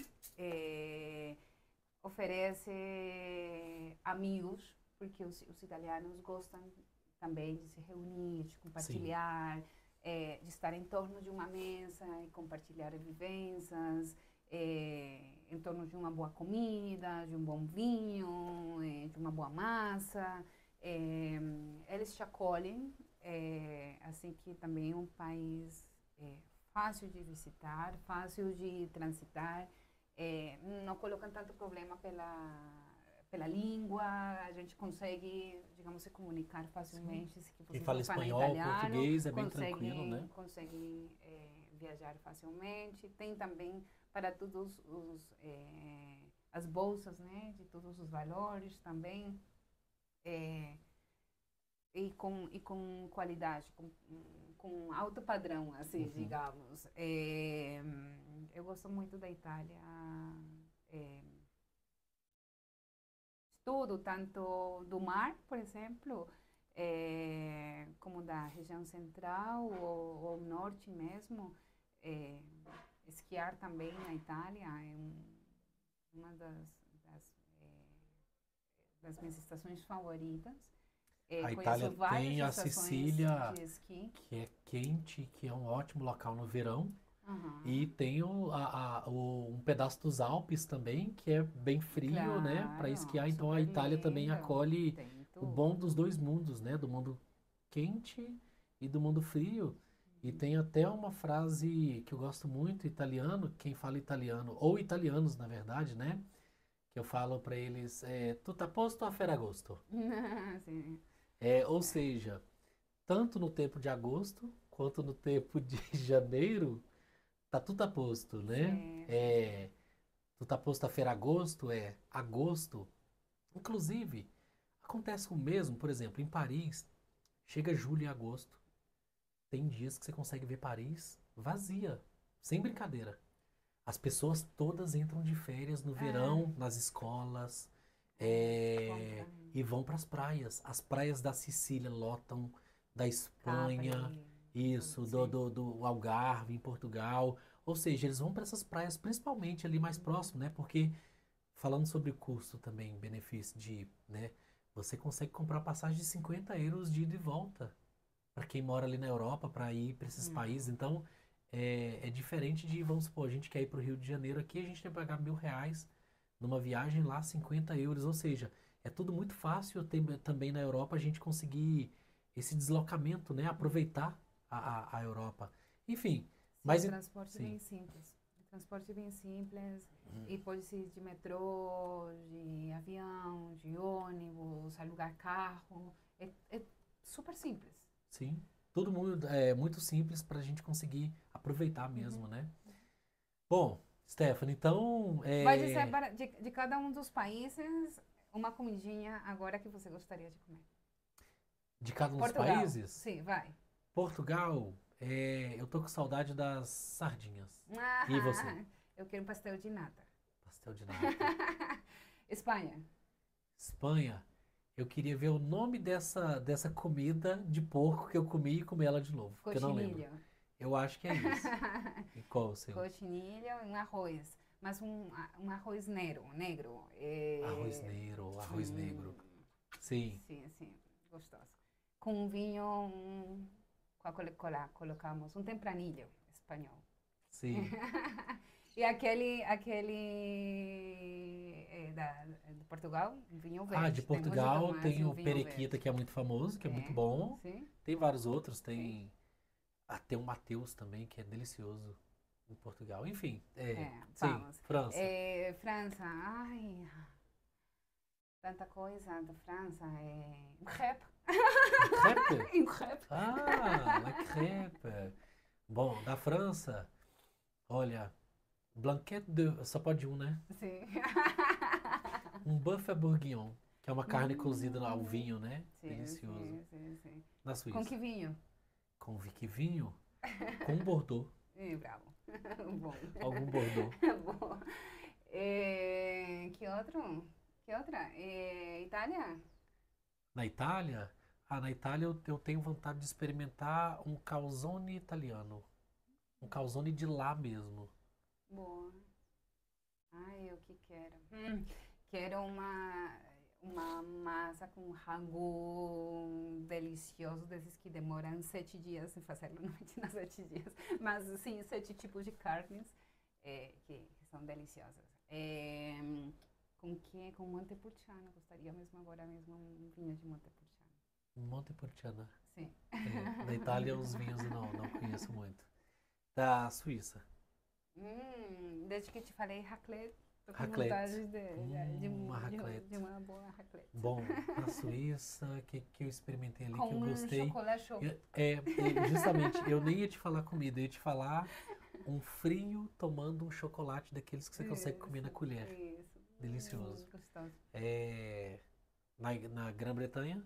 oferece amigos, porque os italianos gostam também de se reunir, de Sim. compartilhar, de estar em torno de uma mesa e compartilhar vivências, em torno de uma boa comida, de um bom vinho, de uma boa massa. Eles te acolhem, assim que também é um país fácil de visitar, fácil de transitar, não colocam tanto problema pela língua, a gente consegue, digamos, se comunicar Sim. facilmente. Se Quem vocês fala não falam espanhol, italiano, português é bem tranquilo, né? conseguem viajar facilmente. Tem também para todos as bolsas, né, de todos os valores também, é, com qualidade, com alto padrão, assim, Uhum. digamos. Eu gosto muito da Itália. É, Estudo tanto do mar, por exemplo, como da região central ou norte mesmo. É, esquiar também na Itália é uma das minhas estações favoritas. A Conheço Itália várias tem a estações Sicília, de esqui. que é quente, que é um ótimo local no verão. E Uhum. tem um pedaço dos Alpes também, que é bem frio, né, para Claro, esquiar. Então a super Itália também lindo. acolhe Tem o bom dos tudo. dois mundos, né, do mundo quente e do mundo frio. E tem até uma frase que eu gosto muito, italiano, quem fala italiano, ou italianos, na verdade, né, que eu falo para eles, tutto a posto a Ferragosto. Sim. Ou seja, tanto no tempo de agosto quanto no tempo de janeiro, tá tudo a posto, né? Sim, sim, sim. É, tudo a posto a Ferragosto é agosto. Inclusive, acontece o mesmo, por exemplo, em Paris, chega julho e agosto. Tem dias que você consegue ver Paris vazia, sem brincadeira. As pessoas todas entram de férias no Ah, verão, nas escolas, bom pra mim. e vão para as praias. As praias da Sicília lotam, da Espanha, Capri, tudo, isso, do, sim. do, do Algarve, em Portugal. Ou seja, eles vão para essas praias, principalmente ali mais Uhum. próximo, né? Porque, falando sobre custo também, benefício de, né? Você consegue comprar passagem de 50 euros de ida e volta para quem mora ali na Europa, para ir para esses países. Uhum. Então, é diferente de, vamos supor, a gente quer ir para o Rio de Janeiro aqui, a gente tem que pagar R$ 1.000 numa viagem lá, 50 euros. Ou seja, é tudo muito fácil também na Europa a gente conseguir esse deslocamento, né? Aproveitar a Europa. Enfim, Sim, o mas transporte sim. bem simples. O transporte bem simples. E pode ser de metrô, de avião, de ônibus, alugar carro. É super simples. Sim, todo mundo é muito simples para a gente conseguir aproveitar Uhum. mesmo, né? Bom, Stephanie, então, Vai dizer de cada um dos países uma comidinha agora que você gostaria de comer. de cada um dos Portugal, países, sim, vai. Portugal, eu tô com saudade das sardinhas. E você? Ah, eu quero um pastel de nata. Pastel de nata. Espanha. Espanha, eu queria ver o nome dessa comida de porco que eu comi e comer ela de novo, que eu não lembro. Cochinillo. Eu acho que é isso. E qual o seu? Cochinillo e um arroz. Mas um arroz negro. Arroz Hum, negro. Sim, sim, sim, gostoso. Com um vinho, colocamos um tempranillo espanhol. sim. E aquele de Portugal, vinho Ah, de verde. Temos de Portugal tomar tem assim, o o vinho Perequita, verde. que é muito famoso, que é muito É, bom. sim, Tem vários outros, sim. tem o Mateus também, que é delicioso em Portugal. Enfim, sim, Vamos. França. França, ai, tanta coisa da França. Um crepe. Um crepe? Um crepe. Ah, la crepe. Bom, da França, olha, blanquette de... Só pode um, né? Sim. Um buffet bourguignon, que é uma carne cozida ao Hum, vinho, né? sim, Delicioso. sim, sim, sim. Na Com que Suíça. vinho? Com Vicky vinho, com Bordeaux. Bravo. Bom. Algum Bordeaux. Bom. Que outro? Que outra? Itália? Na Itália eu tenho vontade de experimentar um calzone italiano. Um calzone de lá mesmo. Boa. Ai, o que quero? Quero uma massa com ragu delicioso, desses que demoram 7 dias em fazer, não imagina 7 dias, mas sim, 7 tipos de carnes que são deliciosas. Com que? Com Montepulciano, gostaria mesmo agora mesmo um vinho de Montepulciano. Montepulciano. Sim. Da Itália, os vinhos eu não conheço muito. Da Suíça. Desde que te falei raclette, tô com Raclette. vontade Uma raclette. de uma boa raclette. Bom, na Suíça, o que eu experimentei ali Com que eu gostei. chocolate chaud. Justamente, eu nem ia te falar comida, eu ia te falar um frio tomando um chocolate daqueles que você consegue comer na colher. Isso. Delicioso. Gostoso. Na Grã-Bretanha,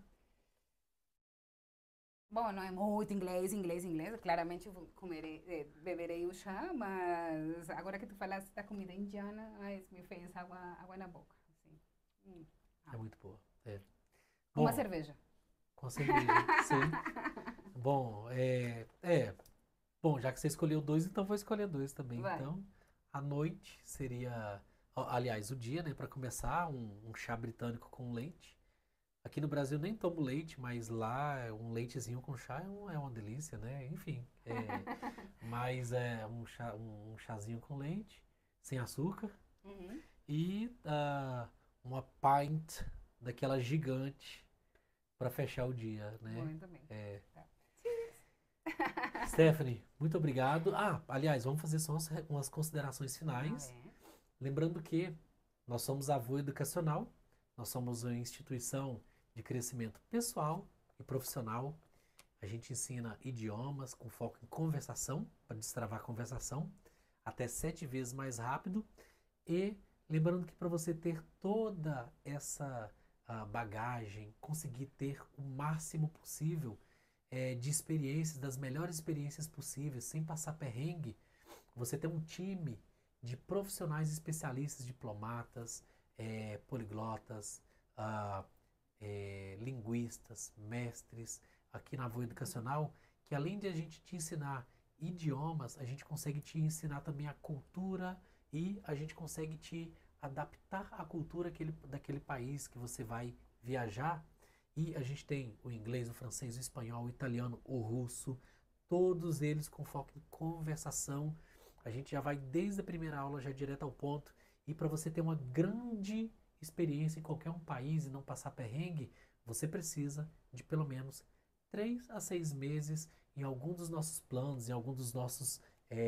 Bom, não é muito inglês. Claramente eu beberei o chá, mas agora que tu falaste da comida indiana, ai, me fez água na boca. Assim. é muito boa. Com uma Bom, cerveja. com cerveja, sim. Bom, Bom, já que você escolheu dois, então vou escolher dois também. Vai. Então, a noite seria, aliás, o dia, né, para começar, um chá britânico com leite. Aqui no Brasil nem tomo leite, mas lá um leitezinho com chá é uma delícia, né? Enfim, mas é um chazinho com leite, sem açúcar, Uhum. e uma pint daquela gigante para fechar o dia, né? Muito bem. Tá. Stephanie, muito obrigado. Aliás, vamos fazer só umas considerações finais. Lembrando que nós somos a Voa Educacional, nós somos uma instituição de crescimento pessoal e profissional. A gente ensina idiomas com foco em conversação, para destravar a conversação, até 7 vezes mais rápido. E lembrando que para você ter toda essa bagagem, conseguir ter o máximo possível de experiências, das melhores experiências possíveis, sem passar perrengue, você tem um time de profissionais especialistas, diplomatas, poliglotas, linguistas, mestres, aqui na Voa Educacional, que além de a gente te ensinar idiomas, a gente consegue te ensinar também a cultura e a gente consegue te adaptar à cultura daquele país que você vai viajar. E a gente tem o inglês, o francês, o espanhol, o italiano, o russo, todos eles com foco em conversação. A gente já vai desde a primeira aula, já direto ao ponto. E para você ter uma grande experiência em qualquer um país e não passar perrengue, você precisa de pelo menos 3 a 6 meses em algum dos nossos planos, em algum dos nossos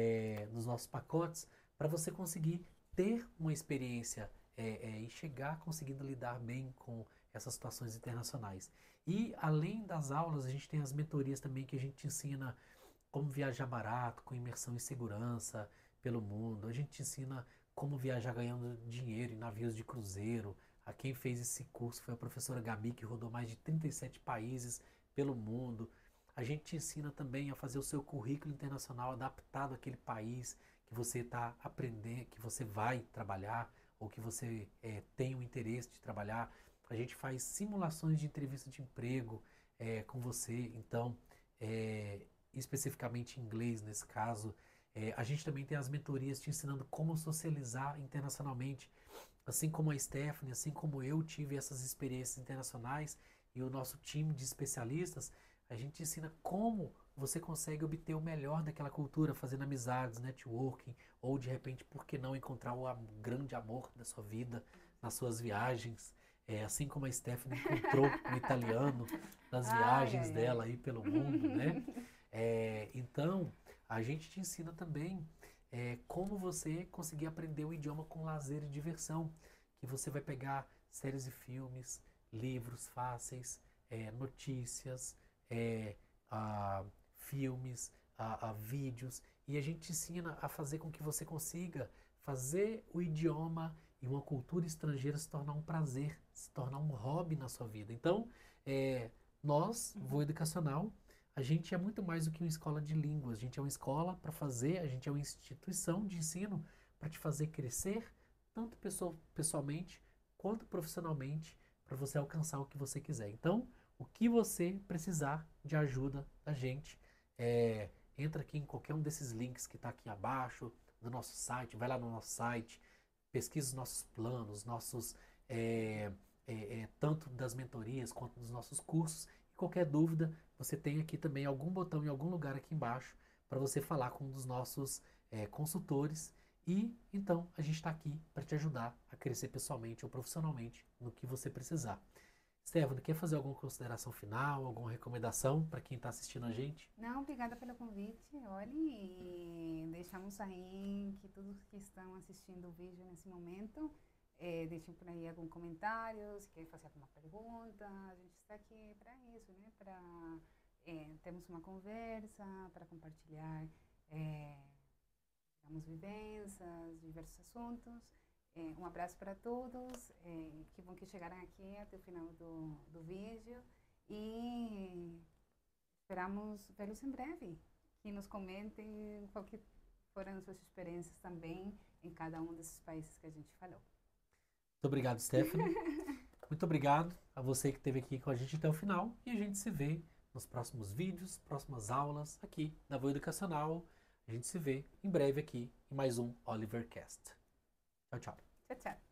pacotes, para você conseguir ter uma experiência e chegar conseguindo lidar bem com essas situações internacionais. E além das aulas, a gente tem as mentorias também que a gente ensina como viajar barato, com imersão em segurança pelo mundo. A gente ensina como viajar ganhando dinheiro em navios de cruzeiro. A quem fez esse curso foi a professora Gabi, que rodou mais de 37 países pelo mundo. A gente te ensina também a fazer o seu currículo internacional adaptado àquele país que você está aprendendo, que você vai trabalhar ou que você tem o interesse de trabalhar. A gente faz simulações de entrevista de emprego com você, então, especificamente em inglês nesse caso. A gente também tem as mentorias te ensinando como socializar internacionalmente, assim como a Stephanie, assim como eu tive essas experiências internacionais e o nosso time de especialistas, a gente ensina como você consegue obter o melhor daquela cultura, fazendo amizades, networking, ou de repente, por que não encontrar o grande amor da sua vida nas suas viagens. Assim como a Stephanie encontrou um italiano nas viagens dela aí pelo mundo, né? Então, a gente te ensina também como você conseguir aprender o idioma com lazer e diversão, que você vai pegar séries e filmes, livros fáceis, notícias, filmes, vídeos, e a gente te ensina a fazer com que você consiga fazer o idioma e uma cultura estrangeira se tornar um prazer, se tornar um hobby na sua vida. Então, nós, Voa Educacional, a gente é muito mais do que uma escola de línguas. A gente é uma escola para fazer, a gente é uma instituição de ensino para te fazer crescer, tanto pessoalmente quanto profissionalmente, para você alcançar o que você quiser. Então, o que você precisar de ajuda da gente, entra aqui em qualquer um desses links que está aqui abaixo, do nosso site, vai lá no nosso site, pesquisa os nossos planos, nossos tanto das mentorias quanto dos nossos cursos. E qualquer dúvida, você tem aqui também algum botão em algum lugar aqui embaixo para você falar com um dos nossos consultores. E então a gente está aqui para te ajudar a crescer pessoalmente ou profissionalmente no que você precisar. Stefano, quer fazer alguma consideração final, alguma recomendação para quem está assistindo a gente? Não, obrigada pelo convite, olha, e deixamos aí que todos que estão assistindo o vídeo nesse momento, deixem por aí algum comentário, se querem fazer alguma pergunta, a gente está aqui para isso, né, para termos uma conversa, para compartilhar, digamos, vivências, diversos assuntos. Um abraço para todos, que bom que chegaram aqui até o final do vídeo e esperamos vê-los em breve, que nos comentem qual que foram as suas experiências também em cada um desses países que a gente falou. Muito obrigado, Stephanie. Muito obrigado a você que esteve aqui com a gente até o final e a gente se vê nos próximos vídeos, próximas aulas aqui da Voa Educacional. A gente se vê em breve aqui em mais um Olivercast. Tchau, tchau. Tchau, tchau.